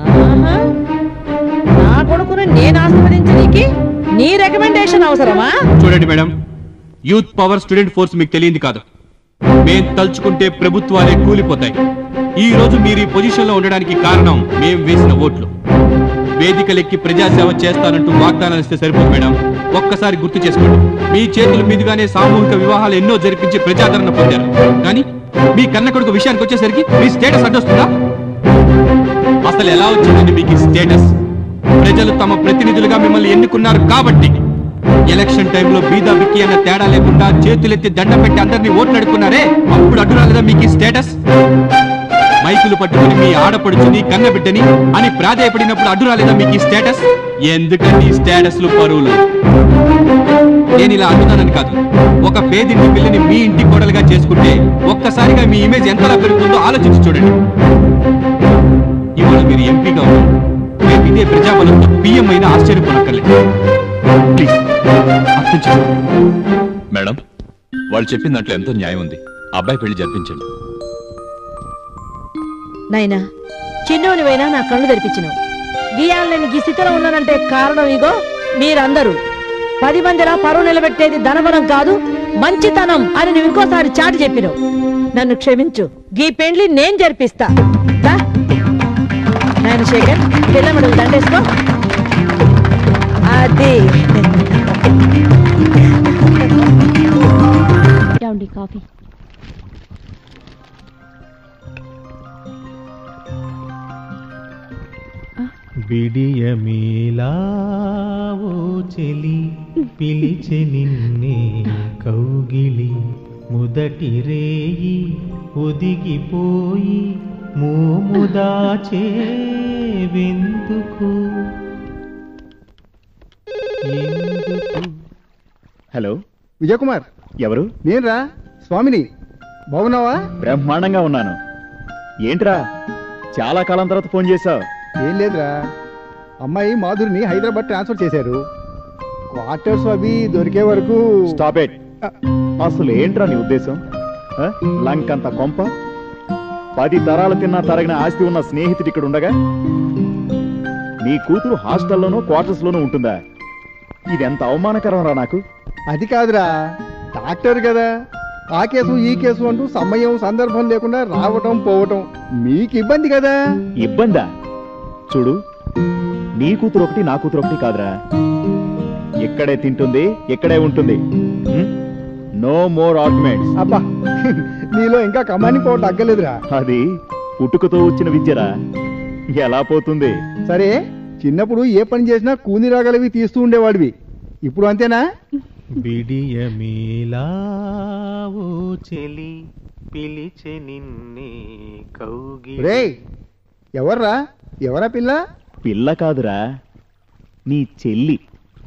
నా కొడుకుని నేను ఆశీర్వదించడానికి నీ రికమెండేషన్ అవసరమా? చూడండి madam, youth power student force మీకు తెలియంది కాదు. మేం తలుచుకుంటే ప్రభుత్వాలే కూలిపోతాయి. ఈ రోజు మీరు ఈ పొజిషన్ లో ఉండడానికి కారణం మేం వేసిన ఓట్లు. వేదికలెక్కి ప్రజాసేవ చేస్తానంటూ వాగ్దానాలు ఇస్తే సరిపోదు మేడం. ఒక్కసారి గుర్తు చేసుకోండి, మీ చేతుల మీదుగానే సామూహిక వివాహాలు ఎన్నో జరిపించి ప్రజాదరణ పొందారు. కానీ మీ కన్న కొడుకు విషయానికి వచ్చేసరికి మీ స్టేటస్ అడ్డొస్తుందా? అసలు ఎలా వచ్చిందండి మీకు స్టేటస్? ప్రజలు తమ ప్రతినిధులుగా మిమ్మల్ని ఎన్నుకున్నారు కాబట్టి. ఎలక్షన్ టైంలో బీదా బిక్కి అన్న తేడా లేకుండా చేతులెత్తి దండం పెట్టి అందరినీ ఓట్లు అడుక్కున్నారే, అప్పుడు అడ్డు రాలేదా మీకు స్టేటస్? మైకులు పట్టుకుని మీ ఆడపడుచుని కన్నబిడ్డని అని ప్రాధాయపడినప్పుడు అడ్డు రాలేదా మీకు స్టేటస్? ఎందుకండి స్టేటస్లు పరువులు? నేను ఇలా అడుగుతానని కాదు, ఒక పేదింటి పిల్లని మీ ఇంటి కోడలుగా చేసుకుంటే ఒక్కసారిగా మీ ఇమేజ్ ఎంతలా పెరుగుతుందో ఆలోచించి చూడండి. ఇవాళ మీరు ఎంపీగా ఉన్నారు, రేపు ఇదే ప్రజాబలంతో పీఎం అయినా ఆశ్చర్యపోనక్కర్లేదు. ప్లీజ్ అర్థం చేసుకోండి. మేడం, వాళ్ళు చెప్పిన దాంట్లో ఎంతో న్యాయం ఉంది. అబ్బాయి పెళ్లి జరిపించండి. నైనా, చిన్నోనివైనా నా కళ్ళు తెరిపించినావు. గీయాలు నేను ఈ స్థితిలో ఉన్నానంటే కారణం ఇగో మీరందరూ. పది మందిలా పరువు నిలబెట్టేది ధనబలం కాదు, మంచితనం అని నువ్వు ఇంకోసారి చాటి చెప్పినావు. నన్ను క్షమించు, గీ పెండ్లి నేను జరిపిస్తా. నాయన శేఖర్, పిల్లమడుగు దండేసుకో. అది కాఫీ. బిడియమేలా ఓ చెలి పిలిచె నిన్నే కౌగిలి, మొదటి రేయి ఒదిగిపోయి మోముదాచే నీవెందుకు ఎందుకు? హలో విజయ్ కుమార్ ఎవరు? నేనురా స్వామిని. బాగున్నావా? బ్రహ్మాండంగా ఉన్నాను. ఏంట్రా చాలా కాలం తర్వాత ఫోన్ చేశావు? ఏం లేదురా, అమ్మాయి మాధురిని హైదరాబాద్ ట్రాన్స్ఫర్ చేశారు. క్వార్టర్స్ అవి దొరికే వరకు. Stop it. అసలు ఏంట్రా నీ ఉద్దేశం? ఆ? లంకంత కొంప, పది తరాలు తిన్నా తరగిన ఆస్తి ఉన్న స్నేహితుడు ఇక్కడ ఉండగా నీ కూతురు హాస్టల్లోనూ క్వార్టర్స్ లోనూ ఉంటుందా? ఇదెంత అవమానకరం రా నాకు. అది కాదురా, డాక్టర్ కదా, ఆ కేసు ఈ కేసు అంటూ సమయం సందర్భం లేకుండా రావటం పోవటం మీకు ఇబ్బంది కదా. ఇబ్బందా? చూడు, నీ కూతురు ఒకటి నా కూతురు ఒకటి కాదురా. ఇక్కడే తింటుంది, ఇక్కడే ఉంటుంది. No more arguments. అబ్బా, నీలో ఇంకా కమాని పోవటం అగ్గలేదురా. అది పుట్టుకతో వచ్చిన విద్యరా, ఎలా పోతుంది? సరే, చిన్నప్పుడు ఏ పని చేసినా కూని రాగలవి తీస్తూ ఉండేవాడివి, ఇప్పుడు అంతేనా? బిడియమేలా ఓ చెలి పిలిచె నిన్నే కౌగి. రేయ్, ఎవర్రా? ఎవరా పిల్ల? పిల్ల కాదురా, నీ చెల్లి.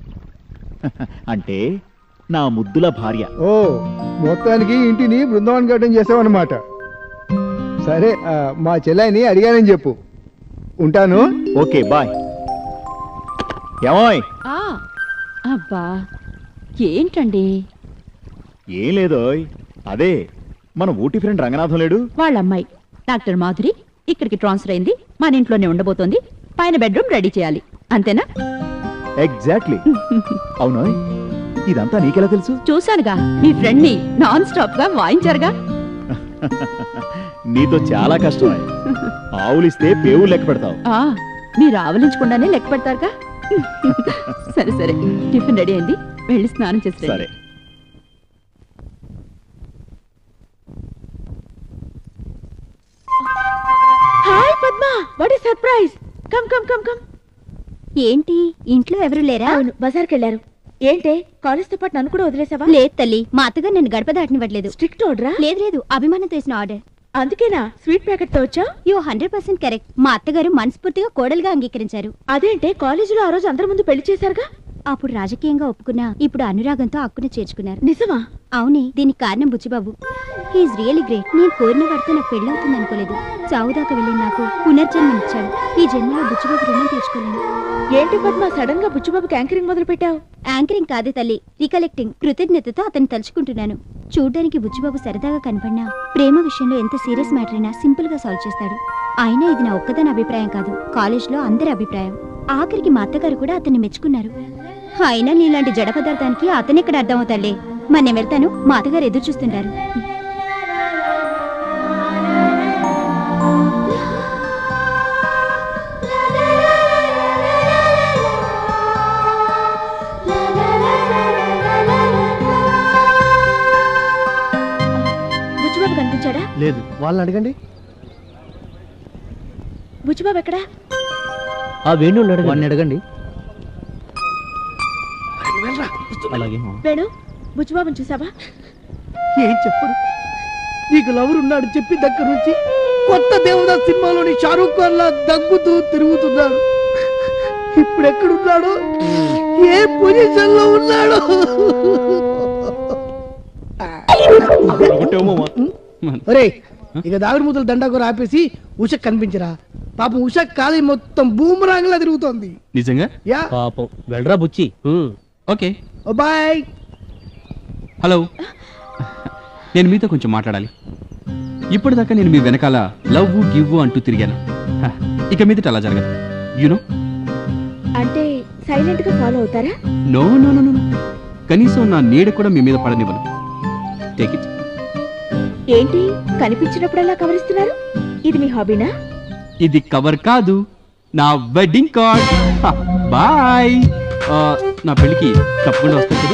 అంటే నా ముద్దుల భార్య. ఓ, మొత్తానికి ఇంటిని బృందావన్ గార్డెన్ చేసావన్నమాట. సరే, ఆ, మా చెల్లాయిని అడిగానని చెప్పు. ఉంటాను. Okay, bye. ఏమోయ్? ఆ, అబ్బా ఏంటండి? ఏం లేదో, అదే మన ఊటీ ఫ్రెండ్ రంగనాథం లేడు? వాళ్ళ అమ్మాయి డాక్టర్ మాధురి ఇక్కడికి ట్రాన్స్ఫర్ అయింది, మన ఇంట్లోనే ఉండబోతోంది. పైన బెడ్రూమ్ రెడీ చేయాలి, అంతేనా? ఎగ్జాక్ట్లీ. అవును, ఇదంతా నీకెలా తెలుసు? చూశానుగా, మీ ఫ్రెండ్ ని నాన్ స్టాప్ గా వాయించారుగా. నీతో చాలా కష్టమే. ఆవులిస్తే పేవులు లెక్క పెడతావు. ఆ, మీరు ఆవలించకుండానే లెక్క పెడతారుగా. సరే సరే, టిఫిన్ రెడీ అయింది, వెళ్ళి స్నానం చేసి రండి. సరే. Hi Padma, what is surprise? Come come come come. ఏంటి, ఇంట్లో ఎవరు లేరా? అవును, బజార్కి వెళ్ళారు. ఏంటే, కాలేజ్ తో పాటు నన్ను కూడా వదిలేసావా? లేదు తల్లి, మా అత్తగారు నన్ను గడప దాటనివ్వట్లేదు. స్ట్రిక్ట్ ఆర్డరా? లేదు లేదు, అభిమానంతో వేసిన ఆర్డర్. అందుకేనా స్వీట్ ప్యాకెట్ తో వచ్చా? యో హండ్రెడ్ పర్సెంట్ కరెక్ట్. మా అత్తగారు మనస్ఫూర్తిగా కోడలుగా అంగీకరించారు. అదేంటే, కాలేజీలో ఆ రోజు అందరి ముందు పెళ్లి చేశారుగా? అప్పుడు రాజకీయంగా ఒప్పుకున్నా, ఇప్పుడు అనురాగంతో అక్కున చేర్చుకున్నారు. నిజమా? అవునే, దీనికి కారణం బుచ్చిబాబు. He's really great. నేను కోరిన వాడితో నాకు పెళ్ళవుతుంది అనుకోలేదు. చావు దాకా వెళ్ళిన నాకు పునర్జన్మనిచ్చాడు. ఈ జన్మలో బుచ్చిబాబు రుణం తీర్చుకోలేను. ఏంటి పద్మ, సడన్ గా బుచ్చిబాబుకి యాంకరింగ్ మొదలు పెట్టావు? యాంకరింగ్ కాదే తల్లి, రికలెక్టింగ్. కృతజ్ఞతతో అతన్ని తలుచుకుంటున్నాను. చూడ్డానికి బుచ్చిబాబు సరదాగా కనపడినా ప్రేమ విషయంలో ఎంత సీరియస్ మ్యాటర్ అయినా సింపుల్ గా సాల్వ్ చేస్తాడు. అయినా ఇది నా ఒక్కదాని అభిప్రాయం కాదు, కాలేజ్ లో అందరి అభిప్రాయం. ఆఖరికి మా అత్తగారు కూడా అతన్ని మెచ్చుకున్నారు. అయినా నీలాంటి జడ పదార్థానికి అతనెక్కడ అర్థం అవుతాడులే. మరి నేను వెళ్తాను, మా అత్తగారు ఎదురు చూస్తుంటారు. బుచ్చిబాబు కనిపించాడా? లేదు, వాళ్ళని అడగండి. బుచ్చిబాబు ఎక్కడా? ఆ వేణు వాడిని అడగండి. అలాగే. వేణు, బుచ్చిబాబుని చూసావా? ఏం చెప్పడు, నీకు లవరున్నాడు చెప్పి దగ్గర నుంచి కొత్త దేవదాస్ సినిమాలోని షారూక్ ఖాన్ లా దగ్గుతూ తిరుగుతున్నాడు. ఇప్పుడు ఎక్కడున్నాడు, ఏ పొజిషన్ లో ఉన్నాడు? ఒరేయ్, ఇక దాగుడు మూతలు దండాకు ఆపేసి ఉష కనిపించరా. పాపం ఉష కాలి మొత్తం బూమరాంగ్ లా తిరుగుతోంది. నిజంగా? యా, పాపం. వెళ్ళరా బుచ్చి. Okay, bye. హలో, నేను మీతో కొంచెం మాట్లాడాలి. ఇప్పటిదాకా నేను మీ వెనకాల లవ్ గివ్ అంటూ తిరిగాను. హ, ఇక మీదట అలా జరగదు. యునో, అంటే సైలెంట్ గా ఫాలో అవుతారా? నో నో నో నో, కనీసం నా నీడ కూడా మీ మీద పడనివ్వను. Take it. ఏంటి, కనిపించినప్పుడల్లా కవరిస్తున్నారు? ఇది మీ హాబీనా? ఇది కవర్ కాదు, నా వెడ్డింగ్ కార్డ్. బాయ్. నా పెళ్లికి తప్పకుండా వస్తుంది.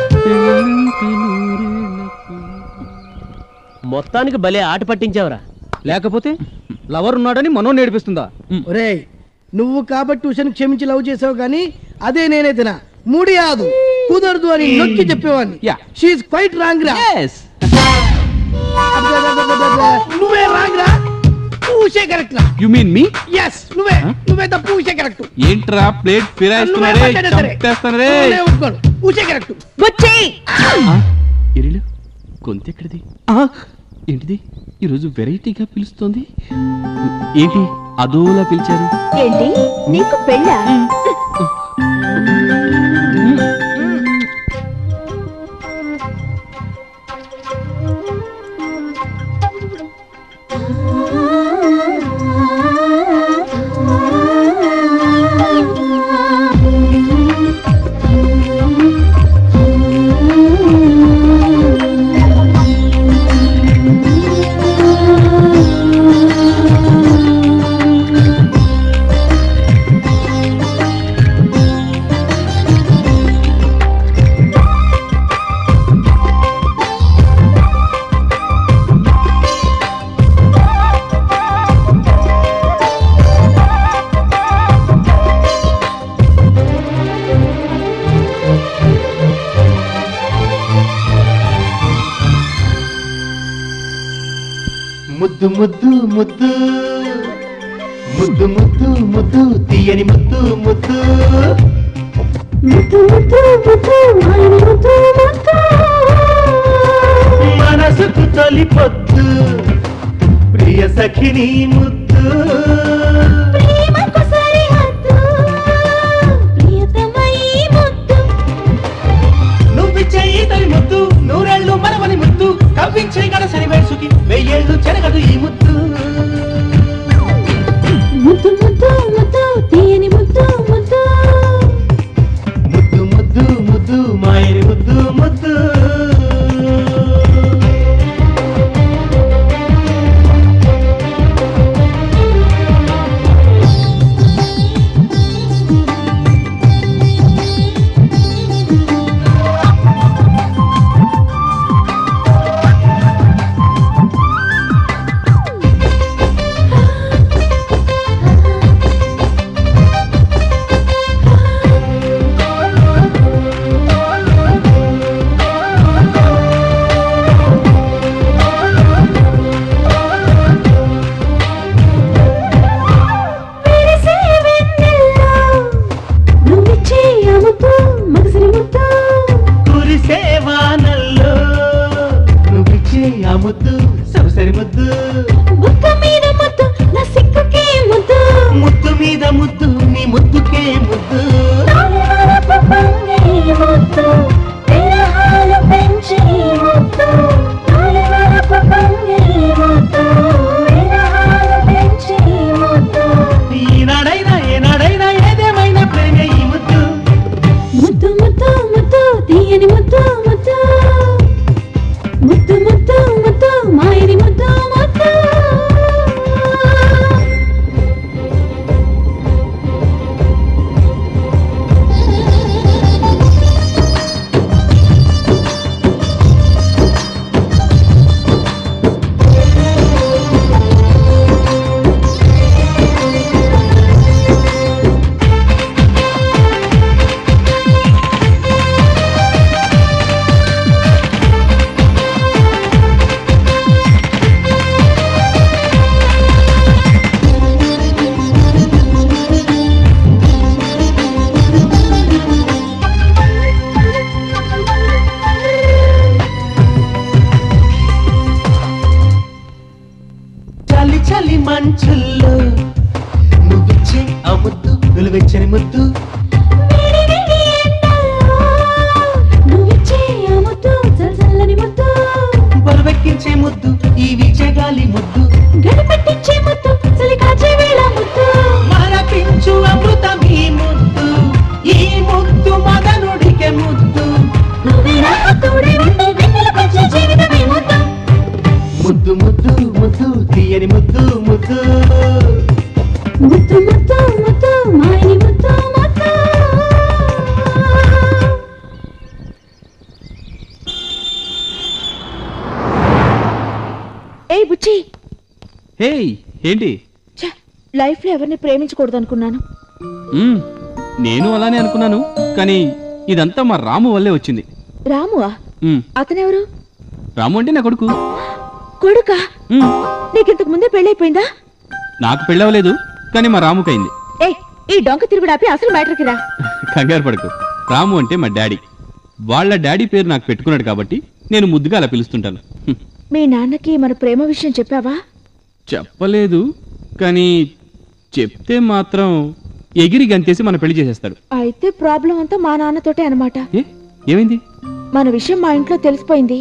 మొత్తానికి భలే ఆట పట్టించావురా. లేకపోతే లవర్ ఉన్నాడని మనం నేర్పిస్తుందా? ఒరేయ్, నువ్వు కాబట్టి ఉషను క్షమించి లవ్ చేసావు, కానీ అదే నేనైతేనా ముడియాదు కుదరదు అని నొక్కి చెప్పేవాడిని. షీఈస్ క్వైట్ రాంగ్ రా. నువ్వే రాంగ్ రా. పూసే కరెక్ట్ రా. You mean me? ఎస్ నువ్వే నువ్వే ద పూసే కరెక్ట్. ఏంట్రా ప్లేట్ ఫిరాయిస్తున్నారే చంపేస్తానరే. పూసే కరెక్ట్. బుచ్చి ఎరిలు గొంతెక్కడిది? ఏంటిది ఈరోజు వెరైటీగా పిలుస్తోంది? ఏంటి అదోలా పిలిచారు? ఏంటి నీకు పెళ్ళా? ముద్దు ముద్దు ముద్దు ముద్దు ముద్దు ముద్దు తీయని ముద్దు ముద్దు ముద్దు ముద్దు ముద్దు ఆయన ముద్దు ముద్దు మనసుకు తొలి పొద్దు ప్రియ సఖిని ముద్దు ప్రేమకు సరిహద్దు ప్రియతమై ముద్దు నువ్వు చెయ్యి తొలి ముద్దు నూరేళ్ళు మనవని ముద్దు కవ్వించే గడసరి వేసుకి వెయ్యేళ్ళు చెరగదు ఈ ముద్దు ముద్దు ముద్దు ముద్దు తీయని ముద్దు ముద్దు ముద్దు ముద్దు ముద్దు మాయని ముద్దు ముద్దు ముద్దు సొగసరి ముద్దు బుక్క మీద ముద్దు నా సిక్కుకే ముద్దు ముద్దు మీద ముద్దు నీ ముద్దుకే ముద్దు ముద్దు తెరహాలు పెంచి ముద్దు ముద్దు తెరహాలు పెంచి ముద్దు ఈనాడైనా ఏనాడైనా ఏదేమైనా ప్రేమే ఈ ముద్దు ముద్దు ముద్దు ముద్దు తీయని ముద్దు ముద్దు ముద్దు ముద్దు ముద్దు మాయని ముద్దు ముద్దు చలి చలి మంచుల్లో నువ్విచ్చే ఆ ముద్దు నువ్వెచ్చని ముద్దు వేడి వేడి ఎండల్లో నువ్విచ్చే ఆ ముద్దు చల్లచల్లని ముద్దు బరువెక్కించే ముద్దు ఈ వీచే గాలి ముద్దు గడిపెట్టించే ముద్దు చలి కాచే వేళ ముద్దు మరపించు అమృతం ఈ ముద్దు ఈ ముద్దు మదనుడికే ముద్దు నువ్వే నాకు తోడే ఉండి వెన్నెల పంచే జీవితమే ముద్దు ముద్దు ముద్దు ముద్దు తీయని ముద్దు ముద్దు ముద్దు ముద్దు ముద్దు మాయని ముద్దు ముద్దు ఏ బుచ్చి హే ఏంటి? లైఫ్ లో ఎవరిని ప్రేమించకూడదు అనుకున్నాను. మ్మ్, నేను అలానే అనుకున్నాను, కానీ ఇదంతా మా రాము వల్లే వచ్చింది. రామువా? మ్మ్, అతనెవరు? రాము అంటే నా కొడుకు. కొడుకా? నీకింతకు ముందే పెళ్ళైపోయిందా? నాకు పెళ్ళవలేదు, కానీ మా రాముకైంది. ఏ ఈ డొంక తిరుగుడాపి అసలు మ్యాటర్కి రా. కంగారు పడకు. రాము అంటే మా డాడీ. వాళ్ళ డాడీ పేరు నాకు పెట్టుకున్నాడు కాబట్టి నేను ముద్దుగా అలా పిలుస్తుంటాను. మీ నాన్నకి మన ప్రేమ విషయం చెప్పావా? చెప్పలేదు, కానీ చెప్తే మాత్రం ఎగిరి గంతేసి మన పెళ్లి చేసేస్తాడు. అయితే ప్రాబ్లం అంతా మా నాన్నతోటే అన్నమాట. ఏ ఏమైంది? మన విషయం మా ఇంట్లో తెలిసిపోయింది.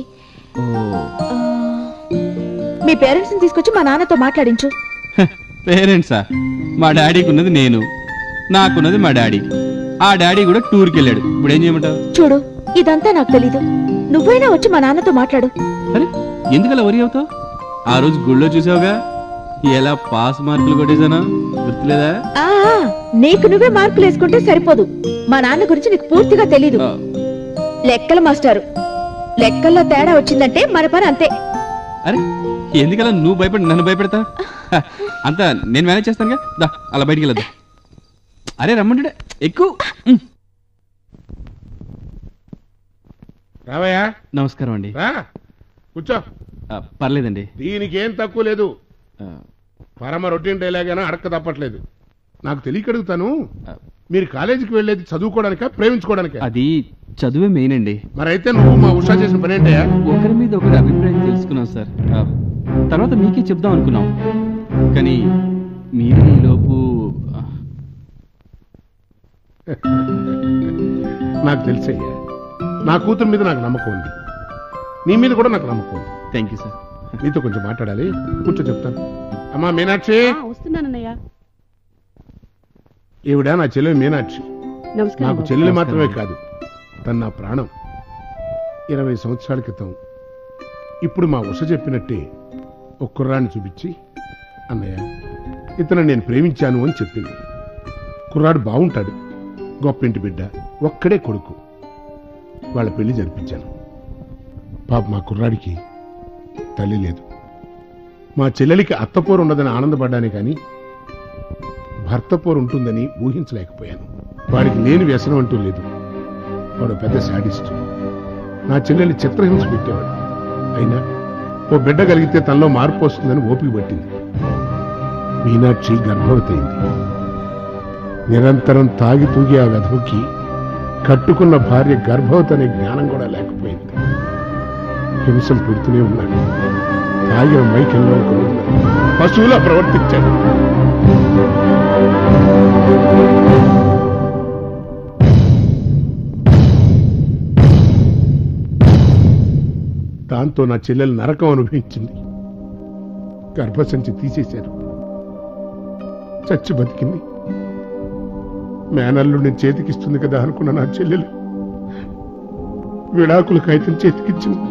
మీ పేరెంట్స్ ని తీసుకొచ్చి మా నాన్నతో మాట్లాడించు. పేరెంట్సా? మా డాడీకి ఉన్నది నేను, నాకున్నది మా డాడీ. ఆ డాడీ కూడా టూర్కి వెళ్ళాడు. ఇప్పుడు ఏం చేయమంటావు? చూడు, ఇదంతా నాకు తెలీదు. నువ్వైనా వచ్చి మా నాన్నతో మాట్లాడు. అరే ఎందుకలా వరి అవుతావు? ఆ రోజు గుళ్ళో చూసావుగా ఎలా పాస్ మార్కులు కొట్టేశానా, గుర్తులేదా? ఆ నీకు నువ్వే మార్కులు వేసుకుంటే సరిపోదు. మా నాన్న గురించి నీకు పూర్తిగా తెలీదు. లెక్కల మాస్టారు, లెక్కల్లో తేడా వచ్చిందంటే మన పని అంతే. అరే ఎందుకలా నువ్వు భయపడి నన్ను భయపెడతా? అంతా నేను మేనేజ్ చేస్తానుగా. దా అలా బయటికి వెళ్ళద్దా. అరే రమ్మంటే ఎక్కువ. రావయ్యా. నమస్కారం అండి. రా కూర్చో. పర్లేదండి. దీనికి ఏం తక్కువ లేదు. పరమ రొటీన్ డైలాగైనా అడక్క తప్పట్లేదు. నాకు తెలియక అడుగుతాను, మీరు కాలేజీకి వెళ్ళేది చదువుకోవడానికా ప్రేమించుకోవడానికా? అది చదువే మెయిన్ అండి. మరైతే నువ్వు మా ఉషా చేసిన పని ఏంటయ్యా? ఒకరి మీద ఒకరి అభిప్రాయం తెలుసుకున్నాం సార్. తర్వాత మీకే చెప్దాం అనుకున్నాం, కానీ మీరు ఈ లోపు. నాకు తెలుసయ్యా, నా కూతురు మీద నాకు నమ్మకం ఉంది, నీ మీద కూడా నాకు నమ్మకం ఉంది. Thank you sir. నీతో కొంచెం మాట్లాడాలి, కూర్చో చెప్తాను. అమ్మా మీనాక్షి. వస్తున్నానన్నయ్య. ఈవిడ నా చెల్లెలు మీనాక్షి. నాకు చెల్లెలు మాత్రమే కాదు, తన నా ప్రాణం. ఇరవై సంవత్సరాల క్రితం ఇప్పుడు మా ఉష చెప్పినట్టే ఒక కుర్రాన్ని చూపించి, అన్నయ్య ఇతను నేను ప్రేమించాను అని చెప్పింది. కుర్రాడు బాగుంటాడు, గొప్పింటి బిడ్డ, ఒక్కడే కొడుకు. వాళ్ళ పెళ్లి జరిపించాను. పాప మా కుర్రాడికి తల్లి లేదు. మా చెల్లెలికి అత్తపోరు ఉండదని ఆనందపడ్డానే కానీ భర్తపోరు ఉంటుందని ఊహించలేకపోయాను. వాడికి లేని వ్యసనం అంటూ లేదు. వాడు పెద్ద శాడిస్ట్. నా చెల్లెల్ని చిత్రహింస పెట్టేవాడు. అయినా ఓ బిడ్డ కలిగితే తనలో మార్పు వస్తుందని ఓపిక పట్టింది. మీనాక్షి గర్భవతి అయింది. నిరంతరం తాగి తూగి ఆ వెధవుకి కట్టుకున్న భార్య గర్భవతి అనే జ్ఞానం కూడా లేకపోయింది. హింసలు పెడుతూనే ఉన్నాడు. తాగిన మైకంలో పశువులా ప్రవర్తించాడు. దాంతో నా చెల్లెలు నరకం అనుభవించింది. గర్భసంచి తీసేశారు. చచ్చి బతికింది. మేనల్లుడిని చేతికిస్తుంది కదా అనుకున్న నా చెల్లెలు విడాకుల కాగితం చేతికిచ్చింది.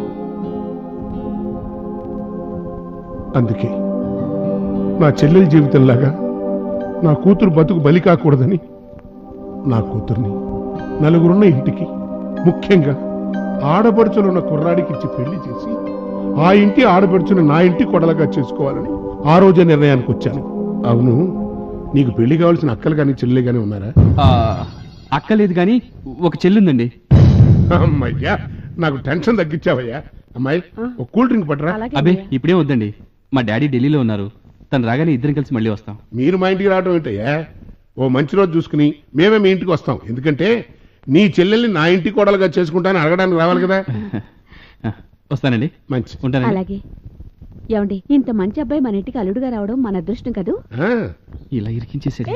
అందుకే నా చెల్లెల జీవితంలాగా నా కూతురు బతుకు బలి కాకూడదని నా కూతుర్ని నలుగురున్న ఇంటికి, ముఖ్యంగా ఆడపడుచులున్న కుర్రాడికి ఇచ్చి పెళ్లి చేసి ఆ ఇంటి ఆడపడుచుని నా ఇంటి కొడలగా చేసుకోవాలని ఆ రోజే నిర్ణయానికి వచ్చాను. అవును, నీకు పెళ్లి కావాల్సిన అక్కలు కానీ చెల్లెలు కానీ ఉన్నారా? అక్కలేదు కానీ ఒక చెల్లుందండి. అమ్మయ్యా, నాకు టెన్షన్ తగ్గించావయ్యా. అమ్మాయి ఒక కూల్ డ్రింక్ పట్టరా? అబే ఇప్పుడే వద్దండి, మా డాడీ ఢిల్లీలో ఉన్నారు. తను రాగానే ఇద్దరం కలిసి మళ్ళీ వస్తాం. మీరు మా ఇంటికి రావడం ఏంటయ్యా? ఓ మంచి రోజు చూసుకుని మేమే మీ ఇంటికి వస్తాం. ఎందుకంటే నీ చెల్లెల్ని నా ఇంటి కోడలుగా చేసుకుంటానని అడగడానికి రావాలి కదా. వస్తానండి. మంచి ఉంటానండి. అలాగే. ఏమండి, ఇంత మంచి అబ్బాయి మన ఇంటికి అల్లుడుగా రావడం మన అదృష్టం కదూ. ఇలా ఇరికించేసారు.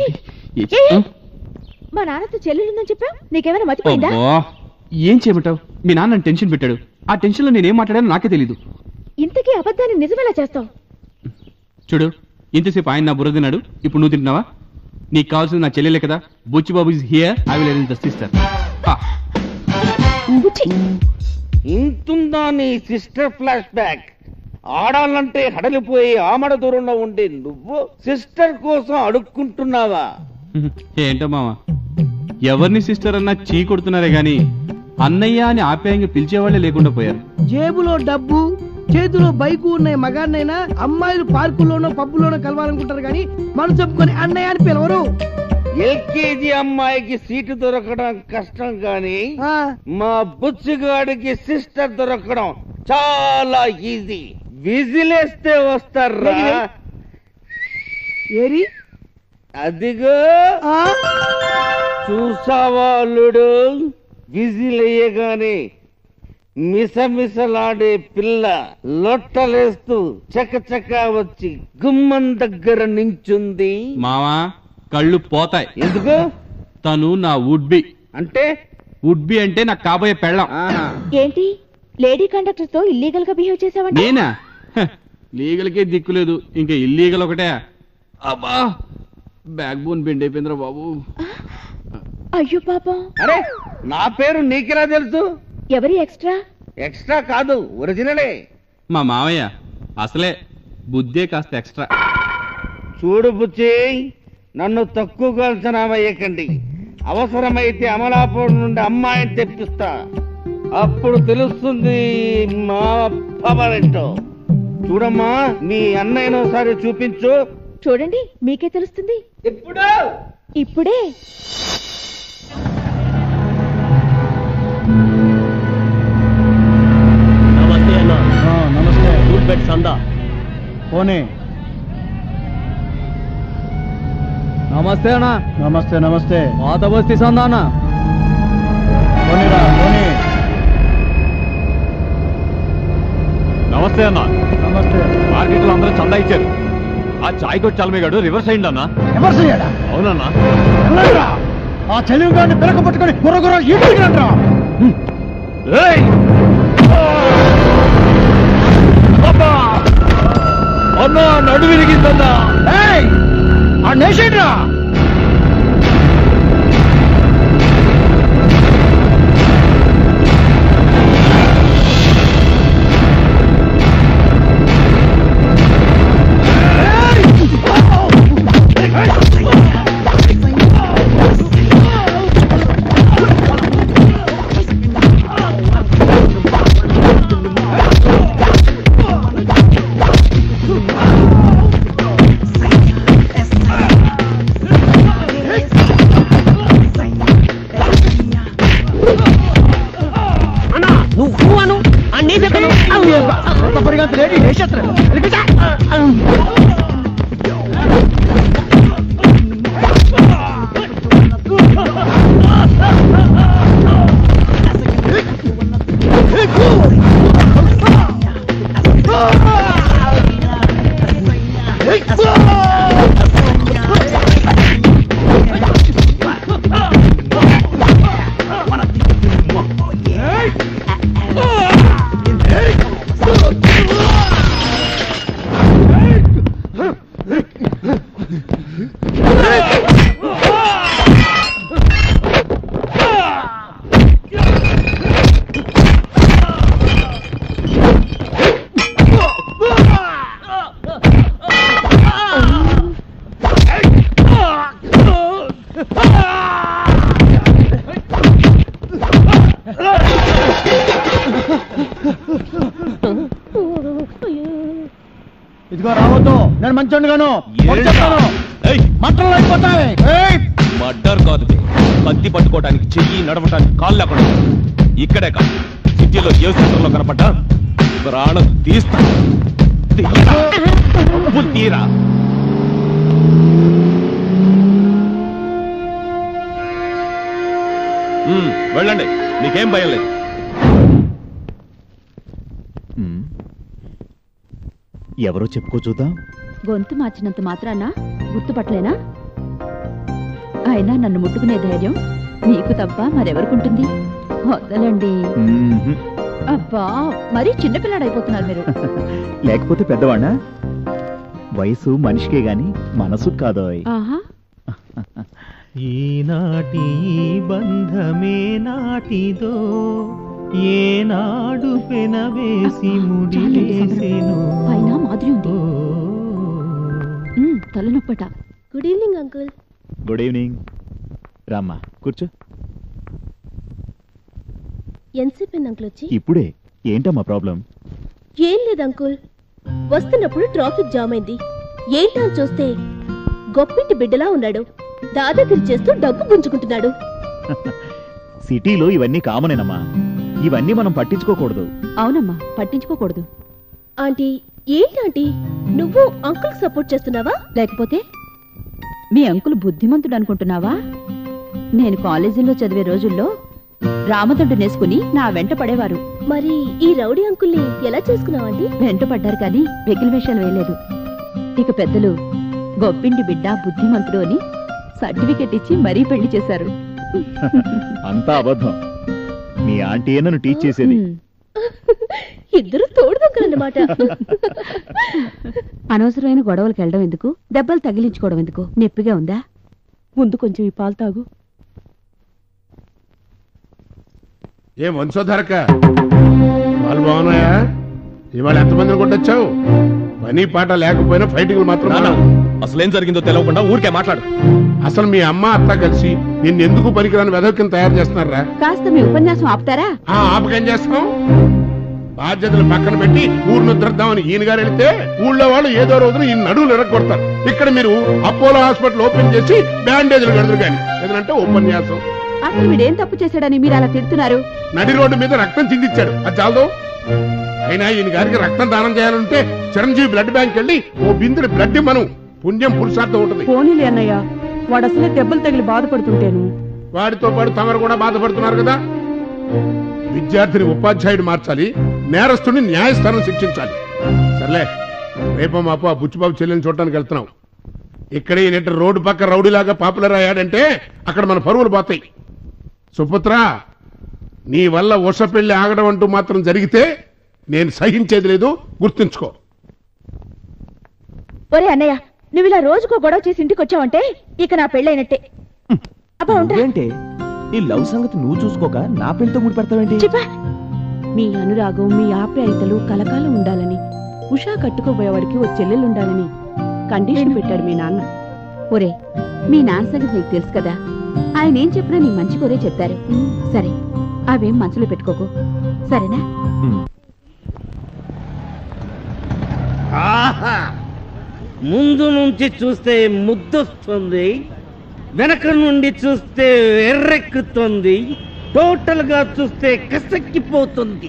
మా నాన్నతో చెల్లెలుందని చెప్పా, నీకేమైనా మర్చిపోయిందా? ఏం చేయమంటావు? మీ నాన్న టెన్షన్ పెట్టాడు. ఆ టెన్షన్ లో నేనేం మాట్లాడానో నాకే తెలీదు. ఇంతకీ అబద్ధాన్ని నిజమేలా చేస్తావు? చూడు, ఇంతసేపు ఆయన నా బుర్ర తిన్నాడు, ఇప్పుడు నువ్వు తింటున్నావా? నీకు కావాల్సింది నా చెల్లెలే కదా. Buchibabu is here, I will arrange the sister. ఇంతుందా నీ సిస్టర్ ఫ్లాష్ బ్యాక్? ఆడాలంటే హడలిపోయి ఆమడ దూరంలో ఉండే నువ్వు సిస్టర్ కోసం అడుక్కుంటున్నావా? ఏంటో మామ, ఎవరిని సిస్టర్ అన్నా చీ కొడుతున్నారే గాని అన్నయ్య అని ఆప్యాయంగా పిలిచేవాళ్లే లేకుండా పోయారు. జేబులో డబ్బు, చేతిలో బైకు ఉన్న మగాన్నైనా అమ్మాయిలు పార్కుల్లోనో పబ్బుల్లోనో కలవాలనుకుంటారు కానీ మనసు చెప్పుకొని అన్నయ్య అని పిలవరు. ఎల్కేజీ అమ్మాయికి సీటు దొరకడం కష్టం గాని మా బుచ్చిగాడికి సిస్టర్ దొరకడం చాలా ఈజీ. విజిలేస్తే వస్తారా? ఏరి అదిగో చూసావా అల్లుడు, విజిలేయగానే మిసమిసలాడే పిల్ల లొట్టలేస్తూ చకచక వచ్చి గుమ్మం దగ్గర నించుంది. మావా కళ్ళు పోతాయి. ఎందుకు? తను నా వుడ్బి. అంటే వుడ్బి అంటే నాకు కాబోయే పెళ్ళం. ఏంటి లేడీ కండక్టర్ తో ఇల్లీగల్ గా బిహేవ్ చేసావంట? నేనా? లీగల్ కే దిక్కులేదు, ఇంకా ఇల్లీగల్ ఒకటే. అబ్బా బ్యాక్ బోన్ బెండ్ అయిపోయిందిరా బాబు. అయ్యో పాపం. అరే నా పేరు నీకెలా తెలుసు? ఎవరి ఎక్స్ట్రా? ఎక్స్ట్రా కాదు, ఒరిజినలే. మా మావయ్య అసలే బుద్ధే కాస్త ఎక్స్ట్రా. చూడు బుచ్చి, నన్ను తక్కువగా అంచనా వేయకండి. అవసరమైతే అమలాపురం నుండి అమ్మాయిని తెప్పిస్తా, అప్పుడు తెలుస్తుంది మా పవర్ ఏంటో. చూడమ్మా, మీ అన్నయ్యను ఒకసారి చూపించు. చూడండి, మీకే తెలుస్తుంది. ఇప్పుడు ఇప్పుడే నమస్తే అన్న. నమస్తే. గుడ్ బెడ్ సందా పోనీ. నమస్తే అన్న. నమస్తే నమస్తే. పాత బస్తీ సందా అన్న. పోనీరా పోనీ. నమస్తే అన్న. నమస్తే. మార్కెట్ లో అందరూ చందా ఇచ్చారు. ఆ చాయ్ కొట్టి చలమేగాడు రివర్స్ అయింది అన్న. రివర్స్ అయ్యాడా? అవునన్నా. ఆ చెలివి గారిని పిలక పట్టుకొని గుర్ర గుర్ర ఇంటికి రండ్రా. అన్నా నడు విరిగిందన్నా. ఆ నేషన్రా లేడీ నేషత్ర ఇదిగో రావద్దు, నేను మంచోడుగాను మంటలు అయిపోతాయి. మర్డర్ కాదు, కత్తి పట్టుకోవడానికి చెయ్యి నడవటానికి కాళ్ళు లేకుండా. ఇక్కడే కాదు, సిటీలో ఏ సెంటర్లో కనపడ్డా ప్రాణం తీస్తా. తీరా వెళ్ళండి, నీకేం భయం లేదు. ఎవరో చెప్పుకో చూద్దాం. గొంతు మార్చినంత మాత్రాన గుర్తుపట్టలేనా? అయినా నన్ను ముట్టుకునే ధైర్యం మీకు తప్ప మరెవరికుంటుంది? వదలండి. అబ్బా, మరీ చిన్నపిల్లాడైపోతున్నారు మీరు. లేకపోతే పెద్దవాణ్ణా? వయసు మనిషికే గాని మనసు కాదోయ్. ఆహా, ఈనాటి బంధమే నాటిదో, ఏనాడు పెనవేసి ముడివేసెను. పైన మాదిరి ఉంది. తలనొప్పట. Good evening uncle. Good evening. రామ్మా కూర్చో. ఎంతసేపు అంకుల్ వచ్చి? ఇప్పుడే. ఏంటమ్మా ప్రాబ్లం? ఏం లేదు అంకుల్, వస్తున్నప్పుడు ట్రాఫిక్ జామ్ అయింది. ఏంటా అని చూస్తే గొప్పింటి బిడ్డలా ఉన్నాడు. దాదాగిరి చేస్తూ డబ్బు గుంజుకుంటున్నాడు. సిటీలో ఇవన్నీ కామనేనమ్మా, ఇవన్నీ మనం పట్టించుకోకూడదు. అవునమ్మా, పట్టించుకోకూడదు. ఆంటీ, ఏంటంటే నువ్వు అంకుల్ సపోర్ట్ చేస్తున్నావా? లేకపోతే మీ అంకుల్ బుద్ధిమంతుడు అనుకుంటున్నావా? నేను కాలేజీలో చదివే రోజుల్లో రామదండు నేసుకుని నా వెంట పడేవారు. మరి ఈ రౌడీ అంకుల్ని ఎలా చేసుకున్నావండి? వెంట పడ్డారు కానీ వెకిలి వేషాలు వేయలేదు. ఇక పెద్దలు గొప్పింటి బిడ్డ బుద్ధిమంతుడు అని సర్టిఫికెట్ ఇచ్చి మరీ పెళ్లి చేశారు. అంతా అబద్ధం. మీ ఆంటీ నన్ను టీచ్ చేసేది. ఇద్దరు తోడుదొక్కలన్నమాట. అనవసరమైన గొడవలకు వెళ్ళడం ఎందుకు? దెబ్బలు తగిలించుకోవడం ఎందుకు? నొప్పిగా ఉందా? ముందు కొంచెం ఈ పాలు తాగు. ఏ వంశోధరక వాళ్ళు బాగున్నాయా? ఇవాళ ఎంతమందిని కొట్టొచ్చావు? పని పాట లేకపోయినా ఫైటింగ్ మాత్రం. అసలేం జరిగిందో తెలియకుండా ఊరికే మాట్లాడు. అసలు మీ అమ్మ అత్త కలిసి నిన్ను ఎందుకు పనికిరాని వెధవ కింద తయారు చేస్తున్నారా? కాస్త మీ ఉపన్యాసం ఆపుతారా? ఆ ఆపకేం చేస్తాం? బాధ్యతలు పక్కన పెట్టి ఊరు నిద్రద్దామని ఈయన గారు వెళితే ఊళ్ళో వాళ్ళు ఏదో రోజున ఈ నడువులు ఎరగొడతారు. ఇక్కడ మీరు అపోలో హాస్పిటల్ ఓపెన్ చేసి బ్యాండేజ్లు కడతారు. కానీ ఏదంటే ఉపన్యాసం. అసలు వీడేం తప్పు చేశాడని మీరు అలా తిడుతున్నారు? నడి రోడ్డు మీద రక్తం చిందించాడు, అది చాలదు. అయినా ఈయన గారికి రక్తం దానం చేయాలంటే చిరంజీవి బ్లడ్ బ్యాంక్ వెళ్ళి ఓ బిందుడు బ్లడ్ మనం పుణ్యం పురుషార్థం ఉంటుంది. పోనీలే అన్నయ్య, వాడు అసలే దెబ్బలు తగిలి బాధపడుతుంటేను. వాడితో పాటు తమరు కూడా బాధపడుతున్నారు కదా. విద్యార్థిని ఉపాధ్యాయుడు మార్చాలి, నేరస్తుని న్యాయస్థానం శిక్షించాలి. సర్లే, రేపో మాపో ఆ బుచ్చిబాబు చెల్లెని చూడటానికి వెళ్తున్నాం. ఇక్కడ ఈయన రోడ్డు పక్క రౌడీలాగా పాపులర్ అయ్యాడంటే అక్కడ మన పరువులు పోతాయి. సుపుత్ర, నీ వల్ల ఉష పెళ్లి ఆగడం అంటూ మాత్రం జరిగితే నేను సహించేది లేదు, గుర్తుంచుకో. ఒరే అన్నయ్య, నువ్వు ఇలా రోజుకో గొడవ చేసి ఇంటికి వచ్చావంటే ఇక నా పెళ్ళైనట్టే. ఏంటి ఈ లవ్ సంగతి నువ్వు చూసుకోక నా పెళ్లితో ముడి పెడతావేంటి? మీ అనురాగం, మీ ఆప్యాయతలు కలకాలం ఉండాలని, ఉషా కట్టుకోబోయేవాడికి ఓ చెల్లెలు ఉండాలని కండిషన్ పెట్టాడు మీ నాన్న. ఒరే, మీ నాన్న సంగతి నీకు తెలుసు కదా. ఆయన ఏం చెప్పినా నీ మంచి కోరే చెప్తారు. సరే, అవేం మనసులో పెట్టుకోకు, సరేనా? ఆహా, ముందు నుంచి చూస్తే ముద్దొస్తుంది, వెనక నుండి చూస్తే ఎర్రెక్కుతుంది, టోటల్ గా చూస్తే కసక్కిపోతుంది.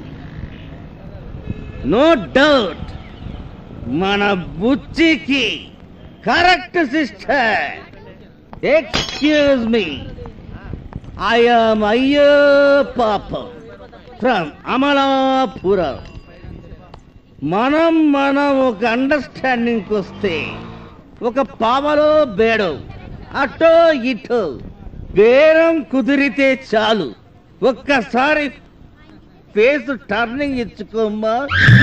నో డౌట్ మన బుచ్చికి correct sister. Excuse me, I am అయ్యో పాపం ఫ్రమ్ అమలాపురం. మనం మనం ఒక అండర్స్టాండింగ్ వస్తే ఒక పావలో బేడో అటో ఇటో బేరం కుదిరితే చాలు. ఒక్కసారి ఫేస్ టర్నింగ్ ఇచ్చుకోమ్మా.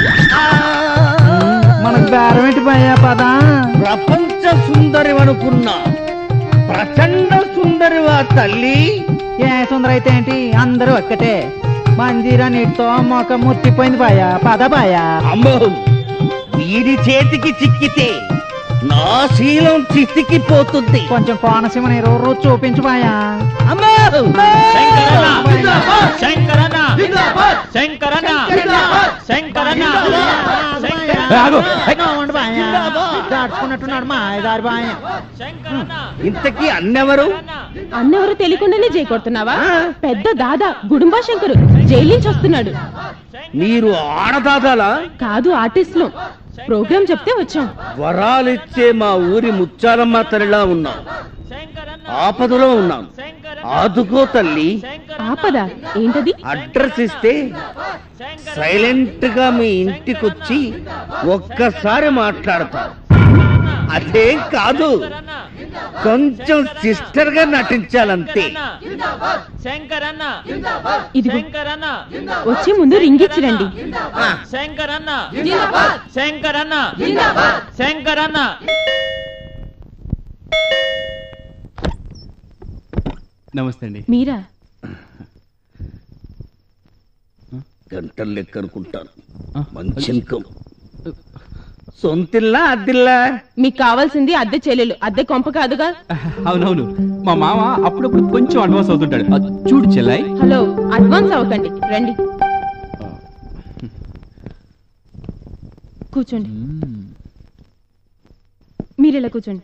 మనకు బేరం ఏంటి భయ్యా? పదా ప్రపంచ సుందరి అనుకున్నా ప్రచండ సుందరివా తల్లి. ఏ సుందర అయితే ఏంటి, అందరూ ఒక్కటే. మందిరా నీటితో మొక్క ముట్టిపోయింది బాయా. పద బాయా. అమ్మో, వీడి చేతికి చిక్కితే నా శీలం చిక్కిపోతుంది. కొంచెం కోనసీమ నీరు రోజు చూపించు బాయా. అమ్మో, దాచుకున్నట్టున్నాడు మా ఆయగారు బాయ. ఇంతకీ అన్నెవరు? అన్నెవరు తెలియకుండానే జై కొడుతున్నావా? పెద్ద దాదా గుడుంబా శంకరు జైలు నుంచి వస్తున్నాడు. మీరు ఆడదాదాలా? కాదు, ఆర్టిస్టులు. ప్రోగ్రాం చెప్తే వచ్చాం. వరాలిచ్చే మా ఊరి ముచ్చారమ్మ తల్లిలా ఉన్నాం. ఆపదలో ఉన్నాం, ఆదుకో తల్లి. ఆపద ఏంటది? అడ్రస్ ఇస్తే సైలెంట్ గా మీ ఇంటికొచ్చి ఒక్కసారి మాట్లాడతారు. అదేం కాదు, కొంచెం సిస్టర్ గా నటించాలంతే. ఇది వచ్చే ముందు రింగిచ్చిరండి. శంకరన్న శంకరన్న శంకరన్న. నమస్తే అండి. మీరా? గంటలు లెక్క అనుకుంటాను. మంచి ఇన్కమ్. సొంతిల్లా అద్దిల్లా? మీకు కావాల్సింది అద్దె చెల్లెలు, అద్దె కొంప కాదుగా. అవునవును, మా మామ అప్పుడప్పుడు కొంచెం అడ్వాన్స్ అవుతుంటాడు. చూడు చెల్లాయి. హలో, అడ్వాన్స్ అవ్వకండి, రండి కూర్చోండి. మీరు ఇలా కూర్చోండి.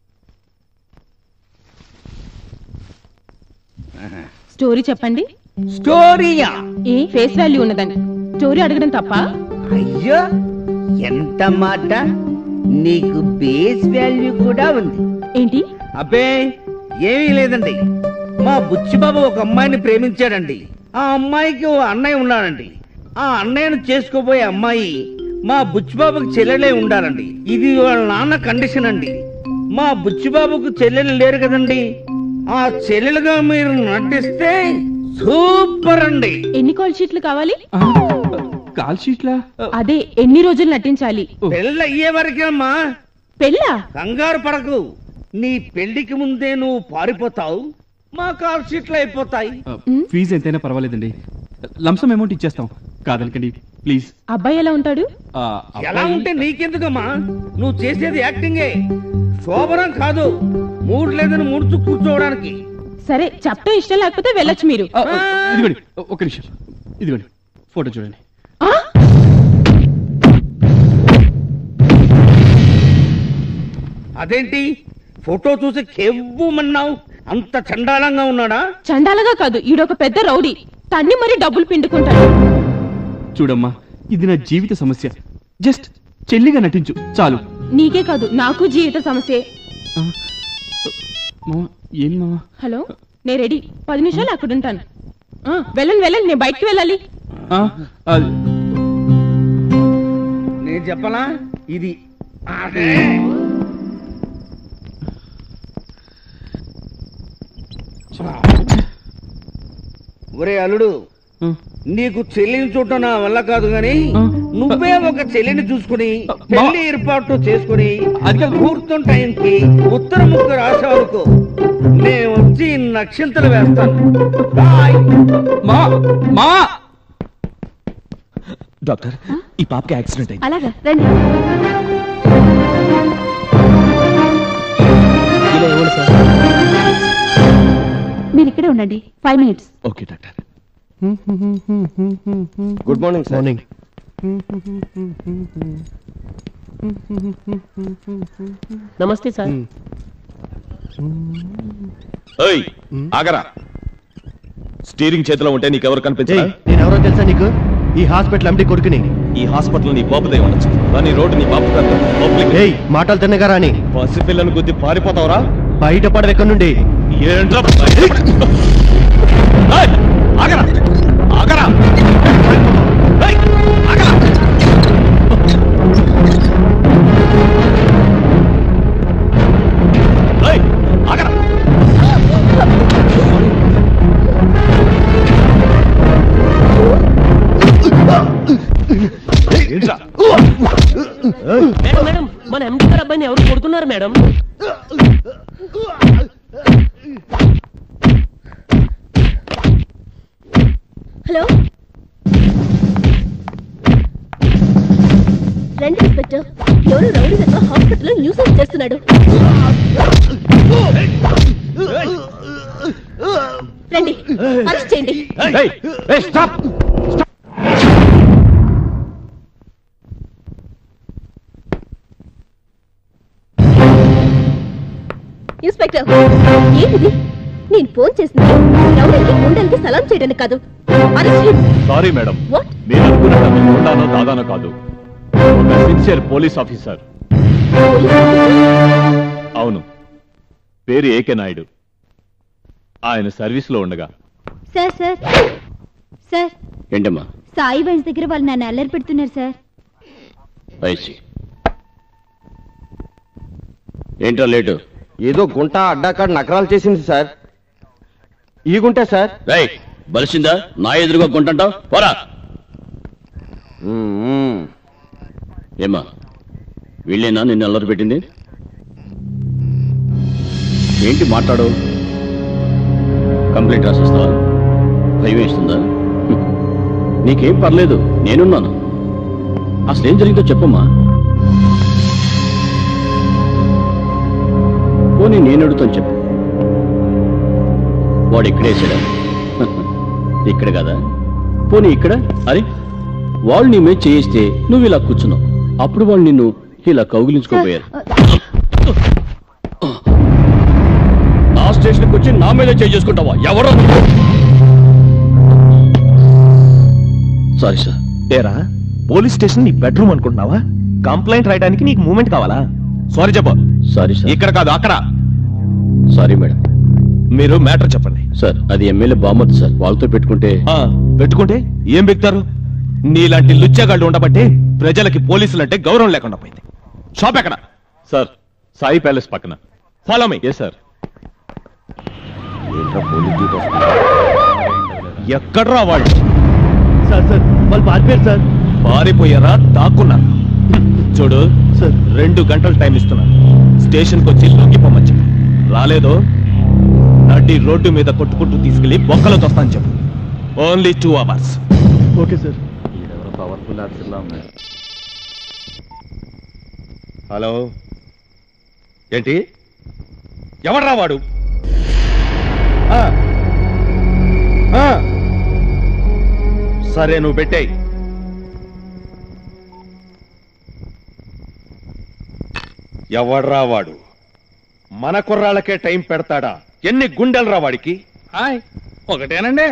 స్టోరీ చెప్పండి. స్టోరీయా? ఏ ఫేస్ వాల్యూ ఉన్నదండి. స్టోరీ అడగడం తప్ప? అయ్యో, ఎంత మాట, నీకు బేస్ వాల్యూ కూడా ఉంది. ఏంటి? అబ్బే ఏమీ లేదండి. మా బుచ్చిబాబు ఒక అమ్మాయిని ప్రేమించాడండి. ఆ అమ్మాయికి ఓ అన్నయ్య ఉన్నాడండి. ఆ అన్నయ్యను చేసుకోబోయే అమ్మాయి మా బుచ్చిబాబుకి చెల్లెలే ఉండాలండి. ఇది వాళ్ళ నాన్న కండిషన్ అండి. మా బుచ్చిబాబుకు చెల్లెలు లేరు కదండి. ఆ చెల్లెలుగా మీరు నటిస్తే సూపర్ అండి. ఎన్ని కాల్ షీట్లు కావాలి? కాల్ షీట్లా? అదే ఎన్ని రోజులు నటించాలి? పెళ్ళి అయ్యే వరకేమ్మా. పెళ్ళా? కంగారు పడకు. నీ పెళ్లికి ముందే నువ్వు పారిపోతావు, మా కాల్ షీట్లు అయిపోతాయి. ఫీజు ఎంతైనా పర్వాలేదండి, లంసం అమౌంట్ ఇచ్చేస్తాం, కాదనకండి ప్లీజ్. అబ్బాయి ఎలా ఉంటాడు? ఎలా ఉంటే నీకెందుకమ్మా? నువ్వు చేసేది యాక్టింగే, శోభనం కాదు. మూడు లేదని ముడుచు కూర్చోవడానికి. సరే చెప్పడం ఇష్టం లేకపోతే వెళ్ళొచ్చు మీరు. ఇదిగోండి ఒక నిమిషం, ఇదిగోండి ఫోటో చూడండి. అదేంటి ఫోటో చూసి కెవ్వుమన్నావు? అంత చండాలంగా ఉన్నాడా? చండాలంగా కాదు, ఈడొక పెద్ద రౌడీ, తన్ని మరీ డబ్బులు పిండుకుంటాడు. చూడమ్మా, ఇది నా జీవిత సమస్య, జస్ట్ చెల్లిగా నటించు చాలు. నీకే కాదు నాకు జీవిత సమస్య. ఏం మావా? హలో, నేను రెడీ, పది నిమిషాలు అక్కడ ఉంటాను. వెళ్ళండి వెళ్ళండి, నేను బయటికి వెళ్ళాలి. నేను చెప్పలా ఇది అదే. ఒరే అల్లుడు, నీకు చెల్లిని చూడటం నా వల్ల కాదు గాని నువ్వే ఒక చెల్లిని చూసుకుని పెళ్లి ఏర్పాటు చేసుకుని ముహూర్తం టైంకి ఉత్తర ముక్కు రాసేవరకు నేను వచ్చి నక్షత్రాలు వేస్తాను. డాక్టర్, ఈ పాపకి యాక్సిడెంట్ అయింది. అలాగా రండి. మీరు ఇక్కడే ఉండండి, five minutes. Okay doctor. Good morning sir. Morning. నమస్తే సార్. ఏయ్ ఆగరా, స్టీరింగ్ చేతిలో ఉంటే నీకెవరు కనిపించరా? నేను ఎవరో తెలుసా నీకు? ఈ హాస్పిటల్ ఎండి కొడుకుని. ఈ హాస్పిటల్ నీ బాబుదే ఉండొచ్చు, కానీ రోడ్డు నీ బాబు కాదు. ఏయ్ మాటలు తిన్నగా రాని. పసిపిల్లను గుద్ది పారిపోతావురా? బయట పడవు ఎక్కడి నుండి. ఏంట్రా ఆగరా ఆగరా ఆగరా. ఆగరా మేడం మేడం, మన ఎండి గారు అబ్బాయిని ఎవరు కొడుతున్నారు మేడం? హలో, రండి ఇన్స్పెక్టర్. ఎవరు రౌడీ దగ్గర హాస్పిటల్లో న్యూసెన్స్ చేస్తున్నాడు. రండి, అరెస్ట్ చేయండి. ఇన్స్పెక్టర్, ఏంటిది? నేను ఫోన్ చేసింది రౌడీకి గుండెలకి సలాం చేయడానికి కాదు. Sorry madam, What? నేను అనుకున్నట్టు మీ గుండానో దాదానో కాదు, ఒక సిన్సియర్ పోలీస్ ఆఫీసర్. అవును, పేరు ఏకే నాయుడు. ఆయన సర్వీస్ లో ఉండగా. సార్ సార్ సార్ ఏంటమ్మా? సాయి వైన్స్ దగ్గర వాళ్ళు నన్ను అల్లరి పెడుతున్నారు సార్. ఐసి ఏంట్రా లేటు? ఏదో గుంట అడ్డాకాడు నకరాలు చేసింది సార్. ఈ గుంటే సార్. రైట్, బలిసిందా? నా ఎదురుగా గుంటంటావు, పోరా. ఏమా, వీళ్ళేనా నిన్ను అల్లరి పెట్టింది? ఏంటి మాట్లాడు? కంప్లైంట్ రాసిస్తావా? భయం వేస్తుందా? నీకేం పర్లేదు, నేనున్నాను. అసలేం జరిగిందో చెప్పమ్మా. పోనీ నేను అడుగుతాను చెప్పు. వాడు ఇక్కడేసాడా? ఇక్కడ కదా. పోనీ ఇక్కడ. అరే, వాళ్ళు నీ మీద చేయిస్తే నువ్వు ఇలా కూర్చున్నావు, అప్పుడు వాళ్ళు నిన్ను ఇలా కౌగిలించుకోపోయారు. నా స్టేషన్కి వచ్చి నా మీద చేయి చేసుకుంటావా? ఎవరో. Sorry sir. ఏరా, పోలీస్ స్టేషన్ నీ బెడ్రూమ్ అనుకుంటున్నావా? కంప్లైంట్ రాయడానికి నీకు మూమెంట్ కావాలా? సారీ చెప్పు. Sorry sir. ఇక్కడ కాదు అక్కడ. Sorry madam. మీరు మ్యాటర్ చెప్పండి. సార్ అది ఎమ్మెల్యే బామత్ సార్, వాళ్ళతో పెట్టుకుంటే పెట్టుకుంటే ఏం బిక్తారు? నీలాంటి లుచ్చగాళ్ళు ఉండబట్టి ప్రజలకి పోలీసులంటే గౌరవం లేకుండా పోయింది. షాప్ ఎక్కడ? సార్ సాయి ప్యాలెస్ పక్కన. Follow me. Yes sir. ఎక్కడ్రా వాళ్ళు? సార్ సార్ వాళ్ళు పారిపోయారు సార్. పారిపోయారా? దాక్కున్నారా? చూడు సార్, రెండు గంటలు టైం ఇస్తున్నాను. స్టేషన్కి వచ్చి లొంగిపోమని చెప్పు. రాలేదో నడి రోడ్డు మీద కొట్టుకుంటూ తీసుకెళ్లి బొక్కలో తొస్తాను చెప్పు. Only two hours. Okay sir. Powerful ఆఫీసర్లా ఉన్నాయి. హలో, ఏంటి? ఎవడ్రా వాడు? ఆ, ఆ. సరే నువ్వు పెట్టేయి. ఎవడ్రా వాడు? మన కుర్రాళ్ళకే టైం పెడతాడా? ఎన్ని గుండెలరా వాడికి? ఒకటేనండి.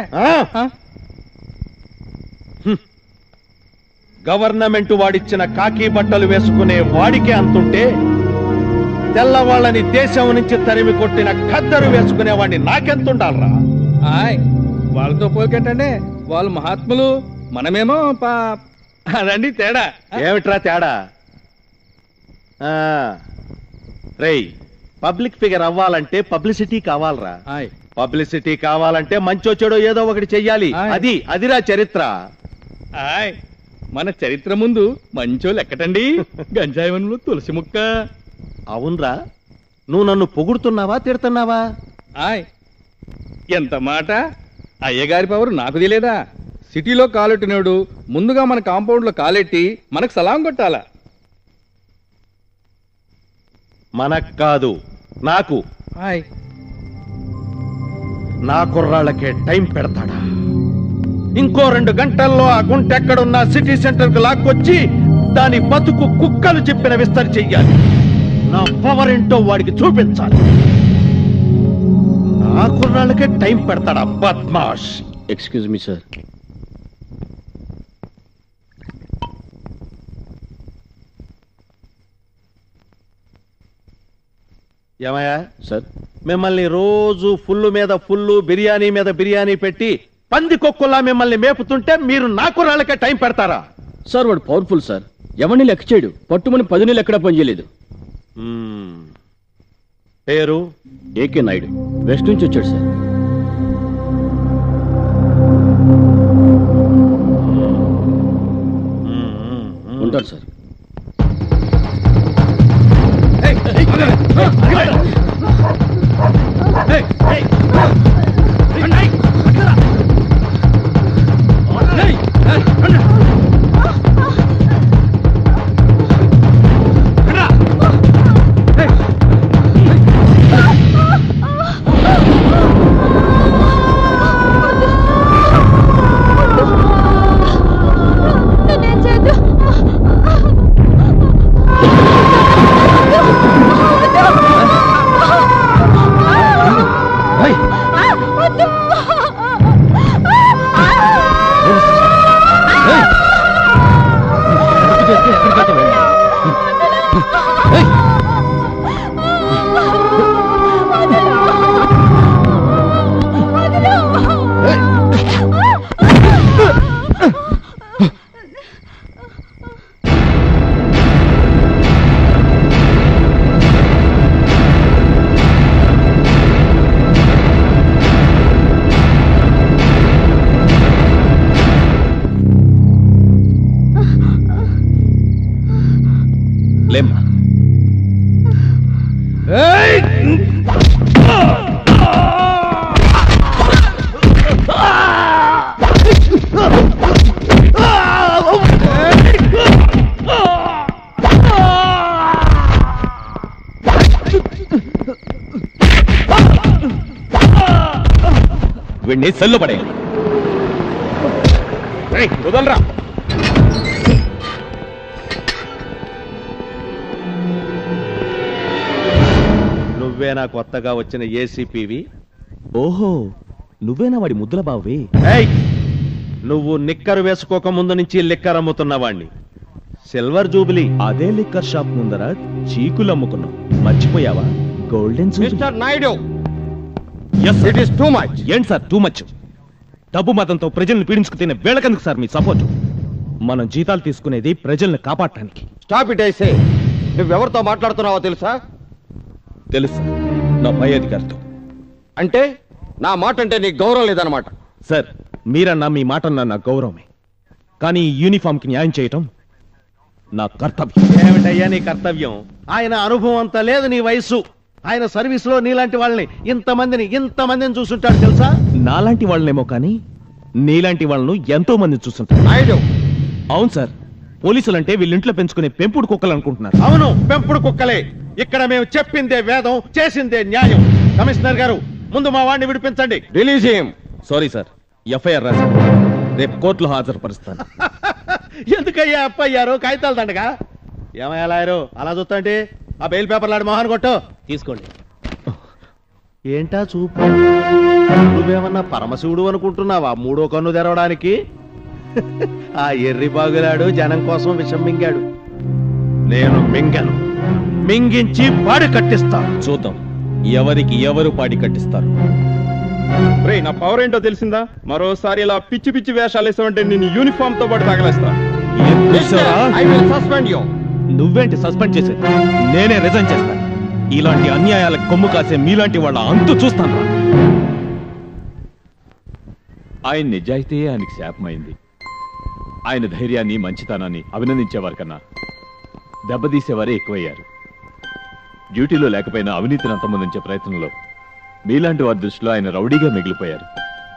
గవర్నమెంట్ వాడిచ్చిన కాకి బట్టలు వేసుకునే వాడికే అంతుంటే తెల్లవాళ్ళని దేశం నుంచి తరిమి కొట్టిన ఖద్దరు వేసుకునే వాడిని నాకెంతుండాలరా? వాళ్ళతో పోల్కెట్టండి, వాళ్ళు మహాత్ములు, మనమేమో పా అదండి తేడా. ఏమిట్రా తేడా? రేయ్, పబ్లిక్ ఫిగర్ అవ్వాలంటే పబ్లిసిటీ కావాలరా. పబ్లిసిటీ కావాలంటే మంచో చెడో ఏదో ఒకటి చెయ్యాలి. అది అదిరా చరిత్ర. ఆయ్, మన చరిత్ర ముందు మంచోళ్ళు ఎక్కటండి? గంజాయివనంలో తులసి ముక్క. అవునరా, నువ్వు నన్ను పొగుడుతున్నావా తిడుతున్నావా? ఆయ్, ఎంత మాట! అయ్యగారి పవర్ నాకు తెలియదా? సిటీలో కాలెట్టినాడు ముందుగా మన కాంపౌండ్ లో కాలెట్టి మనకు సలాం కొట్టాలా? మనకు కాదు, నాకు. ఆయ్, నా కుర్రాళ్ళకే టైం పెడతాడా? ఇంకో రెండు గంటల్లో ఆ గుంట ఎక్కడున్నా సిటీ సెంటర్ కు లాక్కొచ్చి దాని బతుకు కుక్కలు చెప్పిన విస్తరి చెయ్యాలి. నా పవర్ ఏంటో వాడికి చూపించాలి. నా కుర్రాళ్ళకే టైం పెడతాడా బద్మాష్? Excuse me sir. ఏమయ్యా సార్, మిమ్మల్ని రోజు ఫుల్లు మీద ఫుల్లు బిర్యానీ మీద బిర్యానీ పెట్టి పంది కొక్కుల్లా మిమ్మల్ని మేపుతుంటే మీరు నా కుర్రాళ్ళకే టైం పెడతారా? సార్ వాడు పవర్ఫుల్ సార్, ఎవరిని లెక్క చేయడు. పట్టుమని పది నెలలు ఎక్కడా పనిచేయలేదు. పేరు? ఏకే నాయుడు, వెస్ట్ నుంచి వచ్చాడు సార్. ఉంటారు సార్. వీడిని సెల్లు పడేయాలి. వదలరా. నువ్వేనా కొత్తగా వచ్చిన ఏసీపీవి? ఓహో, నువ్వేనా వాడి ముద్దుల బావి? ఏయ్, నువ్వు నిక్కరు వేసుకోక ముందు నుంచి లిక్కర్ అమ్ముతున్నవాణ్ణి. సిల్వర్ జూబిలీ అదే లిక్కర్ షాప్ ముందర చీకులు అమ్ముకున్నాం. మర్చిపోయావా? Golden mister Naidu, it is too much. ఏంటి సార్ టూ మచ్? డబ్బు మతంతో ప్రజల్ని పీడించుకు తినే వేళకెందుకు సార్ మీ సపోర్ట్? మనం జీతాలు తీసుకునేది ప్రజల్ని కాపాడటానికి. Stop it ఐసే. నువ్వెవరితో మాట్లాడుతున్నావో తెలుసా? తెలుసు సార్, నా పై అధికారితో. అంటే నా మాట అంటే నీకు గౌరవం లేదన్నమాట. సార్, మీరన్నా మీ మాట అన్నా నా గౌరవమే, కానీ ఈ యూనిఫామ్ కి న్యాయం చేయటం నా కర్తవ్యం. ఏమిటయ్యా నీ కర్తవ్యం? ఆయన అనుభవం అంత లేదు నీ వయసు. ఆయన సర్వీస్ లో నీలాంటి వాళ్ళని ఇంతమందిని ఇంతమందిని చూసుంటాడు తెలుసా? నాలాంటి వాళ్ళనేమో కానీ నీలాంటి వాళ్ళను ఎంతో మంది చూస్తుంటారు. నాయుడు, అవును సార్, పోలీసులంటే వీళ్ళింట్లో పెంచుకునే పెంపుడు కుక్కలు అనుకుంటున్నారు. అవును, పెంపుడు కుక్కలే. ఇక్కడ మేము చెప్పిందే వేదం, చేసిందే న్యాయం. కమిషనర్ గారు, ముందు మా వాడిని విడిపించండి. Release him. Sorry sir, FIR రాశారు, రేపు కోర్టులో హాజరుపరుస్తాను. ఎందుకయ్యా అప్పయ్యారు? కాగితాలు దండగా. ఏమయ్యా లాయరు అలా చూస్తాంటే ఆ బెయిల్ పేపర్ లాంటి మొహాన్ కొట్టు. తీసుకోండి. ఏంటా చూపు? నువ్వేమన్నా పరమశివుడు అనుకుంటున్నావా మూడో కన్ను తెరవడానికి? ఆ ఎర్రి బాగులాడు జనం కోసం విషం మింగాడు. నేను మింగను, మింగించి పాడి కట్టిస్తా. చూద్దాం ఎవరికి ఎవరు పాడి కట్టిస్తారు. రే, నా పవర్ ఏంటో తెలిసిందా? మరోసారి ఇలా పిచ్చి పిచ్చి వేషాలు వేసామంటే నేను యూనిఫామ్ తో పాటు తగలేస్తా. నువ్వేంటి సస్పెండ్ చేసేది? నేనే రిజైన్ చేస్తాను. ఇలాంటి అన్యాయాలకు కొమ్ము కాసే మీలాంటి వాళ్ళ అంతు చూస్తాను. ఆయన నిజాయితీ ఆయనకి శాపమైంది. ఆయన ధైర్యాన్ని మంచితనాన్ని అభినందించేవారు కన్నా దెబ్బతీసేవారే ఎక్కువయ్యారు. డ్యూటీలో లేకపోయినా అవినీతిని అంతమొందించే ప్రయత్నంలో మీలాంటి వారి దృష్టిలో ఆయన రౌడీగా మిగిలిపోయారు.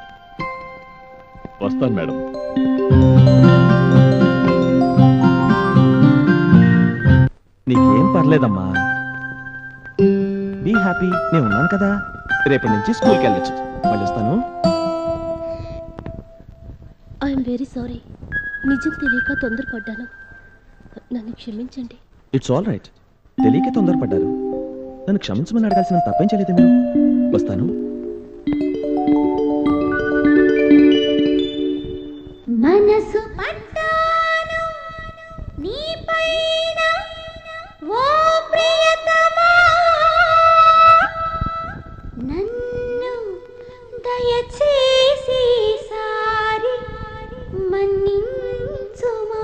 వస్తాను మేడం. నీకేం పర్లేదమ్మా, బీ హ్యాపీ. నేను ఉన్నాను కదా. రేపటి నుంచి స్కూల్కి వెళ్ళొచ్చు. మళ్ళీ వస్తాను. I'm very sorry. నిజం తెలియక తొందరపడ్డాను, నన్ను క్షమించండి. It's all right. తెలియక తొందరపడ్డారు, నన్ను క్షమించమని అడగాల్సిన తప్పేం చేయలేదు మీరు. వస్తాను. మనసు పట్టాను నీపైన ఓ ప్రియతమా, నన్ను దయచేసి సారి మన్నించుమా.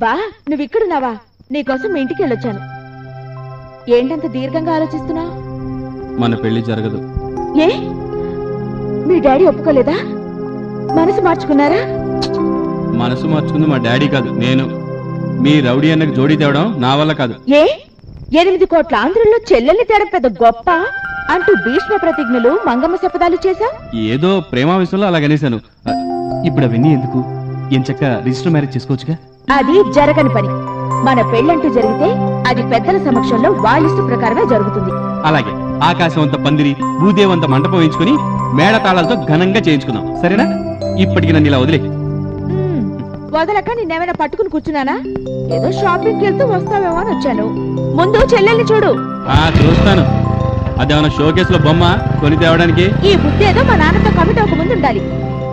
అబ్బా నువ్వు ఇక్కడున్నావా? నీకోసం మీ ఇంటికి వెళ్ళొచ్చాను. ఏంటంత దీర్ఘంగా ఆలోచిస్తున్నావు? మన పెళ్లి జరగదు. ఏ మీ డాడీ ఒప్పుకోలేదా? మనసు మార్చుకున్నారా? మనసు మార్చుకుంది మా డాడీ కాదు, నేను. మీ రౌడీ అన్నకు జోడీ తేవడం నా వల్ల కాదు. ఏ ఎనిమిది కోట్ల ఆంధ్రుల్లో చెల్లెల్ని తేడం పెద్ద గొప్ప అంటూ భీష్మ ప్రతిజ్ఞలు మంగమ్మ శపథాలు చేశా. ఏదో ప్రేమావేశంలో అలాగనేశాను. ఇప్పుడు అవన్నీ ఎందుకు? ఎంచక్క రిజిస్టర్ మ్యారేజ్ చేసుకోవచ్చుగా. అది జరగని పని. మన పెళ్ళంటూ జరిగితే అది పెద్దల సమక్షంలో వాళ్ళిష్ట ప్రకారమే జరుగుతుంది. అలాగే ఆకాశం అంత పందిరి, భూదేవంత మంటపం వేయించుకుని మేళ తాళాలతో ఘనంగా చేయించుకుందాం, సరేనా? ఇప్పటికి నన్ను ఇలా వదిలే. వదలక నిన్నేమైనా పట్టుకుని కూర్చున్నానా? ఏదో షాపింగ్కి వెళ్తూ వస్తావేమో అని వచ్చాను. ముందు చెల్లెల్ని చూడు. ఆ చూస్తాను. అదేమన్నా షోకేస్ లో బొమ్మ కొని తేవడానికి? ఈ బుద్ధి ఏదో మా నాన్నతో కమిట్ అవ్వక ముందు ఉండాలి.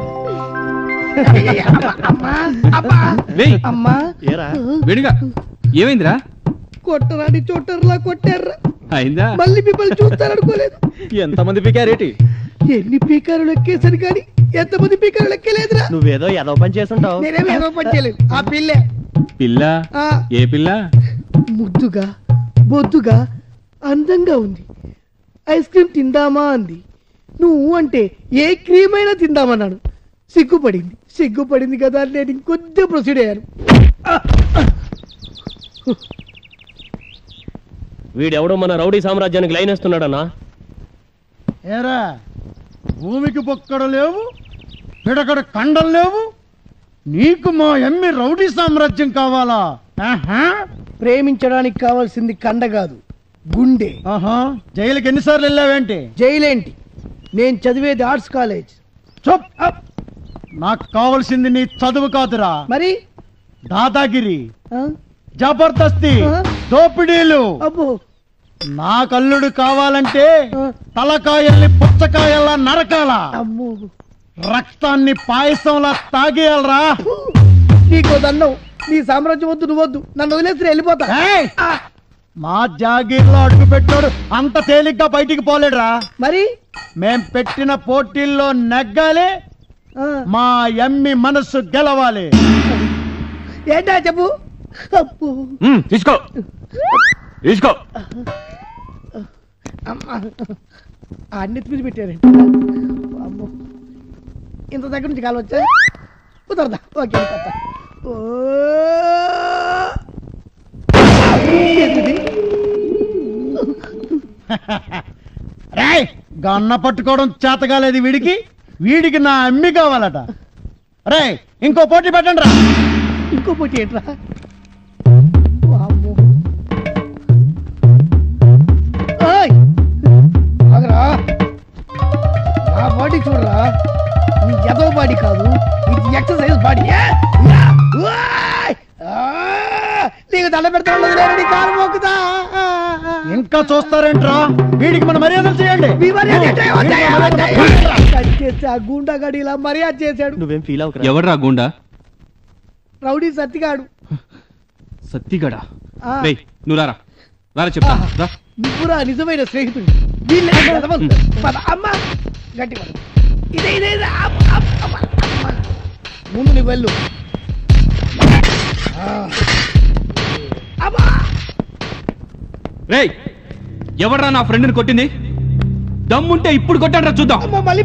వేడిగా ఏమైందిరా? కొట్టరాని చోటర్లా కొట్టారా? అయిందా? మళ్ళీ మిమ్మల్ని చూస్తారనుకోలేదు. ఎంతమంది పీకారేటి? ఎన్ని పీకారు లెక్కేసారు కానీ ఎంతమంది పీకారు లెక్కలేదురా. నువ్వేదో ఏదో పని చేస్తుంటావు. నేనేమి ఏదో పని చేయలేదు. ఆ పిల్లే పిల్ల. ఏ పిల్ల? ముద్దుగా బొద్దుగా అందంగా ఉంది. ఐస్ క్రీమ్ తిందామా అంది. నువ్వు అంటే ఏ క్రీమ్ అయినా తిందామన్నాడు. సిగ్గుపడింది. సిగ్గుపడింది కదా అని నేను ఇంకొద్ది ప్రొసీడ్ అయ్యాను. వీడెవడో మన రౌడీ సామ్రాజ్యానికి లైన్ వేస్తున్నాడన్నా. ఏరా భూమికి పొక్కడ లేవు, పిడకడ కండం లేవు, నీకు మా ఎమ్మి రౌడీ సామ్రాజ్యం కావాలా? ప్రేమించడానికి కావాల్సింది కండ కాదు, గుండె. ఆహా, జైలుకి ఎన్నిసార్లు వెళ్ళావేంటి? జైలేంటి, నేను చదివేది ఆర్ట్స్ కాలేజ్. చూప్. నాకు కావాల్సింది నీ చదువు కాదురా, మరి దాదాగిరి, జబర్దస్తి, దోపిడీలు. నా కల్లుడు కావాలంటే తలకాయల్ని పుచ్చకాయల్లా నరకాల, రక్తాన్ని పాయసంలా తాగేయాలరా. నీకో దండం. నీ సామ్రాజ్యం వద్దు, నువ్వు వద్దు, నన్ను వదిలేసి వెళ్ళిపోతా. మా జాగీర్లో అడుగు పెట్టాడు అంత తేలిగ్గా బయటికి పోలేడురా. మరి మేం పెట్టిన పోటీల్లో నెగ్గాలి, మా ఎమ్మి మనసు గెలవాలి. ఏంటా చెప్పు. తీసుకో తీసుకో. అన్ని మీద పెట్టారు. ఇంత దగ్గర నుంచి కాలు వచ్చా కుదరదా? ఓకే రేయ్, గన్న పట్టుకోవడం చేతగాలేదు వీడికి. వీడికి నా అమ్మి కావాలట. రే ఇంకో పోటీ పెట్టండి రా. ఇంకో పోటీ ఏంట్రా? నా బాడీ చూడరా, నీ ఎదో బాడీ కాదు, ఇది ఎక్సర్సైజ్ బాడీ. నీకు దండ పెడతాను, కాలు మోకుతా. ఇంకా చూస్తారేంట్రా? వీడికి మన మర్యాదలు చేయండి. ఆ గూండాగాడు ఇలా మర్యాద చేశాడు. నువ్వేం ఫీల్ అవ్వకు. ఎవడ్రా గూండా? రౌడీ సత్తిగాడు. సత్తిగాడా? నువ్వు రారా రారా చెప్తా. నువ్వురా నిజమైన స్నేహితుడు. అమ్మా గట్టి ఇదే ఇదే ముందు నీ వెళ్ళు. రేయ్, ఎవడ్రా నా ఫ్రెండ్ని కొట్టింది? దమ్ముంటే ఇప్పుడు కొట్టండి చూద్దాం.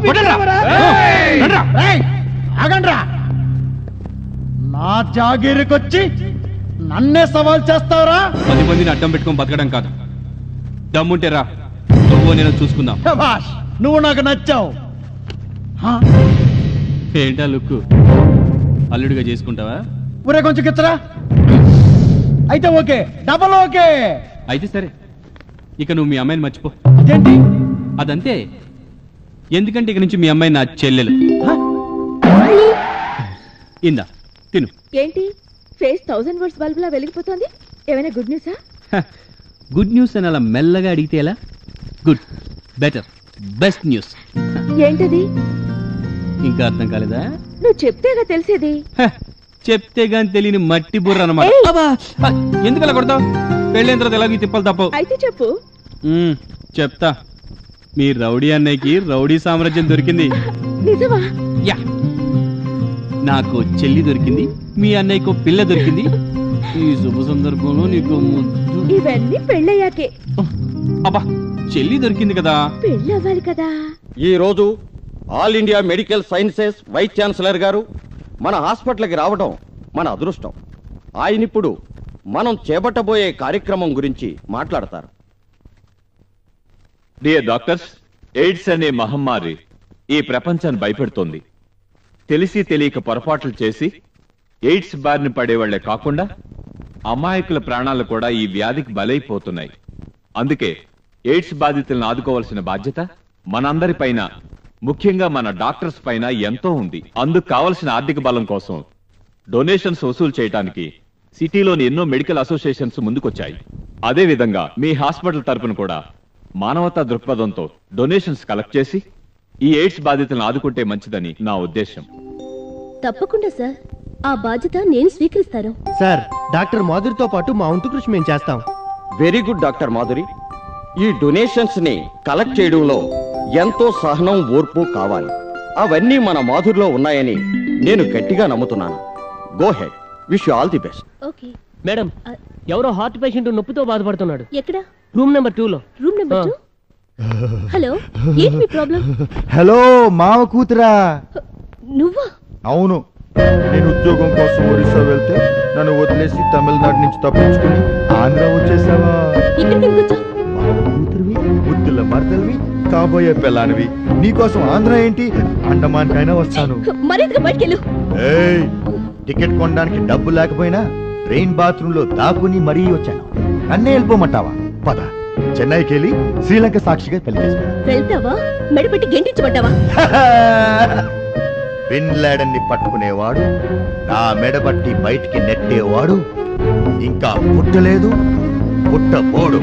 ఆగండ్రా. నా జాగీరికొచ్చి నన్నే సవాల్ చేస్తావరా? పది మందిని అడ్డం పెట్టుకొని బతకడం కాదు, దమ్ముంటే రా, నువ్వు నేను చూసుకుందాం. నువ్వు నాకు నచ్చావు. ఏంటా లుక్కు? అల్లుడిగా చేసుకుంటావా? ఊరే కొంచెం కిచ్చరా. అయితే ఓకే, డబల్ ఓకే. అయితే సరే, ఇక నువ్వు మీ అమ్మాయిని మర్చిపో. అదేంటి? అదంతే. ఎందుకంటే ఇక నుంచి మీ అమ్మాయి నా చెల్లెలు. ఇందా తిను. ఏంటి ఫేస్ థౌసండ్ వర్డ్స్ బల్బ్ లా వెలిగిపోతుంది? ఏమైనా గుడ్ న్యూసా? గుడ్ న్యూస్ అని అలా మెల్లగా అడిగితే ఎలా? Good, better, best news. ఏంటది? ఇంకా అర్థం కాలేదా? నువ్వు చెప్తేగా తెలిసేది. చెప్తే గాని తెలియని మట్టి బుర్ర అన్నమాట. ఎందుకు అలా కొడతావు? పెళ్ళైన తర్వాత ఎలాగీ తిప్పలు తప్పవు. అయితే చెప్పు. చెప్తా. మీ రౌడీ అన్నయ్యకి రౌడీ సామ్రాజ్యం దొరికింది. నిజమా? యా, నాకు చెల్లి దొరికింది, మీ అన్నయ్యకు పిల్ల దొరికింది. ఈ శుభ సందర్భంలో నీకు ముద్దు. ఇవన్నీ పెళ్ళయ్యాకే. అబ్బా చెల్లి దొరికింది కదా. పెళ్ళి అవ్వాలి కదా. ఈ రోజు all India medical sciences vice chancellor గారు మన హాస్పిటల్కి రావడం మన అదృష్టం. ఆయన ఇప్పుడు మనం చేపట్టబోయే కార్యక్రమం గురించి మాట్లాడతారు. డియర్ డాక్టర్స్, ఎయిడ్స్ అనే మహమ్మారి ఈ ప్రపంచాన్ని భయపెడుతోంది. తెలిసి తెలియక పొరపాట్లు చేసి ఎయిడ్స్ బారిన పడేవాళ్లే కాకుండా అమాయకుల ప్రాణాలు కూడా ఈ వ్యాధికి బలైపోతున్నాయి. అందుకే ఎయిడ్స్ బాధితులను ఆదుకోవాల్సిన బాధ్యత మనందరి పైన, ముఖ్యంగా మన డాక్టర్స్ పైన ఎంతో ఉంది. అందుకు కావలసిన ఆర్థిక బలం కోసం డొనేషన్స్ వసూలు చేయడానికి సిటీలోని ఎన్నో మెడికల్ అసోసియేషన్స్ ముందుకొచ్చాయి. అదే విధంగా మీ హాస్పిటల్ తరపున కూడా మానవతా దృక్పథంతో డొనేషన్స్ కలెక్ట్ చేసి ఈ ఎయిడ్స్ బాధితులను ఆదుకుంటే మంచిదని నా ఉద్దేశం. తప్పకుండా సార్, ఆ బాధ్యత నేను స్వీకరిస్తాను. సార్, డాక్టర్ మాధురితో పాటు మా వంతు కృషి మేము చేస్తాం. Very good doctor Madhuri. ఈ డొనేషన్స్ ని కలెక్ట్ చేయడంలో ఎంతో సహనం, ఓర్పు కావాలి. అవన్నీ మన మాధురిలో ఉన్నాయని నేను గట్టిగా నమ్ముతున్నాను. Go head. Wish you all the best. Okay madam, ఎవరో హార్ట్ పేషెంట్ నొప్పితో బాధపడుతున్నాడు. ఎక్కడ? రూమ్ నెంబర్ టూ లో. Room number two. హలో, ఏంటి మీ ప్రాబ్లం? హలో, మావ కూతురా? నువ్వా? అవును, నేను ఉద్యోగం కోసం ఒడిశా వెళ్తే నన్ను వదిలేసి తమిళనాడు నుంచి తప్పించుకుని ఆంధ్ర వచ్చేసావా? కూతురువి, బుద్ధుల మరదలివి, కాబోయే పిల్లానివి. నీకోసం ఆంధ్ర ఏంటి, అండమాన్ కైనా వస్తాను. మరింతగా బయటికెళ్ళు. ఏయ్, టికెట్ కొనడానికి డబ్బు లేకపోయినా ట్రైన్ బాత్రూమ్ లో దాక్కుని మరీ వచ్చాను. నన్నే వెళ్ళిపోమంటావా? పద, చెన్నైకి వెళ్ళి శ్రీలంక సాక్షిగా పెళ్లి చేసుకున్నా. వెళ్తావా? మెడపెట్టి గెంటించబడ్డావా? బిన్ లాడెన్ ని పట్టుకునేవాడు, నా మెడబట్టి బయటికి నెట్టేవాడు ఇంకా పుట్టలేదు, పుట్టబోడు.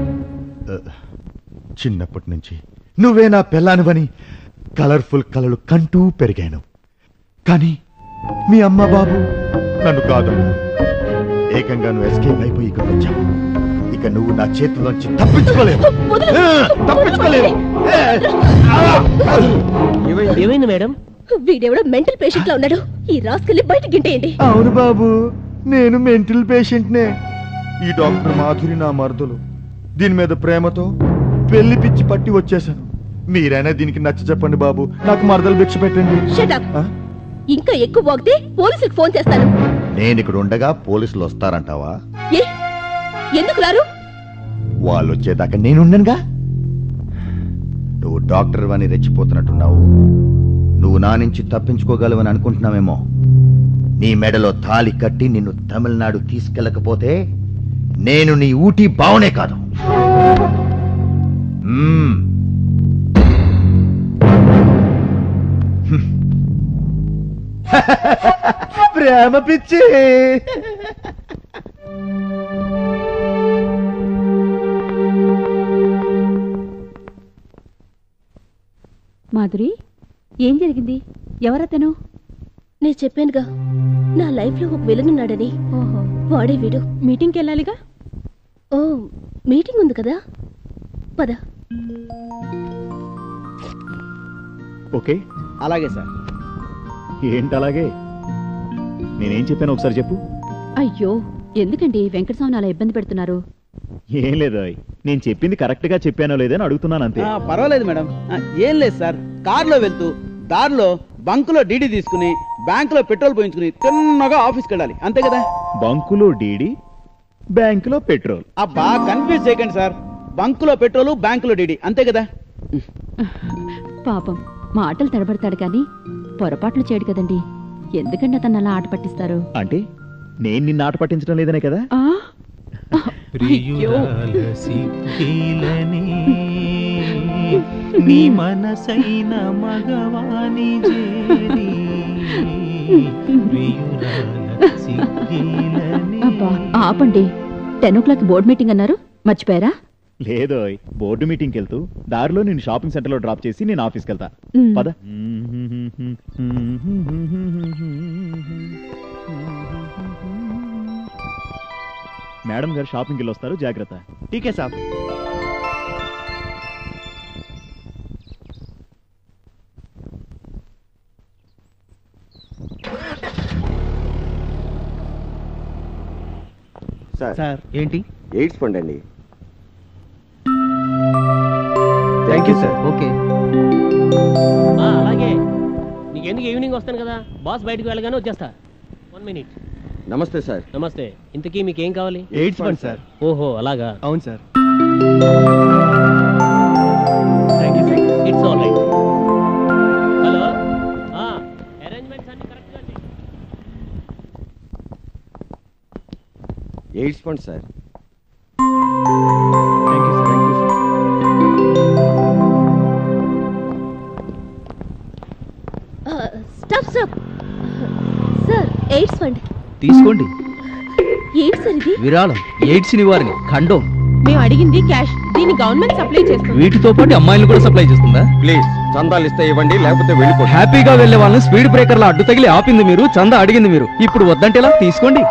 చిన్నప్పటి నుంచి నువ్వే నా పెళ్ళానివని కలర్ఫుల్ కలలు కంటూ పెరిగాను. కానీ మీ అమ్మ బాబు నన్ను కాదన్నారు. ఏకంగా నువ్వు ఎస్కేప్ అయిపోయి ఇక్కడికి వచ్చావు. ఇక నువ్వు నా చేతిలోంచి తప్పించుకోలేవు, తప్పించుకోలేవు. ఏమైంది మేడం? వీడెవడో మెంటల్ పేషెంట్ లా ఉన్నాడు. ఈ రాసుకెళ్ళి బయట గింటేయండి. అవును బాబు, నేను మెంటల్ పేషెంట్నే. ఈ డాక్టర్ మాధురి నా మరదలు. దీని మీద ప్రేమతో పెళ్లి పిచ్చి పట్టి వచ్చేసాను. మీరైనా దీనికి నచ్చ చెప్పండి బాబు, నాకు మరదలు భిక్ష పెట్టండి. Shut up. ఇంకా ఎక్కువ వాగితే పోలీసులకు ఫోన్ చేస్తాను. నేను ఇక్కడ ఉండగా పోలీసులు వస్తారంటావా? ఏ ఎందుకు రారు? వాళ్ళు వచ్చేదాకా నేనుండనుగా. నువ్వు డాక్టర్ అని రెచ్చిపోతున్నట్టున్నావు. నువ్వు నా నుంచి తప్పించుకోగలవని అనుకుంటున్నావేమో. నీ మెడలో తాళి కట్టి నిన్ను తమిళనాడు తీసుకెళ్ళకపోతే నేను నీ ఊటీ బావనే కాదు. మ్మ్. ప్రేమ పిచ్చి. మాధురి, ఏం జరిగింది? ఎవరతను? నేను చెప్పానుగా, నా లైఫ్ లో ఒక వెలుగున్నాడని. ఓహో, వాడే వీడు. మీటింగ్కి వెళ్ళాలిగా. ఓ, మీటింగ్ ఉంది కదా, పద. ఓకే, అలాగే సార్. ఏంటి అలాగే? నేనేం చెప్పాను ఒకసారి చెప్పు. అయ్యో, ఎందుకండి వెంకటస్వామిని అలా ఇబ్బంది పెడుతున్నారు? ఏం లేదు, నేను చెప్పింది కరెక్ట్ గా చెప్పానో లేదని అడుగుతున్నాను అంతే. పర్వాలేదు మేడం. ఏం లేదు సార్, కారులో వెళ్తూ దారిలో బంకులో డీడీ తీసుకుని బ్యాంకులో పెట్రోల్ పోయించుకుని తిన్నగా ఆఫీస్కి వెళ్ళాలి, అంతే కదా? బంకులో డీడీ, బ్యాంకులో పెట్రోల్. అబ్బా, కన్ఫ్యూజ్ చేయకండి సార్. బంకులో పెట్రోల్, బ్యాంకులో డీడీ, అంతే కదా? పాపం మాటలు తడబడతాడు కానీ పొరపాట్లు చేయడు కదండి. ఎందుకండి అతను అలా ఆట పట్టిస్తారు? అంటే నేను నిన్ను ఆట పట్టించడం లేదనే కదా? నీ మనసైన మగవాని చేరి అబ్బా ఆపండి. Ten o'clock board meeting అన్నారు, మర్చిపోయారా? లేదో, బోర్డు మీటింగ్కి వెళ్తూ దారిలో నేను షాపింగ్ సెంటర్ లో డ్రాప్ చేసి నేను ఆఫీస్కి వెళ్తా. పద. మేడం గారు షాపింగ్కి వెళ్ళి వస్తారు, జాగ్రత్త. ఠీకే సాబ్. సార్ ఏంటి? ఎయిడ్స్ ఫండ్ అండి. Thank you sir. ఓకే. అలాగే నీకెందుకు ఈవినింగ్ వస్తాను కదా, బాస్ బయటకు వెళ్ళగానే వచ్చేస్తా. One minute. నమస్తే సార్. నమస్తే. ఇంతకీ మీకు ఏం కావాలి? AIDS fund sir. ఓహో అలాగా. అవును sir. Thank you sir. It's all right. Hello, arrangements అన్ని కరెక్ట్గా చేయి. AIDS fund sir. Thank you sir. Thank you sir. Stop stop sir, AIDS fund తీసుకోండి. ఏంటి సార్ ఇది? విరాళం, ఎయిడ్స్ నివారణ, ఖండం. మేము అడిగింది క్యాష్, దీన్ని గవర్నమెంట్ సప్లై చేస్తుంది. వీటితో పాటు అమ్మాయిలు కూడా సప్లై చేస్తుందా? ప్లీజ్ చందాలు ఇస్తే ఇవ్వండి, లేకపోతే వెళ్ళిపో. హ్యాపీగా వెళ్లే వాళ్ళని స్పీడ్ బ్రేకర్ల అడ్డు తగిలి ఆపింది మీరు, చందా అడిగింది మీరు. ఇప్పుడు వద్దంటేలా? తీసుకోండి.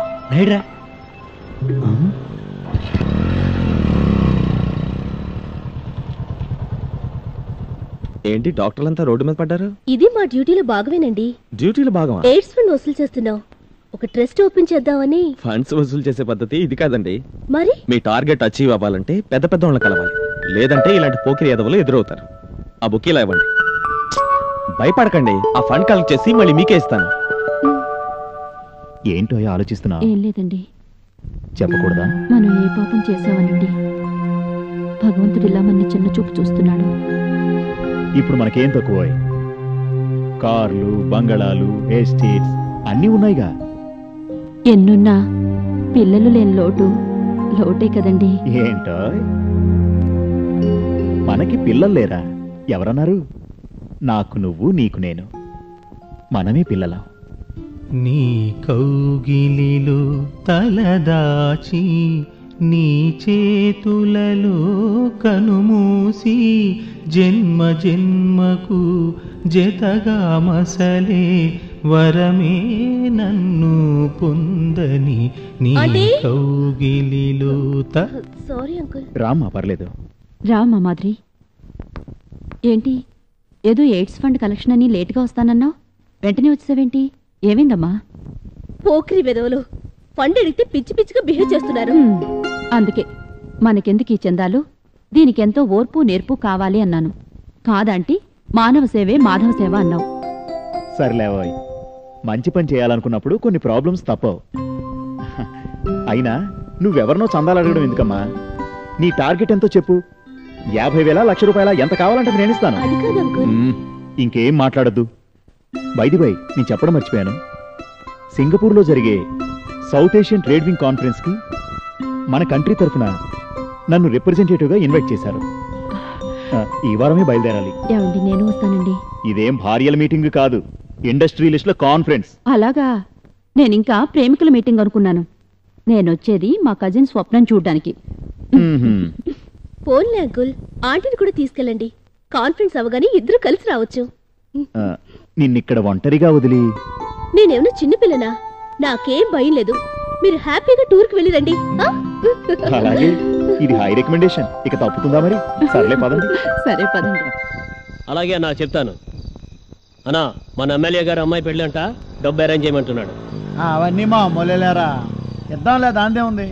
ఏంటి డాక్టర్లంతా రోడ్డు మీద పడ్డారు? ఇది మా డ్యూటీలో భాగమేనండి. డ్యూటీలో భాగమా? ఎయిడ్స్ ఫండ్ వసూలు చేస్తున్నాం. ఒక ట్రస్ట్ ఓపెన్ చేద్దామని. ఫండ్స్ వసూలు చేసే పద్ధతి ఇది కాదండి. మరి మీ టార్గెట్ అచీవ్ అవ్వాలంటే పెద్ద పెద్ద వాళ్ళని కలవాలి, లేదంటే ఇలాంటి పోకిరి ఎదవలు ఎదురవుతారు. ఆ బుక్ ఇలా ఇవ్వండి. భయపడకండి, ఆ ఫండ్ కలెక్ట్ చేసి మళ్ళీ మీకే ఇస్తాను. ఏంటో ఆలోచిస్తున్నా? ఏం లేదండి. చెప్పకూడదా? మనం ఏ పాపం చేసామనండి, భగవంతుడు ఇలా మన చిన్న చూపు చూస్తున్నాడు. ఇప్పుడు మనకేం తక్కువ? కార్లు, బంగళాలు, ఎస్టేట్స్ అన్నీ ఉన్నాయిగా. ఎన్నున్నా పిల్లలు లేని లోటు లోటే కదండి. ఏంటో మనకి పిల్లలు లేరా? ఎవరన్నారు? నాకు నువ్వు, నీకు నేను, మనమే పిల్లలం. నీ కౌగిలిలో తలదాచి నీ చేతులలో కనుమూసి జన్మ జన్మకు జతగా మసలే వరమే నన్ను పొందని నీ కౌగిలిలో. Sorry uncle. రామ్మా, పర్లేదు. రామ్మా మాధురి. ఏంటి ఏదో ఎయిడ్స్ ఫండ్ కలెక్షన్ అని లేటుగా వస్తానన్నావు, వెంటనే వచ్చేసావేంటి? ఏమైందమ్మా? పోక్రి వెదవలు ఫండ్ అడిగితే పిచ్చి పిచ్చిగా బిహేవ్ చేస్తున్నారు. అందుకే మనకెందుకు ఈ చందాలు, దీనికెంతో ఓర్పు నేర్పు కావాలి అన్నాను. కాదంటే మానవ సేవే మాధవ సేవ అన్నావు. సర్లేవోయ్, మంచి పని చేయాలనుకున్నప్పుడు కొన్ని ప్రాబ్లమ్స్ తప్పవు. అయినా నువ్వెవరినో చందాలు అడగడం ఎందుకమ్మా? నీ టార్గెట్ ఎంతో చెప్పు. యాభై వేల లక్ష రూపాయల ఎంత కావాలంటే నేను ఇస్తాను. ఇంకేం మాట్లాడద్దు. బైది బై నేను చెప్పడం మర్చిపోయాను. సింగపూర్లో జరిగే south Asian trade wing conference కి మన కంట్రీ తరఫున నన్ను రిప్రజెంటేటివ్ గా ఇన్వైట్ చేశారు. ఈ వారమే బయలుదేరాలి. ఏమండి, నేను వస్తానండి. ఇదేం భార్యల మీటింగ్ కాదు, ఇండస్ట్రియలిస్టుల కాన్ఫరెన్స్. అలాగా? నేనింకా ప్రేమికుల మీటింగ్ అనుకున్నాను. నేనొచ్చేది మా కజిన్ స్వప్నం చూడ్డానికి. పోన్లే అంకుల్, ఆంటీని కూడా తీసుకెళ్ళండి. కాన్ఫరెన్స్ అవగానే ఇద్దరు కలిసి రావచ్చు. నిన్నిక్కడ ఒంటరిగా వదిలి నేనేమన్నా చిన్నపిల్లనా? నాకేం భయం లేదు. మీరు హ్యాపీగా టూర్ కి వెళ్ళి రండి. అలాగే, ఇది హై రికమెండేషన్. ఇక తప్పుతుందా మరి? సర్లే పదండి. సరే పదండి. అలాగే అన్నా, చెప్తాను అన్నా. మన ఎమ్మెల్యే గారు అమ్మాయి పెళ్ళి అంట, డబ్బు అరేంజ్ చేయమంటున్నాడు. అవన్నీ మా మొలేలేరా, ఇద్దాంలే, దాందే ఉంది.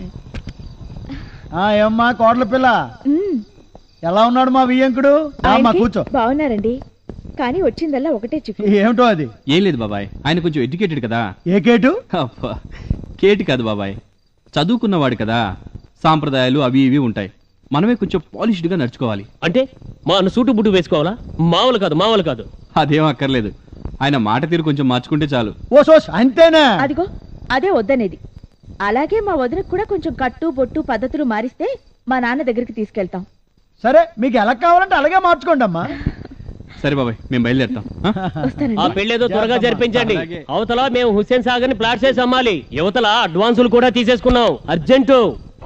ఏమ్మా కోట్ల పిల్ల, ఎలా ఉన్నాడు మా వియ్యంకుడు? మా కూర్చో. బాగున్నారండి, కానీ వచ్చిందల్లా ఒకటే చిక్కు. ఏమిటో అది? ఏం లేదు బాబాయ్, ఆయన కొంచెం ఎడ్యుకేటెడ్ కదా. ఏ కేటు? కేటు కాదు బాబాయ్, చదువుకున్నవాడు కదా. సాంప్రదాయాలు అవి ఇవి ఉంటాయి, మనమే కొంచెం పాలిష్డ్ గా నడుచుకోవాలి. అంటే మా అన్న సూటు బుట్టు వేసుకోవాలా? మామూలు కాదు, మామూలు కాదు. అదేం అక్కర్లేదు, ఆయన మాట తీరు కొంచెం మార్చుకుంటే చాలు. ఓ సోస్ అంతేనా? అదిగో అదే వద్దనేది. అలాగే మా వదినకు కూడా కొంచెం కట్టు బొట్టు పద్ధతులు మారిస్తే మా నాన్న దగ్గరికి తీసుకెళ్తాం. సరే, మీకు ఎలా కావాలంటే అలాగే మార్చుకోండి అమ్మా. సరే బాబాయ్, మేము బయలుదేరుతాం. ఆ పెళ్ళేదో త్వరగా జరిపించండి. అవతల మేము హుస్సేన్ సాగర్ ని ప్లాట్ చేసి అమ్మాలి, యువతల అడ్వాన్సులు కూడా తీసేసుకున్నాం, urgent.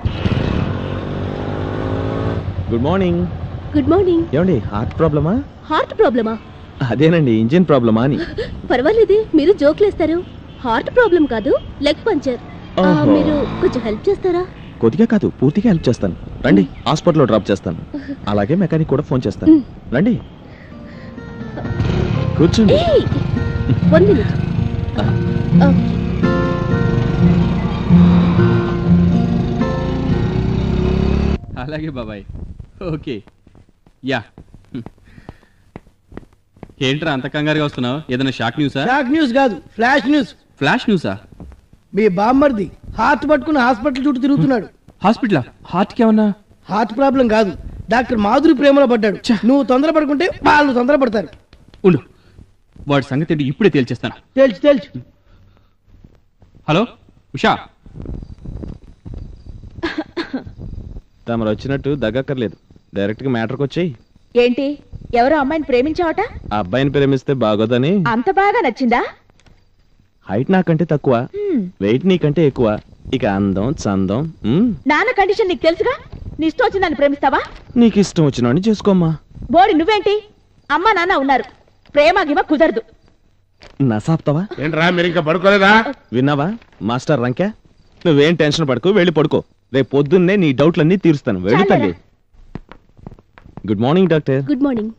Good morning. Good morning. ఏమండి, హార్ట్ ప్రాబ్లమా? హార్ట్ ప్రాబ్లమా? అదేనండి, ఇంజిన్ ప్రాబ్లమా అని. పర్వాలేదే, మీరు జోక్లేస్తారు. హార్ట్ ప్రాబ్లం కాదు, లెగ్ పంచర్. మీరు కొంచెం హెల్ప్ చేస్తారా? కొద్దిగా కాదు, పూర్తిగా హెల్ప్ చేస్తాను. రండి, హాస్పిటల్లో డ్రాప్ చేస్తాను. అలాగే మెకానిక్ కూడా ఫోన్ చేస్తాను. రండి, కూర్చోండి. One minute. అలాగే బాబాయ్. Okay ya. ఏంట్రా అంత కంగారుగా వస్తున్నావు? ఏదైనా షాక్ న్యూసా? షాక్ న్యూస్ కాదు, ఫ్లాష్ న్యూస్. ఫ్లాష్ న్యూసా? మీ బామ్మర్ది హార్ట్ పట్టుకుని హాస్పిటల్ చుట్టూ తిరుగుతున్నాడు. హాస్పిటల్? హార్ట్ కి ఏమన్నా? హార్ట్ ప్రాబ్లం కాదు, డాక్టర్ మాధురి ప్రేమలో పడ్డాడు. నువ్వు తొందర పడుకుంటే వాళ్ళు తొందర పడతారు. ఉండు, వాడి సంగతి ఏంటి ఇప్పుడే తేల్చేస్తాను. తెలుసు తెలుసు. హలో ఉషా. తమరు వచ్చినట్టు దగ్గక్కర్లేదు, డైరెక్ట్ గా మ్యాటర్కి వచ్చేయి. ఏంటి, ఎవరో అమ్మాయిని ప్రేమించావట? ఆ అబ్బాయిని ప్రేమిస్తే బాగోదని. అంత బాగా నచ్చిందా? హైట్ నాకంటే తక్కువ, వెయిట్ నీకంటే ఎక్కువ, ఇక అందం చందం. మ్మ్. నాన్న కండిషన్ నీకు తెలుసుగా. నీ ఇష్టం వచ్చి నన్ను ప్రేమిస్తావా? నీకు ఇష్టం వచ్చినవాడిని చేసుకోమ్మా. బోడి నువ్వేంటి, అమ్మా నాన్న ఉన్నారు, ప్రేమ గిమ కుదరదు. నసాప్తావా? ఏంట్రా మీరు ఇంకా పడుకోలేదా? విన్నావా మాస్టర్ రంకా? నువ్వేం టెన్షన్ పడుకో, వెళ్ళి పడుకో. రేపు పొద్దున్నే నీ డౌట్లన్నీ తీరుస్తాను. వెళ్ళి తల్లి. Good morning doctor. Good morning.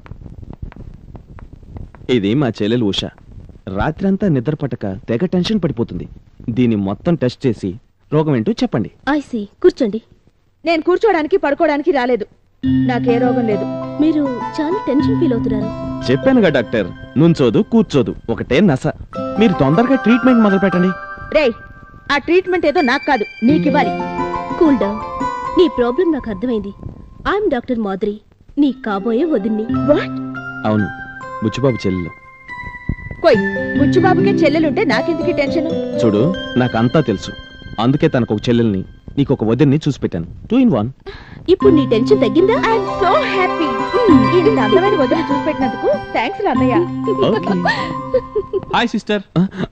ఇది మా చెల్లెలు ఉష. రాత్రంతా నిద్ర పట్టక తెగ టెన్షన్ పడిపోతుంది. దీన్ని మొత్తం టెస్ట్ చేసి రోగం ఏంటో చెప్పండి. ఐసి కూర్చోండి. నేను కూర్చోడానికి పడుకోవడానికి రాలేదు, నాకే రోగం లేదు. మీరు చాలా టెన్షన్ ఫీల్ అవుతున్నారు. చెప్పానుగా డాక్టర్, నుంచోదు కూర్చోదు ఒకటే నస. మీరు తొందరగా ట్రీట్మెంట్ మొదలు పెట్టండి. రేయ్, ఆ ట్రీట్మెంట్ ఏదో నాకు కాదు, నీకివ్వాలి. Cool down. నీ ప్రాబ్లం నాకు అర్థమైంది. ఐఎమ్ డాక్టర్ మాధురి, నీ కాబోయే వదిన్ని. వాట్? అవును, బుచ్చిబాబు చెల్లెలు. కోయ్, బుచ్చిబాబుకే చెల్లెలుంటే నాకెందుకు టెన్షన్? చూడు, నాకంతా తెలుసు. అందుకే తనకు ఒక చెల్లెల్ని, నీకు ఒక వదిన్ని చూసి పెట్టాను. Two in one. ఇప్పుడు నీ టెన్షన్ తగ్గిందా? I'm so happy. ఇంత అందమైన వదిలి చూసి పెట్టినందుకు థ్యాంక్స్ అన్నయ్య. Hi sister.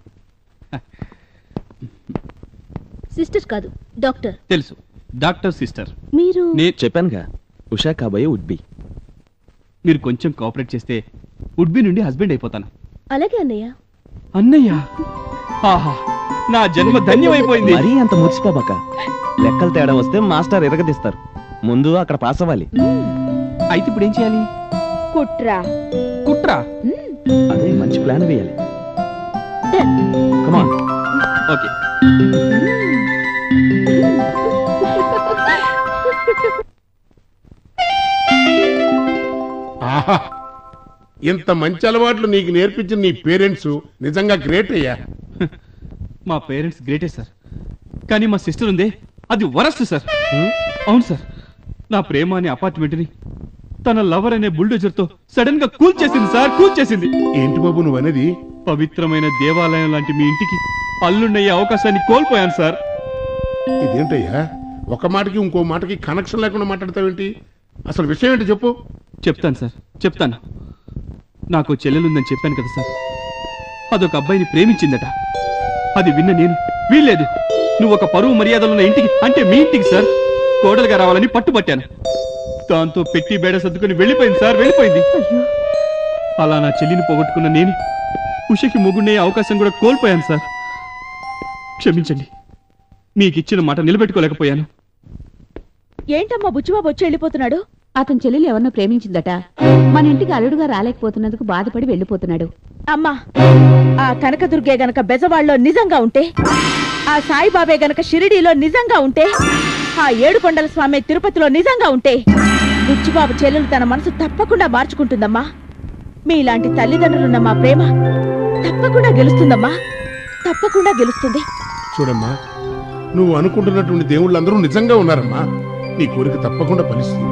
సిస్టర్ కాదు, డాక్టర్. తెలుసు, డాక్టర్ సిస్టర్. మీరు నేను చెప్పానుగా, ఉషా కాబోయే వుడ్ బి. మీరు కొంచెం కోఆపరేట్ చేస్తే వుడ్ బి నుండి హస్బెండ్ అయిపోతాను. అలాగే అన్నయ్య. అన్నయ్య, ఆహా, నా జన్మ ధన్యమైపోయింది. మరీ అంత మురిసిపోబాక. లెక్కలు తేడా వస్తే మాస్టర్ ఎరగదీస్తారు. ముందు అక్కడ పాస్ అవ్వాలి. అయితే ఇప్పుడు ఏం చేయాలి? కుట్రా. కుట్రా? అదే మంచి ప్లాన్ వేయాలి. కమాన్. ఓకే. ఆహా, ఇంత మంచి అలవాట్లు నీకు నేర్పించిన నీ పేరెంట్స్ నిజంగా గ్రేట్ అయ్యా. మా పేరెంట్స్ గ్రేటే సార్, కానీ మా సిస్టర్ ఉందే అది వరస్ట్ సార్. అవును సార్, నా ప్రేమ అనే అపార్ట్మెంట్ ని తన లవర్ అనే బుల్డోజర్ తో సడన్ గా కూల్ చేసింది సార్, కూల్ చేసింది. ఏంటి బాబు నువ్వు అనేది? పవిత్రమైన దేవాలయం లాంటి మీ ఇంటికి అల్లుండయ్యే అవకాశాన్ని కోల్పోయాను సార్. ఇదేంటయ్యా, ఒక మాటకి ఇంకో మాటకి కనెక్షన్ లేకుండా మాట్లాడతావేంటి? అసలు విషయం ఏంటి చెప్పు. చెప్తాను సార్, చెప్తాను. నాకు చెల్లెలుందని చెప్పాను కదా సార్, అదొక అబ్బాయిని ప్రేమించిందట. అది విన్న నేను వీల్లేదు, నువ్వు ఒక పరువు మర్యాదలున్న ఇంటికి, అంటే మీ ఇంటికి సార్, కోడలుగా రావాలని పట్టుబట్టాను. దాంతో పెట్టి బేడ సర్దుకుని వెళ్ళిపోయింది సార్, వెళ్ళిపోయింది. అలా నా చెల్లిని పోగొట్టుకున్న నేను ఉషకి మొగుండే అవకాశం కూడా కోల్పోయాను సార్. క్షమించండి, మీకు ఇచ్చిన మాట నిలబెట్టుకోలేకపోయాను. ఏంటమ్మా బుచ్చిబాబు వచ్చి వెళ్ళిపోతున్నాడు? అతని చెల్లెలు ఎవరినో ప్రేమించిందట. మన ఇంటికి అల్లుడుగా రాలేకపోతున్నందుకు బాధపడి వెళ్ళిపోతున్నాడు. అమ్మా, ఆ కనకదుర్గే గనక బెజవాడలో నిజంగా ఉంటే, ఆ సాయిబాబే గనక షిరిడీలో నిజంగా ఉంటే, ఆ ఏడుకొండల స్వామి తిరుపతిలో నిజంగా ఉంటే, బుచ్చిబాబు చెల్లెలు తన మనసు తప్పకుండా మార్చుకుంటుందమ్మా. మీలాంటి తల్లిదండ్రులున్న మా ప్రేమ తప్పకుండా గెలుస్తుందమ్మా, తప్పకుండా గెలుస్తుంది. చూడమ్మా, నువ్వు అనుకుంటున్నటువంటి దేవుళ్ళందరూ నిజంగా ఉన్నారమ్మా. నీ కోరిక తప్పకుండా ఫలిస్తుంది.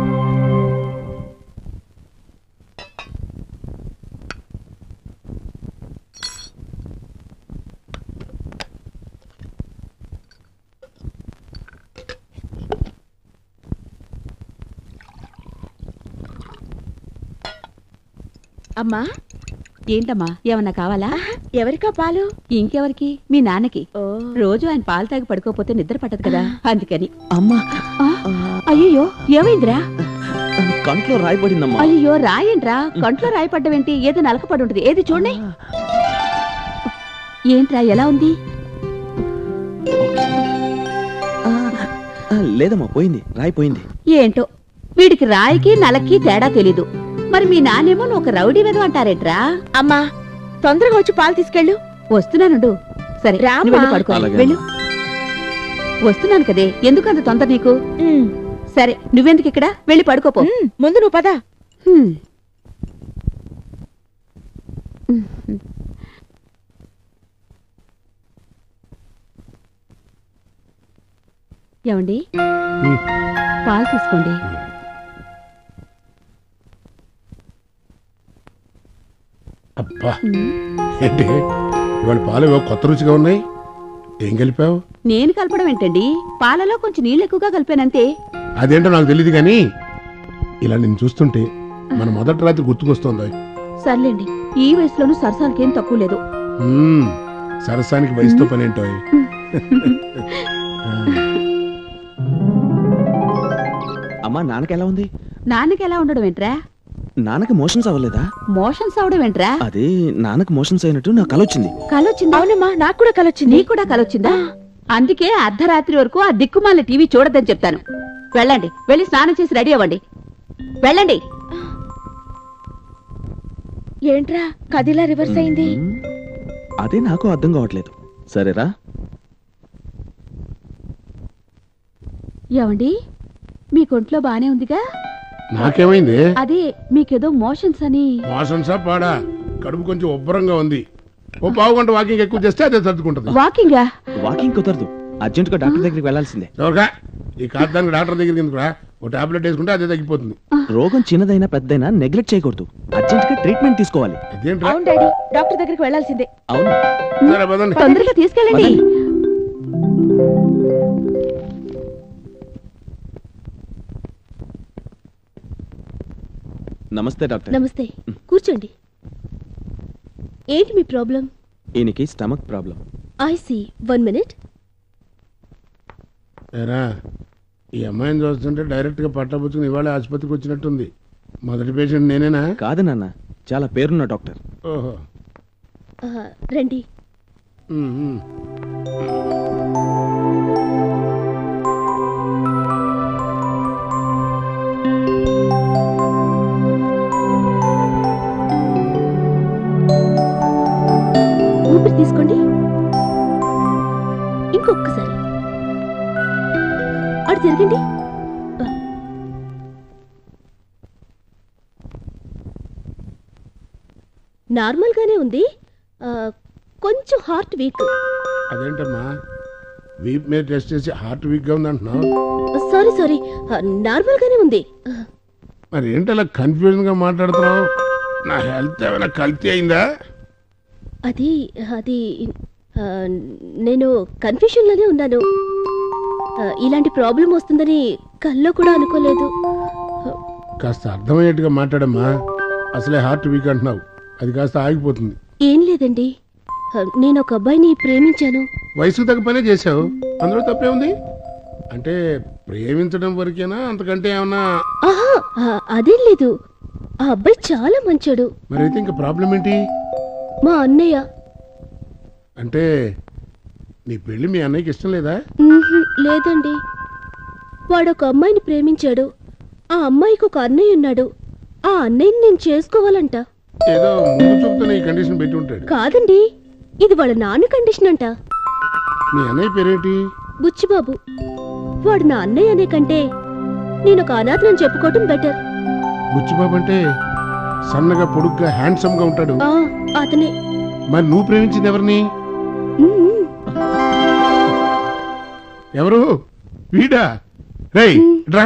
అమ్మా. ఏంటమ్మా, ఏమన్నా కావాలా? ఎవరికా పాలు? ఇంకెవరికి? మీ నాన్నకి. రోజు ఆయన పాలు తాగి పడుకోపోతే నిద్ర పట్టదు కదా, అందుకని. అమ్మా, అయ్యో ఏమైందిరా? కంట్లో రాయబడిందమ్మా. అయ్యో రాయంట్రా, కంట్లో రాయపడ్డవేంటి? ఏదో నలకపడి ఉంటుంది, ఏది చూడండి. ఏంట్రా, ఎలా ఉంది? లేదమ్మా, పోయింది, రాయిపోయింది. ఏంటో వీడికి రాయికి నలకి తేడా తెలీదు. మరి మీ నానేమో నువ్వు ఒక రౌడీ వెదవ అంటారేట్రా? అమ్మా, తొందరగా వచ్చి పాలు తీసుకెళ్ళు. వస్తున్నానుండు. సరే రాము, పడుకో. వెళ్ళు. వస్తున్నాను కదే, ఎందుకంత తొందర నీకు? సరే నువ్వెందుకు ఇక్కడ వెళ్ళి పడుకోపో. ముందు నువ్వు పదా. ఏమండి పాలు తీసుకోండి. అబ్బా ఏంటి ఇవాళ పాలు ఏవో కొత్త రుచిగా ఉన్నాయి. ఏం కలిపావు? నేను కలపడం ఏంటండి, పాలలో కొంచెం నీళ్ళు ఎక్కువగా కలిపానంతే. అదేంటో నాకు తెలియదు కానీ ఇలా నేను చూస్తుంటే మన మొదటి రాత్రి గుర్తుకొస్తోంది. సర్లేండి, ఈ వయసులోనూ సరసాలకేం తక్కువ లేదు. మ్మ్, సరసానికి వయసుతో పని ఏంటో. అమ్మా నాన్నకి ఎలా ఉంది? నాన్నకి ఎలా ఉండడం ఏంట్రా? నాన్నకి మోషన్స్ అవ్వలేదా? మోషన్స్ అవడం ఏంట్రా? అదే నాన్నకి మోషన్స్ అయినట్టు నాకు కలొచ్చింది. కలొచ్చిందా? అవునమ్మా, నాకు కూడా కలొచ్చింది. నీకు కూడా కలొచ్చిందా? అందుకే అర్ధరాత్రి వరకు ఆ దిక్కుమాల టీవీ చూడద్దని చెప్తాను. వెళ్ళండి, వెళ్ళి స్నానం చేసి రెడీ అవ్వండి. వెళ్ళండి. ఏంట్రా కదిలా రివర్స్ అయింది? అదే నాకు అర్థం కావట్లేదు. సరేరా. ఏమండి మీ కొంట్లో బానే ఉందిగా? నాకేమైంది? అదే మీకేదో మోషన్స్ అని. మోషన్సా పాడా? కడుపు కొంచెం ఉబ్బరంగా ఉంది. ఓ పావు గంట వాకింగ్ ఎక్కువ చేస్తే అదే సర్దుకుంటది. వాకింగా? వాకింగ్ కుదరదు, అర్జెంట్ గా డాక్టర్ దగ్గరికి వెళ్లాల్సిందే. ఎవరికా ఈ కాదానికి డాక్టర్ దగ్గరికి ఎందుకురా? ఓ టాబ్లెట్ వేసుకుంటే అదే తగ్గిపోతుంది. రోగం చిన్నదైనా పెద్దదైనా నెగ్లెక్ట్ చేయకూడదు. అర్జెంట్ గా ట్రీట్మెంట్ తీసుకోవాలి. అవును డాడీ, డాక్టర్ దగ్గరికి వెళ్లాల్సిందే. అవును, సరే పదండి. తొందరగా తీసుకెళ్ళండి. నమస్తే డాక్టర్. నమస్తే, కూర్చోండి. ఏంటి మీ ప్రాబ్లం? ఈయనకి stomach problem. I see, one minute. ఏరా ఈ అమ్మాయిని చూస్తుంటే డైరెక్ట్ గా పట్టబుచ్చుకుని ఇవాళ ఆసుపత్రికి వచ్చినట్టుంది. మొదటి పేషెంట్ నేనేనా? కాదు నాన్న, చాలా పేరున్న డాక్టర్. ఓహో, రండి. ఊపిరి తీసుకోండి. ఇంకొకసారి అటు తిరగండి. నార్మల్ గానే ఉంది, కొంచెం హార్ట్ వీక్. అదేంటమ్మా వీప్ మీద టెస్ట్ చేసి హార్ట్ వీక్ గా ఉంది అంటున్నావు? సారీ సారీ, నార్మల్ గానే ఉంది. మరి ఏంటి అలా కన్ఫ్యూజన్ గా మాట్లాడుతున్నావు? నా హెల్త్ ఏమైనా కల్తీ అయిందా? అది అది నేను కన్ఫ్యూషన్ లోనే ఉన్నాను. ఇలాంటి ప్రాబ్లం వస్తుందని కల్లో కూడా అనుకోలేదు. కాస్త అర్థమయ్యేట్టుగా మాట్లాడమ్మా. అసలే హార్ట్ వీక్ అంటున్నావు, అది కాస్త ఆగిపోతుంది. ఏం లేదండి, నేను ఒక అబ్బాయిని ప్రేమించాను. వయసుకు తగ్గ పనే చేసావు, అందులో తప్పే ఉంది. అంటే ప్రేమించడం వరకేనా, అంతకంటే ఏమన్నా? ఆహా, అదేం లేదు. ఆ అబ్బాయి చాలా మంచోడు. మరైతే ఇంకా ప్రాబ్లం ఏంటి? మా అన్నయ్య. అంటే నీ పెళ్లి మీ అన్నయ్యకి ఇష్టం లేదా? లేదండి, వాడు ఒక అమ్మాయిని ప్రేమించాడు. ఆ అమ్మాయికి ఒక అన్నయ్య ఉన్నాడు. ఆ అన్నయ్యని నేను చేసుకోవాలంట. ఏదో ముందు చూపుతున్న ఈ కండిషన్ పెట్టి ఉంటాడు. కాదండి, ఇది వాళ్ళ నాన్న కండిషన్ అంట. మీ అన్నయ్య పేరేంటి? బుచ్చిబాబు. వాడు నా అన్నయ్య అనే కంటే నేను ఒక అనాథనని చెప్పుకోవటం బెటర్. బుచ్చిబాబు అంటే సన్నగా పొడుగ్గా హ్యాండ్సమ్ గా ఉంటాడు. అతనే. మరి నువ్వు ప్రేమించింది ఎవరిని? ఎవరు? వీడా? రేయ్ రా.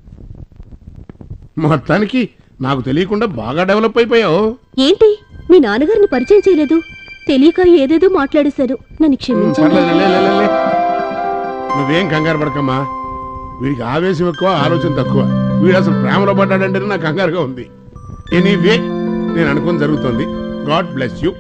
మొత్తానికి నాకు తెలియకుండా బాగా డెవలప్ అయిపోయావు. ఏంటి మీ నాన్నగారిని పరిచయం చేయలేదు? తెలియక ఏదేదో మాట్లాడేశారు, నన్ను క్షమించండి. నువ్వేం కంగారు పడకమ్మా. వీడికి ఆవేశం ఎక్కువ, ఆలోచన తక్కువ. వీడు అసలు ప్రేమలో పడ్డాడంటేనే నాకు కంగారుగా ఉంది. ఎనీవే నేను అనుకుని జరుగుతుంది. God bless you.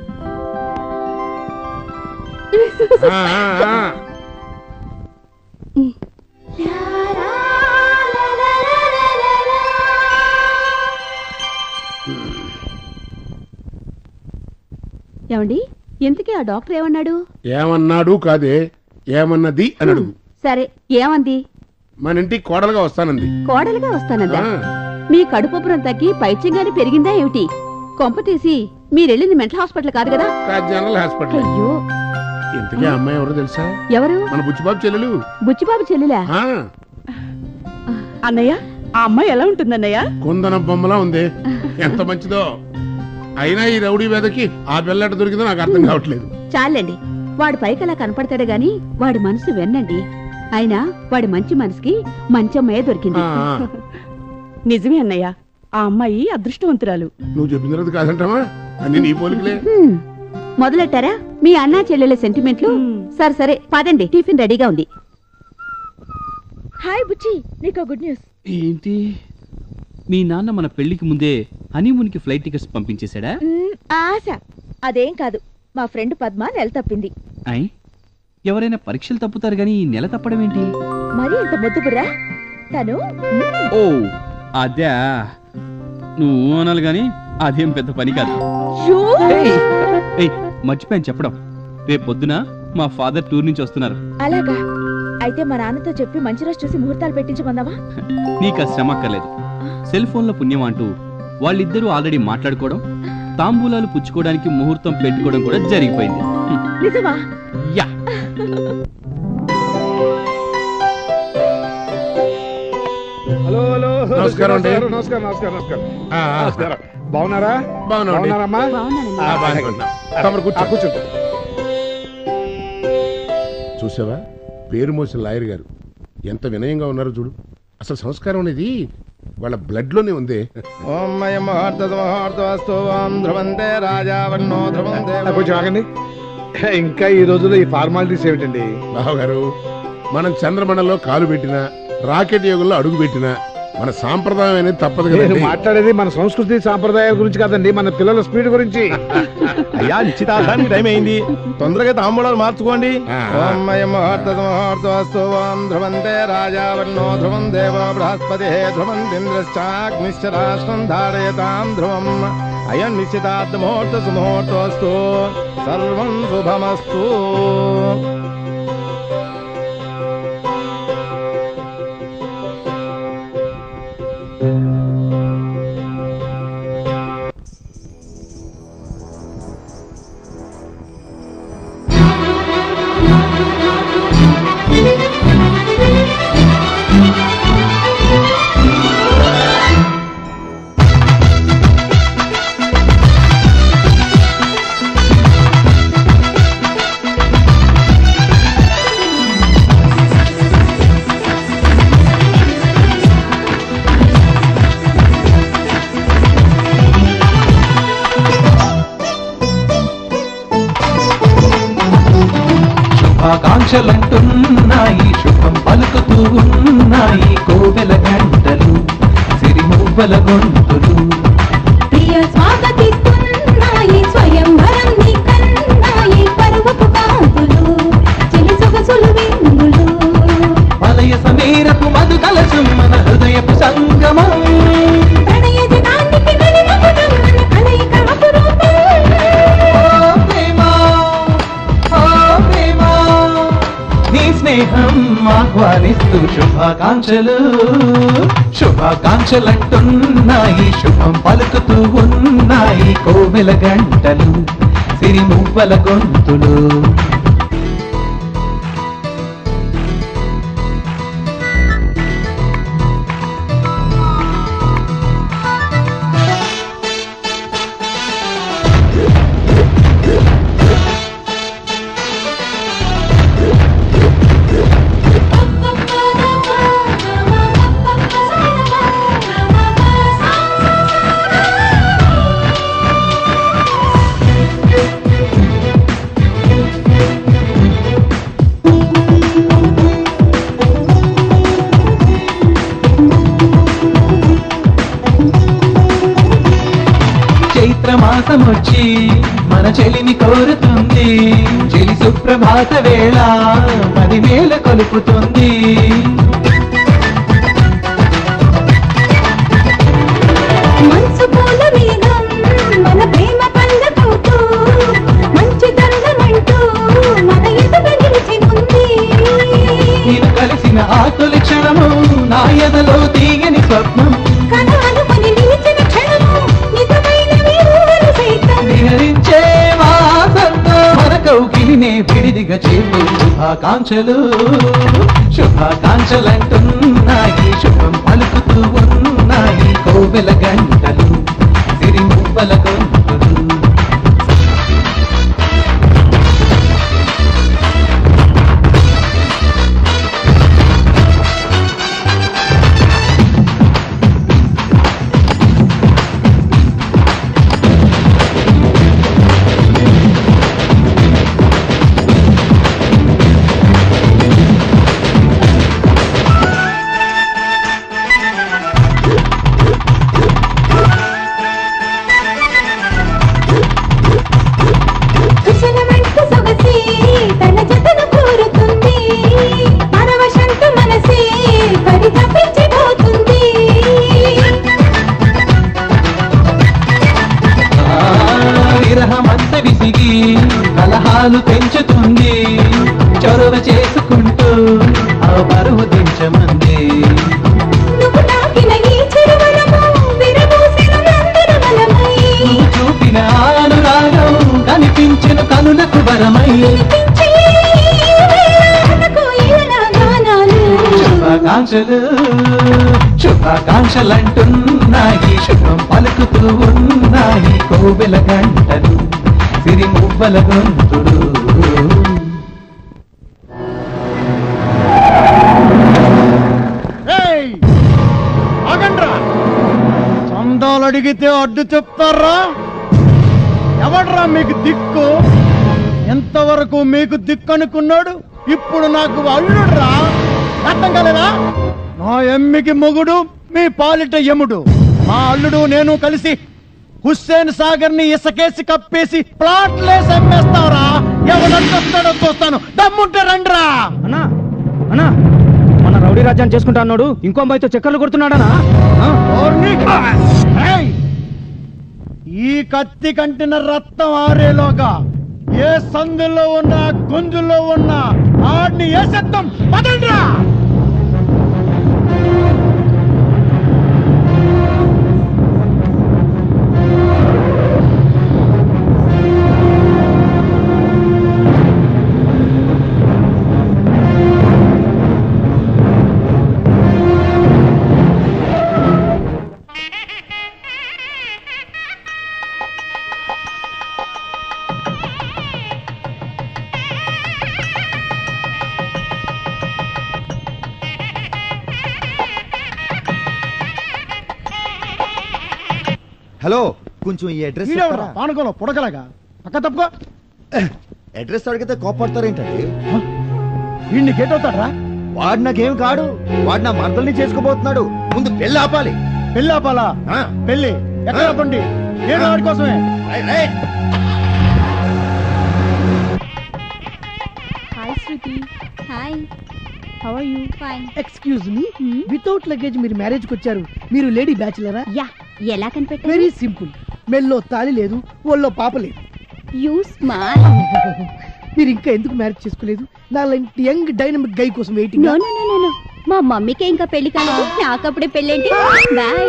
ఏమండి ఇంతకీ ఆ డాక్టర్ ఏమన్నాడు? ఏమన్నాడు కాదే, ఏమన్నది అని అడుగు. సరే ఏమంది? మన ఇంటికి కోడలుగా వస్తానంది. కోడలుగా వస్తానందా? మీ కడుపుపురం తగ్గి పైత్యంగానే పెరిగిందా ఏమిటి? కొంప తీసి మీరెళ్ళింది మెంటల్ హాస్పిటల్ కాదు కదా? General hospital. అయ్యో, ఇంతకీ అమ్మాయి ఎవరో తెలుసా? ఎవరు? మన బుచ్చిబాబు చెల్లెలు. బుచ్చిబాబు చెల్లెలా? అన్నయ్య ఆ అమ్మాయి ఎలా ఉంటుందన్నయ్య? కుందన బొమ్మలా ఉంది. ఎంత మంచిదో. అయినా ఈ రౌడీ వేదకి ఆ పిల్లట దొరికిందో నాకు అర్థం కావట్లేదు. చాలండి, వాడు పైకి అలా కనపడతాడు గాని వాడి మనసు వెన్నండి. అయినా వాడి మంచి మనసుకి మంచి అమ్మాయే దొరికింది. నిజమే అన్నయ్య, ఆ అమ్మాయి అదృష్టవంతురాలు. నువ్వు చెప్పిన తర్వాత కాదంటావా? అన్ని నీ పోలికలే. హ్మ్. మొదలెట్టారా మీ అన్నా చెల్లెల సెంటిమెంట్లు? సరే సరే పదండి, టిఫిన్ రెడీగా ఉంది. హాయ్ బుచ్చి, నీకో గుడ్ న్యూస్. ఏంటి? మీ నాన్న మన పెళ్లికి ముందే హనీమూన్కి ఫ్లైట్ టికెట్స్ పంపించేశాడా? మ్, ఆశ అదేం కాదు, మా ఫ్రెండ్ పద్మ నెల తప్పింది. అయ్, ఎవరైనా పరీక్షలు తప్పుతారు గానీ ఈ నెల తప్పడం ఏంటి? మరి ఇంత ముద్దు బుర్రా తను. ఓ అదే, నువ్వు అనాలి గాని అదేం పెద్ద పని కాదు. ఏయ్, మర్చిపోయాను చెప్పడం, రేపు పొద్దున మా ఫాదర్ టూర్ నుంచి వస్తున్నారు. అలాగా? అయితే మా నాన్నతో చెప్పి మంచి రోజు చూసి ముహూర్తాలు పెట్టించుకుందామా? నీకు ఆ శ్రమ అక్కర్లేదు. సెల్ ఫోన్ల పుణ్యం అంటూ వాళ్ళిద్దరూ ఆల్రెడీ మాట్లాడుకోవడం, తాంబూలాలు పుచ్చుకోవడానికి ముహూర్తం పెట్టుకోవడం కూడా జరిగిపోయింది. నిజమా? యా. హలో హలో నమస్కారం అండి. నమస్కారం నమస్కారం నమస్కారం ఆ, ఆ. నమస్కారం. బాగున్నారా? బాగున్నామండి. బాగున్నారమ్మా? ఆ, బాగానే ఉన్నాం. తమరు కూర్చో. కూర్చోండి. చూసావా, పేరు మోసిన లాయర్ గారు ఎంత వినయంగా ఉన్నారో చూడు. అసలు సంస్కారం అనేది వాళ్ళ బ్లడ్ లోనే ఉంది. కొంచెం ఆగండి. ఇంకా ఈ రోజుల్లో ఈ ఫార్మాలిటీస్ ఏమిటండి? రావు గారు, మనం చంద్రమండలంలో కాలు పెట్టినా, రాకెట్ యుగంలో అడుగు పెట్టినా మన సాంప్రదాయం అనేది తప్పదు నేను కదా. మాట్లాడేది మన సంస్కృతి సాంప్రదాయాల గురించి కాదండి, మన పిల్లల స్పీడ్ గురించి. అయ్యా, నిశ్చితార్థానికి టైం అయింది, తొందరగా తాంబూలాలు మార్చుకోండి. ధ్రువంతే రాజావర్ణో ధ్రువం దేవ బృహస్పతి ధ్రువం ఇంద్రశ్చాగ్నిశ్చ రాష్ట్రం ధారయతాం ధ్రువం. అయం నిశ్చితార్థ ముహూర్త సుముహూర్తోస్తు, సర్వం శుభమస్తు. ఆకాంక్షలంటున్నాయి, శుభం పలుకుతూ ఉన్నాయి కోవెల గంటలు, సిరిమువ్వల గొంతులు. ప్రియ స్వాగతిస్తున్నాయి, స్వయంవరం నీకన్నాయి పరువపు కాంతులు, చిలి సొగసులు విందులు. వలయ సమీరపు మధు కలశం మన హృదయపు సంగమం, ప్రణయ జనానికి వెలుగుతం మన కలయిక అపురూపం. నీ స్నేహం ఆహ్వానిస్తూ శుభాకాంక్షలు, శుభాకాంక్షలంటున్నాయి, శుభం పలుకుతూ ఉన్నాయి కోవెల గంటలు, సిరిమువ్వల గొంతులు. చైత్రమాసమొచ్చి మన చెలిని కోరుతుంది, చెలి సుప్రభాత వేళ పది వేల కొలుపుతుంది. మనసు పూల మేఘం మన ప్రేమ పండుతూ, మంచి దండమంటూ మన ఎదుట నిలిచినుంది. నేను కలిసిన ఆ తొలి క్షణము నా ఎదలో తీయని స్వప్నం, కణాలు పని నిలిచిన క్షణము నిజమైన విలువలు సైతం విహరించే వాసంతో మన కౌకి విడినే విడిదిగా చేపు శుభాకాంక్షలు శుభాకాంక్షలంటున్నాయి శుభం పలుకుతూ ఉన్నాయి కోవెల గంటలు సిరిమువ్వల గొంతులు కుశలమంటూ సొగసి తన జతను కోరుతుంది పరవశంటూ మనసి పడి తప్పించిపోతుంది విరహమంత విసిగి కలహాలు పెంచుతుంది చొరవ చేసుకుంటూ ఆ బరువు దించమంది నువ్వు తాకిన ఈ చిరువరము విరబూసిన నందనవనమై నువ్వు చూపిన అనురాగం కనిపించిన కనులకు వరమై వినిపించే వేళకు ఇలా గానాలు శుభాకాంక్షలు శుభాకాంక్షలంటున్నాయి శుభం పలుకుతూ ఉన్నాయి కోవెల గంటలు సిరిమువ్వల గొంతుడు ఏయ్! ఆగండ్రా చందాలు అడిగితే అడ్డు చెప్తారా ఎవడ్రా మీకు దిక్కు ఎంతవరకు మీకు దిక్కు అనుకున్నాడు ఇప్పుడు నాకు అల్లుడురా అర్థం కాలేదా నా ఎమ్మికి మొగుడు మీ పాలిట యముడు మా అల్లుడు నేను కలిసి హుస్సేన్ సాగర్ ని ఇసకేసి కప్పేసి ప్లాట్లేసి అమ్మేస్తావరా ఎవడొస్తాడో చూస్తాను దమ్ముంటే రండిరా అన్నా అన్నా మన రౌడీ రాజ్యాన్ని చేసుకుంటా అన్నాడు ఇంకో అమ్మాయితో చక్కర్లు కొడుతున్నాడనా ఏయ్! ఈ కత్తి కంటిన రక్తం ఆరేలోగా ఏ సందులో ఉన్నా గుంజులో ఉన్నా ఆడిని వేసేద్దాం పదండ్రా హలో కొంచెం ఈ అడ్రస్ ఈడెవడ్రా? పానకంలో పుడకలాగా పక్క తప్పుకో అడ్రస్ అడిగితే కోపడతారేంటండి వీడిని గేట్ అవుతాడ్రా వాడు నాకేం కాడు వాడు నా మర్దల్ని చేసుకోబోతున్నాడు ముందు పెళ్ళి ఆపాలి పెళ్ళి ఆపాలా పెళ్ళి ఎక్కడ పండి నేను వాడి కోసమే hi Shruti hi how are you fine excuse me without luggage మీరు మ్యారేజ్ కి వచ్చారు మీరు లేడీ బ్యాచిలరా యా ఎలా కనిపెట్టారు వెరీ సింపుల్ మెల్లో తాళి లేదు ఒళ్ళో పాప లేదు యూ స్మార్ట్ మీరు ఇంకా ఎందుకు మ్యారేజ్ చేసుకోలేదు నా లాంటి యంగ్ డైనమిక్ గై కోసం waiting no no no no మా మమ్మీకే ఇంకా పెళ్లి కాలేదు నాకు అప్పుడే పెళ్ళేంటి బాయ్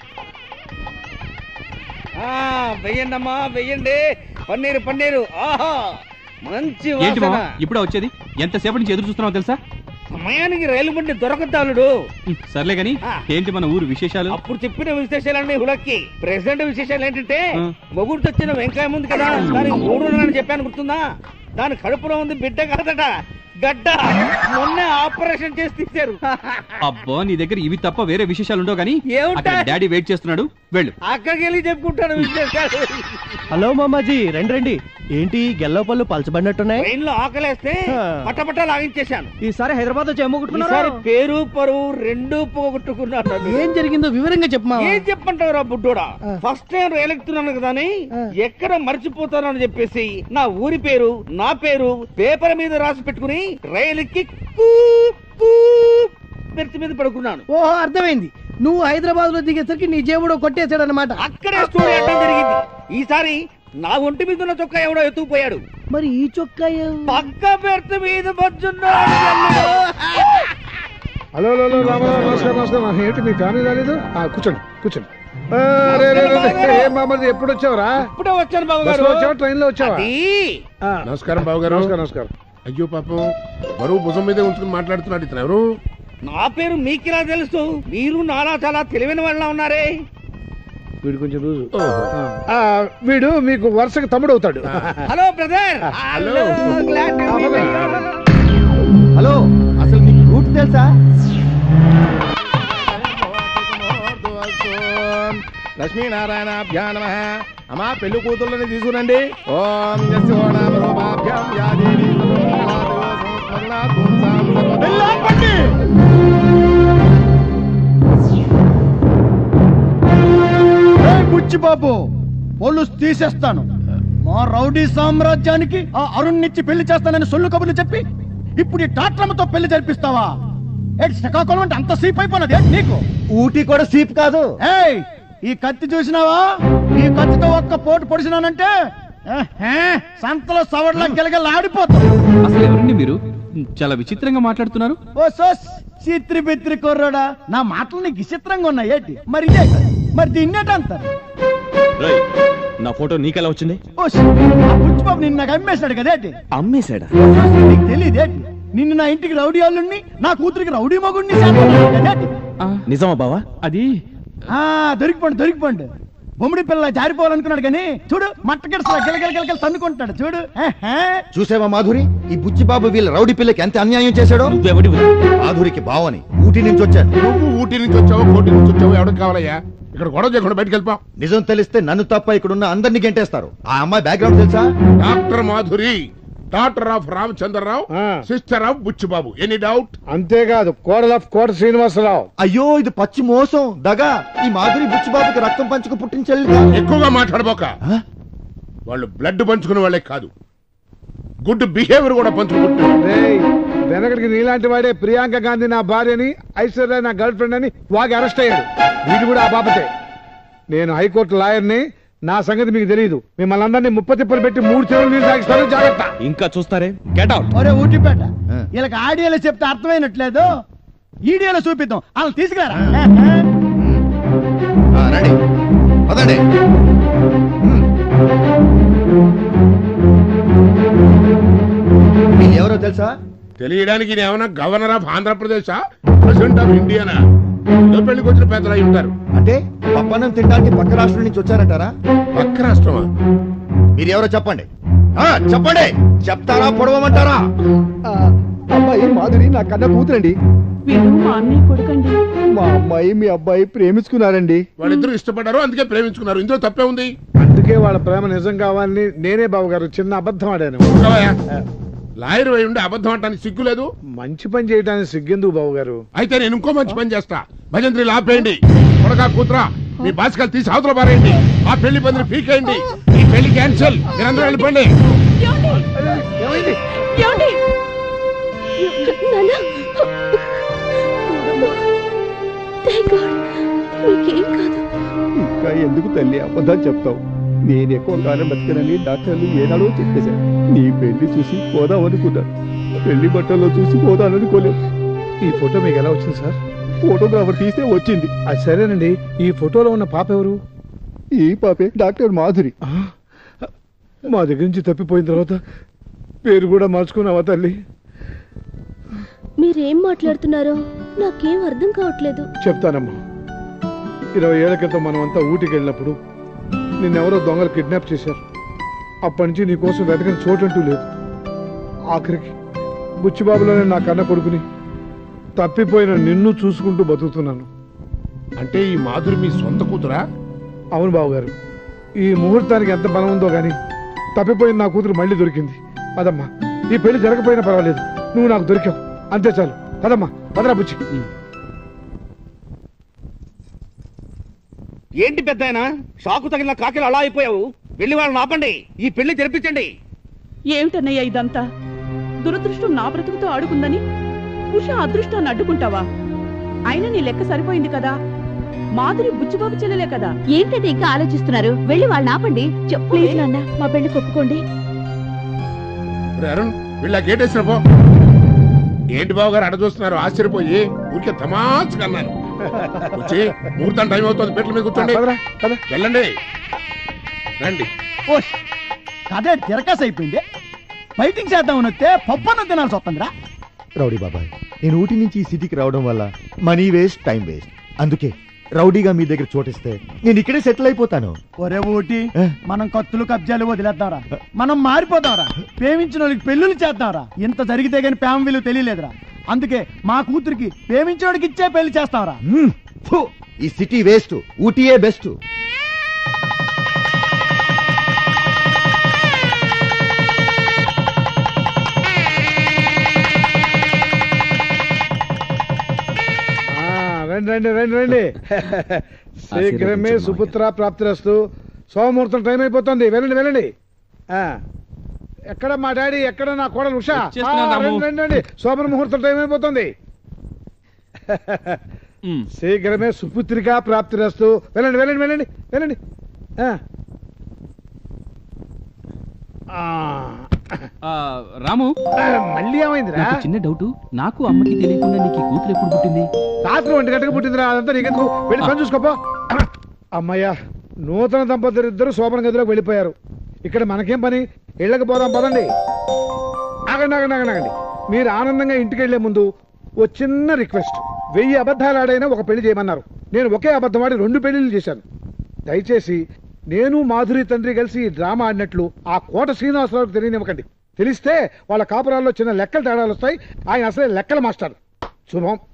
వెయ్యండి అమ్మా వెయ్యండి పన్నీరు పన్నీరు ఆహా మంచి ఏంటి వాసన మామ ఇప్పుడే వచ్చేది ఎంతసేపటి నుంచి ఎదురు చూస్తున్నావు తెలుసా సమయానికి రైలు బండి దొరకతాలుడు సర్లే గాని ఏంటి మన ఊరు విశేషాలు అప్పుడు చెప్పిన విశేషాలన్నీ హులక్కి ప్రెసిడెంట్ విశేషాలు ఏంటంటే మొగుడు తెచ్చిన వెంకాయ ముందు కదా దానికి మూడు అని చెప్పాను గుర్తుందా దాని కడుపులో ఉంది బిడ్డ కాదట గడ్డ మొన్నే ఆపరేషన్ చేసి తీశారు అబ్బో నీ దగ్గర ఇవి తప్ప వేరే విశేషాలు ఉండవు కానీ ఏముంటాయి? అక్కడ డాడీ వెయిట్ చేస్తున్నాడు వెళ్ళు అక్కడికి వెళ్ళి చెప్పుకుంటాను విశేషాలు హలో మామాజీ రండి రండి ఏంటి గెల్లో పళ్ళు పలచబడినట్టున్నాయి ట్రైన్ లో ఆకలేస్తే పట్టపట్ట లాగించేశాను ఈసారి హైదరాబాద్ వచ్చి ఈసారి ఏమోగుట్టుకున్నారు పేరు పరువు రెండు పోగొట్టుకున్నాను ఏం జరిగిందో వివరంగా చెప్పమా ఏం చెప్పంటావురా బుడ్డోడా ఫస్ట్ టైం రైలు ఎక్కుతున్నాను కదా అని ఎక్కడ మర్చిపోతానని చెప్పేసి నా ఊరి పేరు నా పేరు పేపర్ మీద రాసి పెట్టుకుని రైలుకి బెర్త్ మీద పడుకున్నాను ఓహో అర్థమైంది నువ్వు హైదరాబాద్ లో దిగేసరికి నీ జేబుడో కొట్టేశాడు అనమాట అక్కడే స్టోరీ అడ్డం జరిగింది ఈసారి నా ఒంటి మీద ఉన్న చొక్కా ఎవడో ఎత్తుకుపోయాడు మరి ఈ చొక్కా పక్క బెర్త్ మీద బజ్జున్నాడు హలో హలో హలో, రామారావు నమస్కారం నమస్కారం ఏంటి మీ ఫ్యామిలీ రాలేదు ఆ, కూర్చోండి కూర్చోండి మామది ఎప్పుడు వచ్చావురా? ఇప్పుడే వచ్చాను బాబు గారు. బస్సులో వచ్చావా, ట్రైన్ లో వచ్చావా? నమస్కారం బాబు గారు. నమస్కారం నమస్కారం. అయ్యో పాపం బరువు భుజం మీద ఉంచుకుని మాట్లాడుతున్నాడు ఇతను ఎవరు? నా పేరు మీకిలా తెలుసు? మీరు నాలా చాలా తెలివైన వాళ్ళ ఉన్నారే. వీడు కొంచెం రోజు వీడు మీకు వరుసగా తమ్ముడు అవుతాడు. Hello brother. హలో హలో అసలు నీకు రూట్ తెలుసా? లక్ష్మీనారాయణాభ్యా నమః. అమ్మా పెళ్లి కూతుర్లని తీసుకురండి. ఓం యస్యోనామ రూపాభ్యాం యా దేవీ బుచ్చిబాబు ఒళ్ళు తీసేస్తాను. మా రౌడీ సామ్రాజ్యానికి ఆ అరుణ్ నిచ్చి పెళ్లి చేస్తానని సొల్లు కబుర్లు చెప్పి ఇప్పుడు ఈ టాట్రమ్మతో పెళ్లి జరిపిస్తావా? శ్రీకాకుళం అంటే అంత సీప్ అయిపోయినది నీకు? ఊటీ కూడా సీప్ కాదు. ఏయ్ ఈ కత్తి చూసినావా? ఈ కత్తితో ఒక్క పోటు పొడిచినానంటే సంతలో సవడ్లా గిలగల ఆడిపోతాం. అసలు ఎవరండి మీరు? చాలా విచిత్రంగా మాట్లాడుతున్నారు. ఓ సోస్ చిత్రి బిత్రి కుర్రోడా, నా మాటలు నీకు విచిత్రంగా ఉన్నాయి ఏంటి? మరి ఇదే మరి దీన్నేట అంటారు? నా ఫోటో నీకెలా వచ్చింది? బుచ్చిబాబు నిన్ను నాకు అమ్మేశాడు కదేటి? అమ్మేశాడా? నీకు తెలియదేటి? నిన్ను నా ఇంటికి రౌడీ వాళ్ళుని, నా కూతురికి రౌడీ మగుడిని నిజమా బావా? అది దొరికిపోండి దొరికిపోండి. బొమ్మిడి పిల్ల జారిపోవాలనుకున్నాడు కానీ చూడు మట్టకెడసలా గిలగిలగిలగిల తన్నుకుంటాడు చూడు. చూసావా మాధురి, ఈ బుచ్చిబాబు వీళ్ళ రౌడీ పిల్లకి ఎంత అన్యాయం చేశాడో. మాధురికి బావని ఊటీ నుంచి వచ్చాను. నువ్వు ఊటీ నుంచి వచ్చావు, కోటి నుంచి వచ్చావు, ఎవరికి కావాలయ్యా? ఇక్కడ గొడవ చేయకుండా బయటకు వెళ్ళిపో. నిజం తెలిస్తే నన్ను తప్ప ఇక్కడున్న అందరినీ గెంటేస్తారు. ఆ అమ్మాయి బ్యాక్గ్రౌండ్ తెలుసా? Doctor Madhuri, doctor of Ramachandrarao, sister of Buchibabu. Any doubt? అంతేకాదు కోడల్ ఆఫ్ కోట శ్రీనివాసరావు. అయ్యో ఇది పచ్చి మోసం దగా. ఈ మాధురి బుచ్చిబాబుకి రక్తం పంచుకు పుట్టించాలి. ఎక్కువగా మాట్లాడబోక. వాళ్ళు బ్లడ్ పంచుకునే వాళ్ళే కాదు, గుడ్ బిహేవియర్ కూడా పంచుకుంటారు. వెనకడికి నీలాంటి వాడే ప్రియాంక గాంధీ నా భార్యని, ఐశ్వర్య నా గర్ల్ ఫ్రెండ్ అని వాగి అరెస్ట్ అయ్యాడు. వీడు కూడా ఆ బాబతే. నేను హైకోర్టు లాయర్ని, నా సంగతి మీకు తెలియదు. మిమ్మల్ని అందరినీ ముప్ప తిప్పలు పెట్టి మూడు చెరువులు నీళ్ళు తాగిస్తాను, జాగ్రత్త. ఇంకా చూస్తారే, గెట్ అవుట్. ఒరే ఊటిపేట, వీళ్ళకి ఆడియోలో చెప్తే అర్థమైనట్లేదు, ఈడియోలో చూపిద్దాం. వాళ్ళు తీసుకురా. రండి పదండి. ఎవరో తెలుసా? తెలియడానికి ఏమన్నా governor of Andhra Pradesh, president of ఇండియానా? ఏదో పెళ్లికి వచ్చిన పెద్దలు అయి ఉంటారు. అంటే పప్పన్నం తినడానికి పక్క రాష్ట్రం నుంచి వచ్చారంటారా? పక్క రాష్ట్రమా? మీరు ఎవరో చెప్పండి. చెప్పండి. చెప్తారా పొడవమంటారా? అమ్మాయి మాధురి నా కన్న కూతురండి. మా అన్నయ్య కొడుకండి. మా అమ్మాయి మీ అబ్బాయి ప్రేమించుకున్నారండి. వాళ్ళిద్దరూ ఇష్టపడ్డారు, అందుకే ప్రేమించుకున్నారు. ఇందులో తప్పే ఉంది? అందుకే వాళ్ళ ప్రేమ నిజం కావాలని నేనే బాబు గారు చిన్న అబద్ధం ఆడాను. లాయర్ అయి ఉండి అబద్ధం అంటానికి సిగ్గు లేదు? మంచి పని చేయడానికి సిగ్గెందుకు బాబు గారు? అయితే నేను ఇంకో మంచి పని చేస్తా. భజంత్రి ఆపేయండి. కొడగా కూతురా, మీ బాసికలు తీసి అవతల పారేయండి. ఆ పెళ్లి పందిరి పీకేయండి. ఈ పెళ్లి క్యాన్సిల్. మీరందరూ వెళ్ళిపోండి. ఇంకా ఎందుకు తల్లి అబద్ధాలు చెప్తావు? నేను ఎక్కువ కాలం బతికనని డాక్టర్లు ఏనాడో చెప్పేశాను. నీ పెళ్లి చూసి పోదామనుకున్నాను, పెళ్లి బట్టల్లో చూసి పోదామనుకోలేదు. ఈ ఫోటో మీకు ఎలా వచ్చింది సార్? ఫోటోగ్రాఫర్ తీస్తే వచ్చింది. అది సరేనండి. ఈ ఫోటోలో ఉన్న పాప ఎవరు? ఈ పాపే డాక్టర్ మాధురి. మా దగ్గర నుంచి తప్పిపోయిన తర్వాత పేరు కూడా మార్చుకున్నావా తల్లి? మీరేం మాట్లాడుతున్నారో నాకేం అర్థం కావట్లేదు. చెప్తానమ్మా. ఇరవై ఏళ్ల క్రితం మనం అంతా ఊటికి వెళ్ళినప్పుడు నిన్నెవరో దొంగలు కిడ్నాప్ చేశారు. అప్పటి నుంచి నీ కోసం వెతకని చోటంటూ లేదు. ఆఖరికి బుచ్చిబాబులోనే నా కన్న కొడుకుని, తప్పిపోయిన నిన్ను చూసుకుంటూ బతుకుతున్నాను. అంటే ఈ మాధురి మీ సొంత కూతురా? అవును బాబు గారు. ఈ ముహూర్తానికి ఎంత బలం ఉందో గాని తప్పిపోయిన నా కూతురు మళ్ళీ దొరికింది. పదమ్మా, ఈ పెళ్లి జరగపోయినా పర్వాలేదు, నువ్వు నాకు దొరికావు, అంతే చాలు. పదమ్మా, పదరా బుచ్చి. ఏంటి పెద్దాయన, షాకు తగిలిన కాకిలు అలా అయిపోయావు? వెళ్ళి వాళ్ళని ఆపండి, ఈ పెళ్లి జరిపించండి. ఏమిటన్నయ్యా ఇదంతా? దురదృష్టం నా బ్రతుకుతో ఆడుకుందని ఉష అదృష్టాన్ని అడ్డుకుంటావా? అయినా నీ లెక్క సరిపోయింది కదా. మాధురి బుచ్చిబాబు చెల్లెలే కదా. ఏంటంటే ఇంకా ఆలోచిస్తున్నారు? వెళ్ళి వాళ్ళని ఆపండి. ప్లీజ్ నాన్న, మా పెళ్లి ఒప్పుకోండి. అరుణ్, వీళ్ళ గేట్ వేసిన పో. ఏంటి బాబు గారు అడ చూస్తున్నారు ఆశ్చర్యపోయి? ఊరికే తమాచుకన్నారు. వచ్చి ముహూర్తం టైం అవుతుంది పెట్ల మీద కూర్చోండి వెళ్ళండి రండి ఓ కదే తిరకాసు అయిపోయింది ఫైటింగ్ చేద్దామని వస్తే పప్పన్న తినాల్సి వస్తుందిరా రౌడీ బాబాయ్ నేను ఊటీ నుంచి ఈ సిటీకి రావడం వల్ల మనీ వేస్ట్ టైం వేస్ట్ అందుకే రౌడీగా మీ దగ్గర చోటిస్తే నేను ఇక్కడే సెటిల్ అయిపోతాను. ఒరే ఊటి మనం కత్తులు కబ్జాలు వదిలేద్దాంరా, మనం మారిపోతాంరా, ప్రేమించిన వాళ్ళకి పెళ్లిళ్ళు చేద్దాంరా. ఇంత జరిగితే గానీ ప్రేమ విలువ తెలియలేదురా. అందుకే మా కూతురికి ప్రేమించోడికి ఇచ్చే పెళ్లి చేస్తాంరా. ఈ సిటీ వేస్ట్, ఊటీయే బెస్ట్. రండి రండి రండి రండి శీఘ్రమే సుపుత్ర ప్రాప్తిరస్తు. సోమముహూర్తం టైం అయిపోతుంది, వెళ్ళండి వెళ్ళండి. ఆ ఎక్కడ మా డాడీ, ఎక్కడ నా కోడలు ఉషా? రండి రండి రండి, శోభన ముహూర్తం టైం అయిపోతుంది. శీఘ్రమే సుపుత్రిక ప్రాప్తిరస్తు. వెళ్ళండి వెళ్ళండి వెళ్ళండి వెళ్ళండి. రాము మళ్ళీ ఏమైందిరా? చిన్న డౌట్, నాకు అమ్మకి తెలియకుండా నీకు కూతురు ఎప్పుడు పుట్టింది? రాత్రి ఒంటి గంటకు పుట్టిందిరా. అదంతా నీకెందుకు, వెళ్ళి పని చూసుకోపో. అమ్మయ్యా, నూతన దంపతులు ఇద్దరు శోభన గదిలోకి వెళ్ళిపోయారు. ఇక్కడ మనకేం పని, ఇళ్ళకి పోదాం పదండి. ఆగండి ఆగండి ఆగండి ఆగండి. మీరు ఆనందంగా ఇంటికి వెళ్లే ముందు ఓ చిన్న రిక్వెస్ట్. వెయ్యి అబద్ధాలు ఆడైనా ఒక పెళ్లి చేయమన్నారు, నేను ఒకే అబద్ధం ఆడి రెండు పెళ్లిళ్ళు చేశాను. దయచేసి నేను మాధురి తండ్రి కలిసి ఈ డ్రామా ఆడినట్లు ఆ కోట శ్రీనివాసరావుకి తెలియనివ్వకండి. తెలిస్తే వాళ్ళ కాపురాల్లో చిన్న లెక్కలు తేడాలు వస్తాయి. ఆయన అసలే లెక్కల మాస్టర్. శుభం.